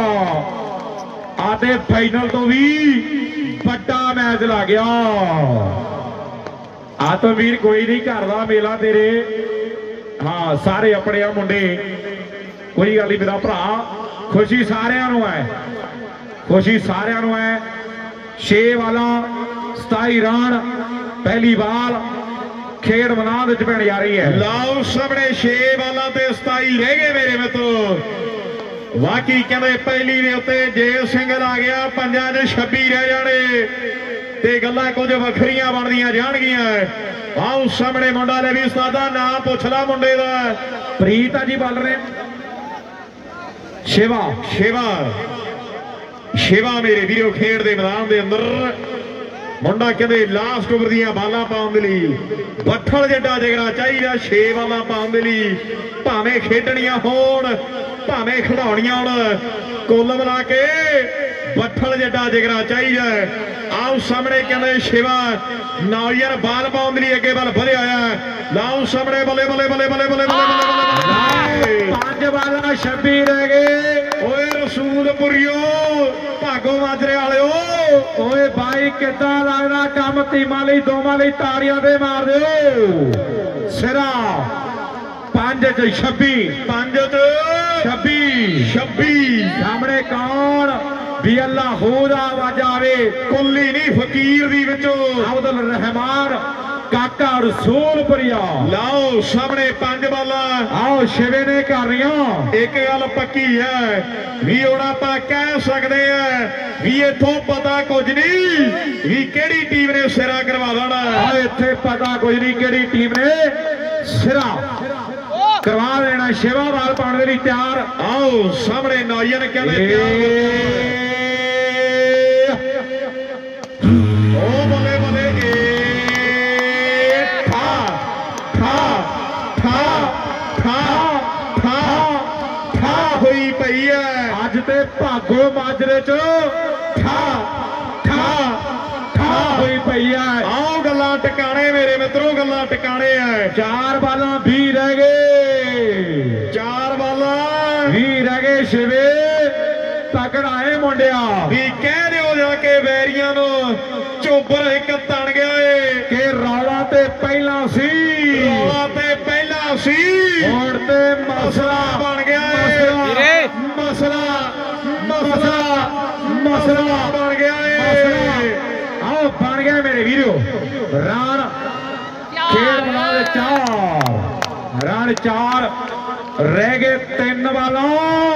ਆਦੇ ਫਾਈਨਲ ਤੋਂ ਵੀ ਵੱਡਾ ਮੈਚ ਲੱਗ ਗਿਆ ਆ ਤਾਂ ਵੀਰ ਕੋਈ ਨਹੀਂ ਘਰ ਦਾ ਮੇਲਾ ਤੇਰੇ ਹਾਂ ਸਾਰੇ ਆਪਣੇ ਆ ਮੁੰਡੇ ਕੋਈ ਗੱਲ ਨਹੀਂ ਮੇਰਾ ਭਰਾ ਖੁਸ਼ੀ ਸਾਰਿਆਂ ਨੂੰ ਹੈ 6 ਵਾਲਾ 27 ਰਨ ਪਹਿਲੀ ਬਾਲ ਖੇਡ ਮੈਦਾਨ ਵਿੱਚ ਪੈਣ ਜਾ ਰਹੀ ਹੈ ਲਾਓ ਸਾਹਮਣੇ 6 ਬਾਲਾਂ ਤੇ 27 ਰਹਿ ਗਏ ਮੇਰੇ ਮਿੱਤਰੋ ਵਾਕੀ ਕਹਿੰਦੇ ਪਹਿਲੀ ਦੇ ਉੱਤੇ ਜੇ ਸਿੰਗਲ ਆ ਗਿਆ ਪੰਜਾਂ 'ਚ 26 ਰਹਿ ਜਾਣੇ ਤੇ ਗੱਲਾਂ ਕੁਝ ਵੱਖਰੀਆਂ ਬਣਦੀਆਂ ਜਾਣਗੀਆਂ ਆਓ ਸਾਹਮਣੇ ਮੁੰਡਾ ਲੈ ਵੀ ਉਸਤਾਦਾ ਨਾਂ ਪੁੱਛ ਲਾ ਮੁੰਡੇ ਦਾ ਪ੍ਰੀਤ ਆ ਜੀ ਬੋਲ ਰਹੇ ਸ਼ਿਵਾ ਮੇਰੇ ਵੀਰੋ ਖੇਡ ਦੇ ਮੈਦਾਨ ਦੇ ਅੰਦਰ ਮੁੰਡਾ ਕਹਿੰਦੇ ਲਾਸਟ ਓਵਰ ਦੀਆਂ ਬਾਲਾਂ ਪਾਉਣ ਦੇ ਲਈ ਬੱਠਲ ਜਿੱਡਾ ਜਿਗਰਾ ਚਾਹੀਦਾ 6 ਬਾਲਾਂ ਪਾਉਣ ਦੇ ਲਈ ਭਾਵੇਂ ਖੇਡਣੀਆਂ ਹੋਣ ਭਾਵੇਂ ਖਿਡਾਉਣੀਆਂ ਹੋਣ ਕੁੱਲ ਮਿਲਾ ਕੇ ਬੱਠਲ ਜਿੱਡਾ ਜਿਗਰਾ ਚਾਹੀਦਾ ਆਓ ਸਾਹਮਣੇ ਕਹਿੰਦੇ ਸ਼ਿਵਾ ਨੌਜਵਾਨ ਬਾਲ ਪਾਉਣ ਦੇ ਲਈ ਅੱਗੇ ਵੱਲ ਵਧਿਆ ਆ ਲਾਓ ਸਾਹਮਣੇ ਬੱਲੇ ਬੱਲੇ ਬੱਲੇ ਬੱਲੇ ਬੱਲੇ ਬੱਲੇ 5 ਬਾਲਾਂ 26 ਰਹਿ ਗਏ ਓਏ ਰਸੂਲਪੁਰੀਓ ਭਾਗੋ ਮਾਜਰੇ ਵਾਲਿਓ ਓਏ ਬਾਈ ਕਿੱਦਾਂ ਲੱਗਦਾ ਕੰਮ ਟੀਮਾਂ ਲਈ ਦੋਵਾਂ ਲਈ ਤਾੜੀਆਂ ਦੇ ਮਾਰ ਦਿਓ ਸਿਰਾ 5 ਚ 26 5 ਚ 26 ਸਾਹਮਣੇ ਕੌਣ ਵੀ ਅੱਲਾ ਹੋ ਦਾ ਆਵਾਜ਼ ਆਵੇ ਕੁੱਲੀ ਨਹੀਂ ਫਕੀਰ ਦੀ ਵਿੱਚੋਂ ਅਬਦੁਲ ਰਹਿਮਾਨ काका रसूलपुरिया लाओ सामने 5 बाला आओ शिवे ने कर रही एक गल पक्की है भी हुण आपां कह सकदे आ भी इथों पता कुछ नहीं भी किहड़ी टीम ने सिरा करवा देना इत्थे पता कुछ नहीं किहड़ी टीम ने सिरा करवा देना शिवा बाल पाने के लिए तैयार आओ सामने नौजन कहते ओ बल्ले बल्ले ठा ठा ठा ठा ठा ठा होई पई है अज ते भागो माजरे च ठा ठा ठा होई पई है आओ गल्लां टिकाणे मेरे मित्रों गल्लां टिकाणे है 4 बालां 20 रह गए 4 बाला 20 रह गए शिवे तगड़ा है मुंडिया भी कह दिओ जाके वैरियां नूं चोबर एक तन गया है कि रौला ते पहला सी रौला ते पहला सी हुण ते मसला बन गया ਵੀਰੇ है मसला मसला मसला बन गया है आओ बन गया मेरे वीरो रन खेल बना दे 4 रन 4 रह गए 3 वालों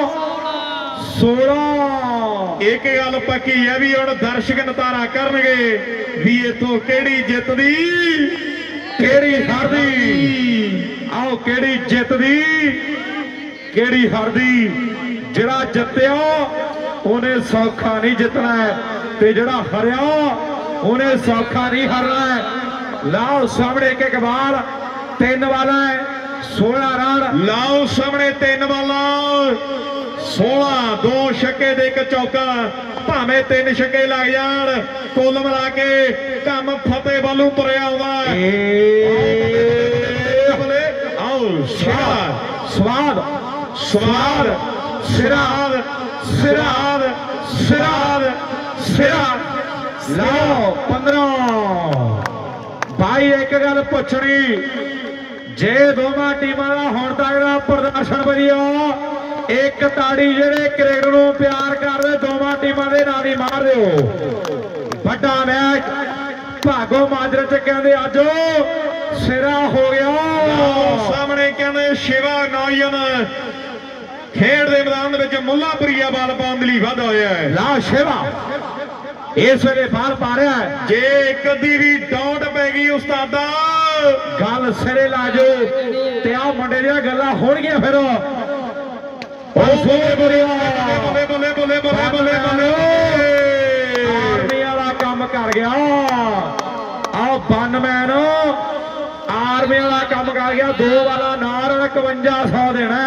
16 एक गल पक्की है भी हुण दर्शक नतारा करनगे भी इथों किहड़ी जितदी केड़ी हारदी आओ केड़ी जितदी केड़ी हारदी जिहड़ा जित्तिया उन्हें सौखा नहीं जितना है ते जिहड़ा हरिया उन्हें सौखा नहीं हारना है लाओ सामने एक बाल 3 वाला है 16 रन लाओ सामने 3 बाला 16 2 छक्के दे एक चौका भावें 3 छक्के लग जाण कुल मिला के काम फतेह वालू तुरिया आउंदा आओ स्वाद स्वाद सिराद सिराद सिराद सिराद लाओ 15 भाई एक गल पुछनी जे दोवां टीमां दा हुण तक दा प्रदर्शन वधिया एक ताड़ी जेडे क्रिकेट नूं प्यार करदे दोवां टीमां दे नाम ही मार दिओ वड्डा मैच भागो माजरे च कहंदे अज सिरा हो गया सामने कहंदे शिवा नौजन खेड दे मैदान दे विच मुल्लापुरीया बाल पाउण लई वाधा होया है ला शिवा इस वेले बाल पा रहा है जे कदी भी डॉट पै गई उस्तादा गल सिरे ला जो ते आ मुंडे दी गल्लां होणगीਆਂ फिर बोले बोले बोले बोले बोले बोले बोले आर्मी वाला काम कर गया आ बनमैन आर्मी वाला काम कर गया 2 वाला नार 5100 देना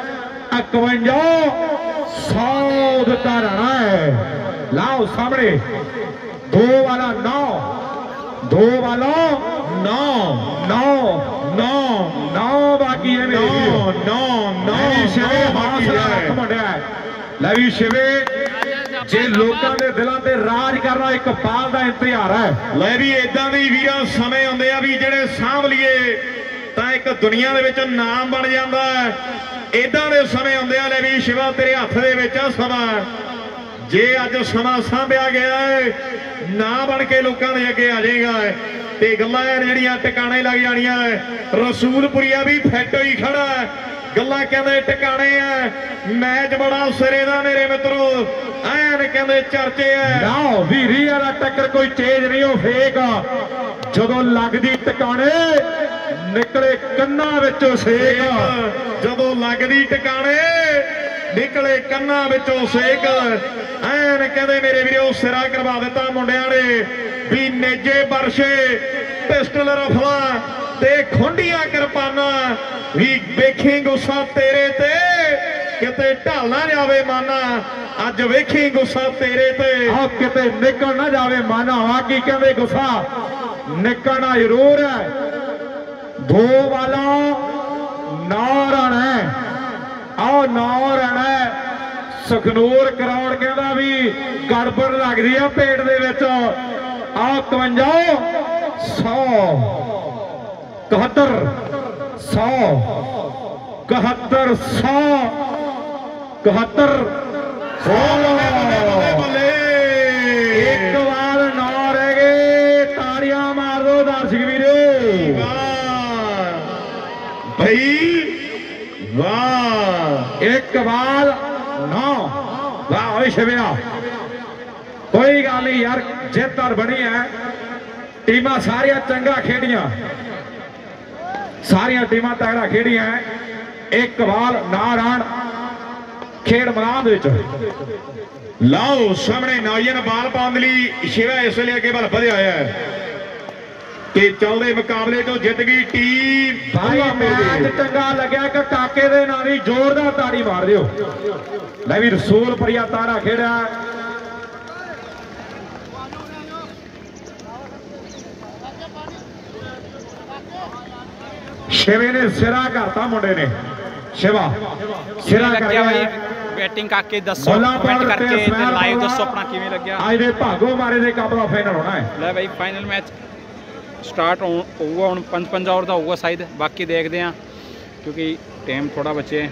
5100 दिता रहना है लाओ सामने 2 वाला 9 2 वाला 9 9 9 9 बाकी है मेरे 9 9 शिवे हौसला रख मुंडिया ले भी शिवे जे लोकां दे दिलां ते राज करना एक बाल दा इंतजार है ਲੈ ਵੀ ਇਦਾਂ ਦੇ ਵੀਰਾਂ ਸਮੇਂ ਆਉਂਦੇ ਆ ਵੀ ਜਿਹੜੇ ਸਾਂਭ ਲਈਏ ਤਾਂ ਇੱਕ ਦੁਨੀਆ ਦੇ ਵਿੱਚ ਨਾਮ ਬਣ ਜਾਂਦਾ ਹੈ ਇਦਾਂ ਦੇ ਸਮੇਂ ਆਉਂਦੇ ਆ ਲੈ ਵੀ ਸ਼ਿਵਾ ਤੇਰੇ ਹੱਥ ਦੇ ਵਿੱਚ ਆ ਸਮਾਂ ਜੇ ਅੱਜ ਸਮਾਂ ਸਾਂਭਿਆ ਗਿਆ ਹੈ ਨਾ ਬਣ ਕੇ ਲੋਕਾਂ ਦੇ ਅੱਗੇ ਆ ਜਾਏਗਾ ਤੇ ਗੱਲਾਂ ਜਿਹੜੀਆਂ ਟਿਕਾਣੇ ਲੱਗ ਜਾਣੀਆਂ ਰਸੂਲਪੁਰੀਆ ਵੀ ਫਿੱਟ ਹੋਈ ਖੜਾ ਹੈ ਗੱਲਾਂ ਕਹਿੰਦੇ ਟਿਕਾਣੇ ਆ ਮੈਚ ਬੜਾ ਸਿਰੇ ਦਾ ਮੇਰੇ ਮਿੱਤਰੋ ਐਨ ਕਹਿੰਦੇ ਚਰਚੇ ਆ ਲਾਓ ਵੀਰੀ ਵਾਲਾ ਟੱਕਰ ਕੋਈ ਚੇਂਜ ਨਹੀਂ ਉਹ ਫੇਕ ਜਦੋਂ ਲੱਗਦੀ ਟਿਕਾਣੇ ਨਿਕਲੇ ਕੰਨਾਂ ਵਿੱਚੋਂ ਸੇਕ ਜਦੋਂ ਲੱਗਦੀ ਟਿਕਾਣੇ ਨਿਕਲੇ ਕੰਨਾਂ ਵਿੱਚੋਂ ਸੇਕ ਐਨ ਕਹਿੰਦੇ ਮੇਰੇ ਵੀਰੋ ਸਿਰਾ ਕਰਵਾ ਦਿੱਤਾ ਮੁੰਡਿਆਂ ਨੇ ਵੀ ਨੇਜੇ ਬਰਸ਼ੇ ਪਿਸਟਲ ਰਫਲਾ ਤੇ ਖੁੰਡੀਆਂ ਕਿਰਪਾਨਾਂ ਵੀ ਵੇਖੀ ਗੁੱਸਾ ਤੇਰੇ ਤੇ ਕਿਤੇ ਢਲ ਨਾ ਜਾਵੇ ਮਾਨਾ ਅੱਜ ਵੇਖੀ ਗੁੱਸਾ ਤੇਰੇ ਤੇ ਆ ਕਿਤੇ ਨਿਕਲ ਨਾ ਜਾਵੇ ਮਾਨਾ ਆ ਕੀ ਕਹਿੰਦੇ ਗੁੱਸਾ ਨਿਕਲਣਾ ਜ਼ਰੂਰ ਹੈ 2 ਵਾਲਾ 9 ਰਨ ਹੈ ਆਹ 9 ਰਨ ਹੈ ਸਖਨੂਰ ਕਰੌੜ ਕਹਿੰਦਾ ਵੀ ਗੜਬੜ ਲੱਗਦੀ ਆ ਪੇਟ ਦੇ ਵਿੱਚ ਆ 51 100 71 100 71 100 71 ਇੱਕ ਵਾਰ 9 ਰਹਿ ਗਏ ਤਾੜੀਆਂ ਮਾਰ ਦੋ ਦਰਸ਼ਕ ਵੀਰੋ भाई वाह, एक बाल 9। वाह ओए शिविया, कोई गल नहीं यार, जित और बनी है। टीमां सारिया चंगा खेडियां, सारिया टीमां तगड़ा खेडियां। एक बाल 9 रन खेड मैदान दे विच। लाओ सामने नौजन बाल पाने ਲਈ शिवा इस वे अगे बल ਵਧਿਆ है कि चलते मुकाबले तो जित गई टीम। भाई मैच चंगा लग्या कि काके दे नाल ही जोरदार ताड़ी मार दियो। ले भी रसूलपुरिया तारा खेड़ा, शिवे ने सिरा करता, मुंडे ने शिवा सिरा कर ਲੱਗਿਆ गया ਬਾਈ है। ਬੈਟਿੰਗ ਕਰਕੇ ਦੱਸੋ, ਕਮੈਂਟ ਕਰਕੇ ਤੇ ਲਾਈਵ ਦੱਸੋ ਆਪਣਾ ਕਿਵੇਂ ਲੱਗਿਆ। ਅੱਜ ਦੇ ਭਾਗੋ ਮਾਰੇ ਦੇ ਕੱਪ ਦਾ ਫਾਈਨਲ ਹੋਣਾ ਹੈ। ਲੈ ਬਾਈ ਫਾਈਨਲ ਮੈਚ ਸਟਾਰਟ ਹੋਊਗਾ ਹੁਣ 5 ਓਵਰ ਦਾ ਹੋਊਗਾ ਸ਼ਾਇਦ, ਬਾਕੀ ਦੇਖਦੇ ਆ ਕਿਉਂਕਿ ਟਾਈਮ ਥੋੜਾ ਬਚੇ।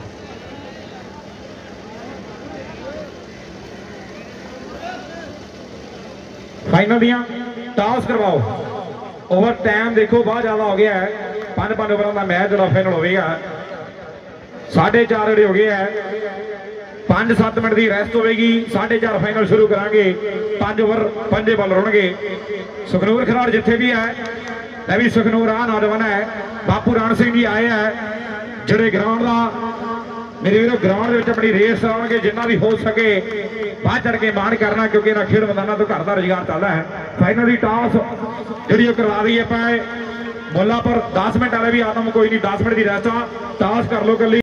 फाइनल दियां टॉस करवाओ। ओवर टाइम देखो बहुत ज्यादा हो गया है। 5 ओवरों का मैच जो फाइनल होगा 4:30 ਜਿਹੜੇ ਹੋ ਗਏ ਹੈ। 5-7 मिनट की रेस्ट होगी। 4:30 फाइनल शुरू करांगे। 5 ओवर 5 बॉल होणगे। सुखनूर खिलाड़ जिथे भी है, मैं भी सुखनूर आ नौजवान है। बापू राण सिंह जी आए हैं ਜਿਹੜੇ ग्राउंड का मेरे वीरों ग्राउंड अपनी रेस कराएंगे, जिन्ना भी हो सके बढ़ चढ़ के मान करना, क्योंकि इन्होंने खेड मैदानों तो घर का रोजगार चलता है। फाइनल की टॉस जी करवा दी है मुल्लापुर 10 मिनट वाले भी आदम कोई नहीं, 10 मिनट की रेस्ट टॉस कर लो कल।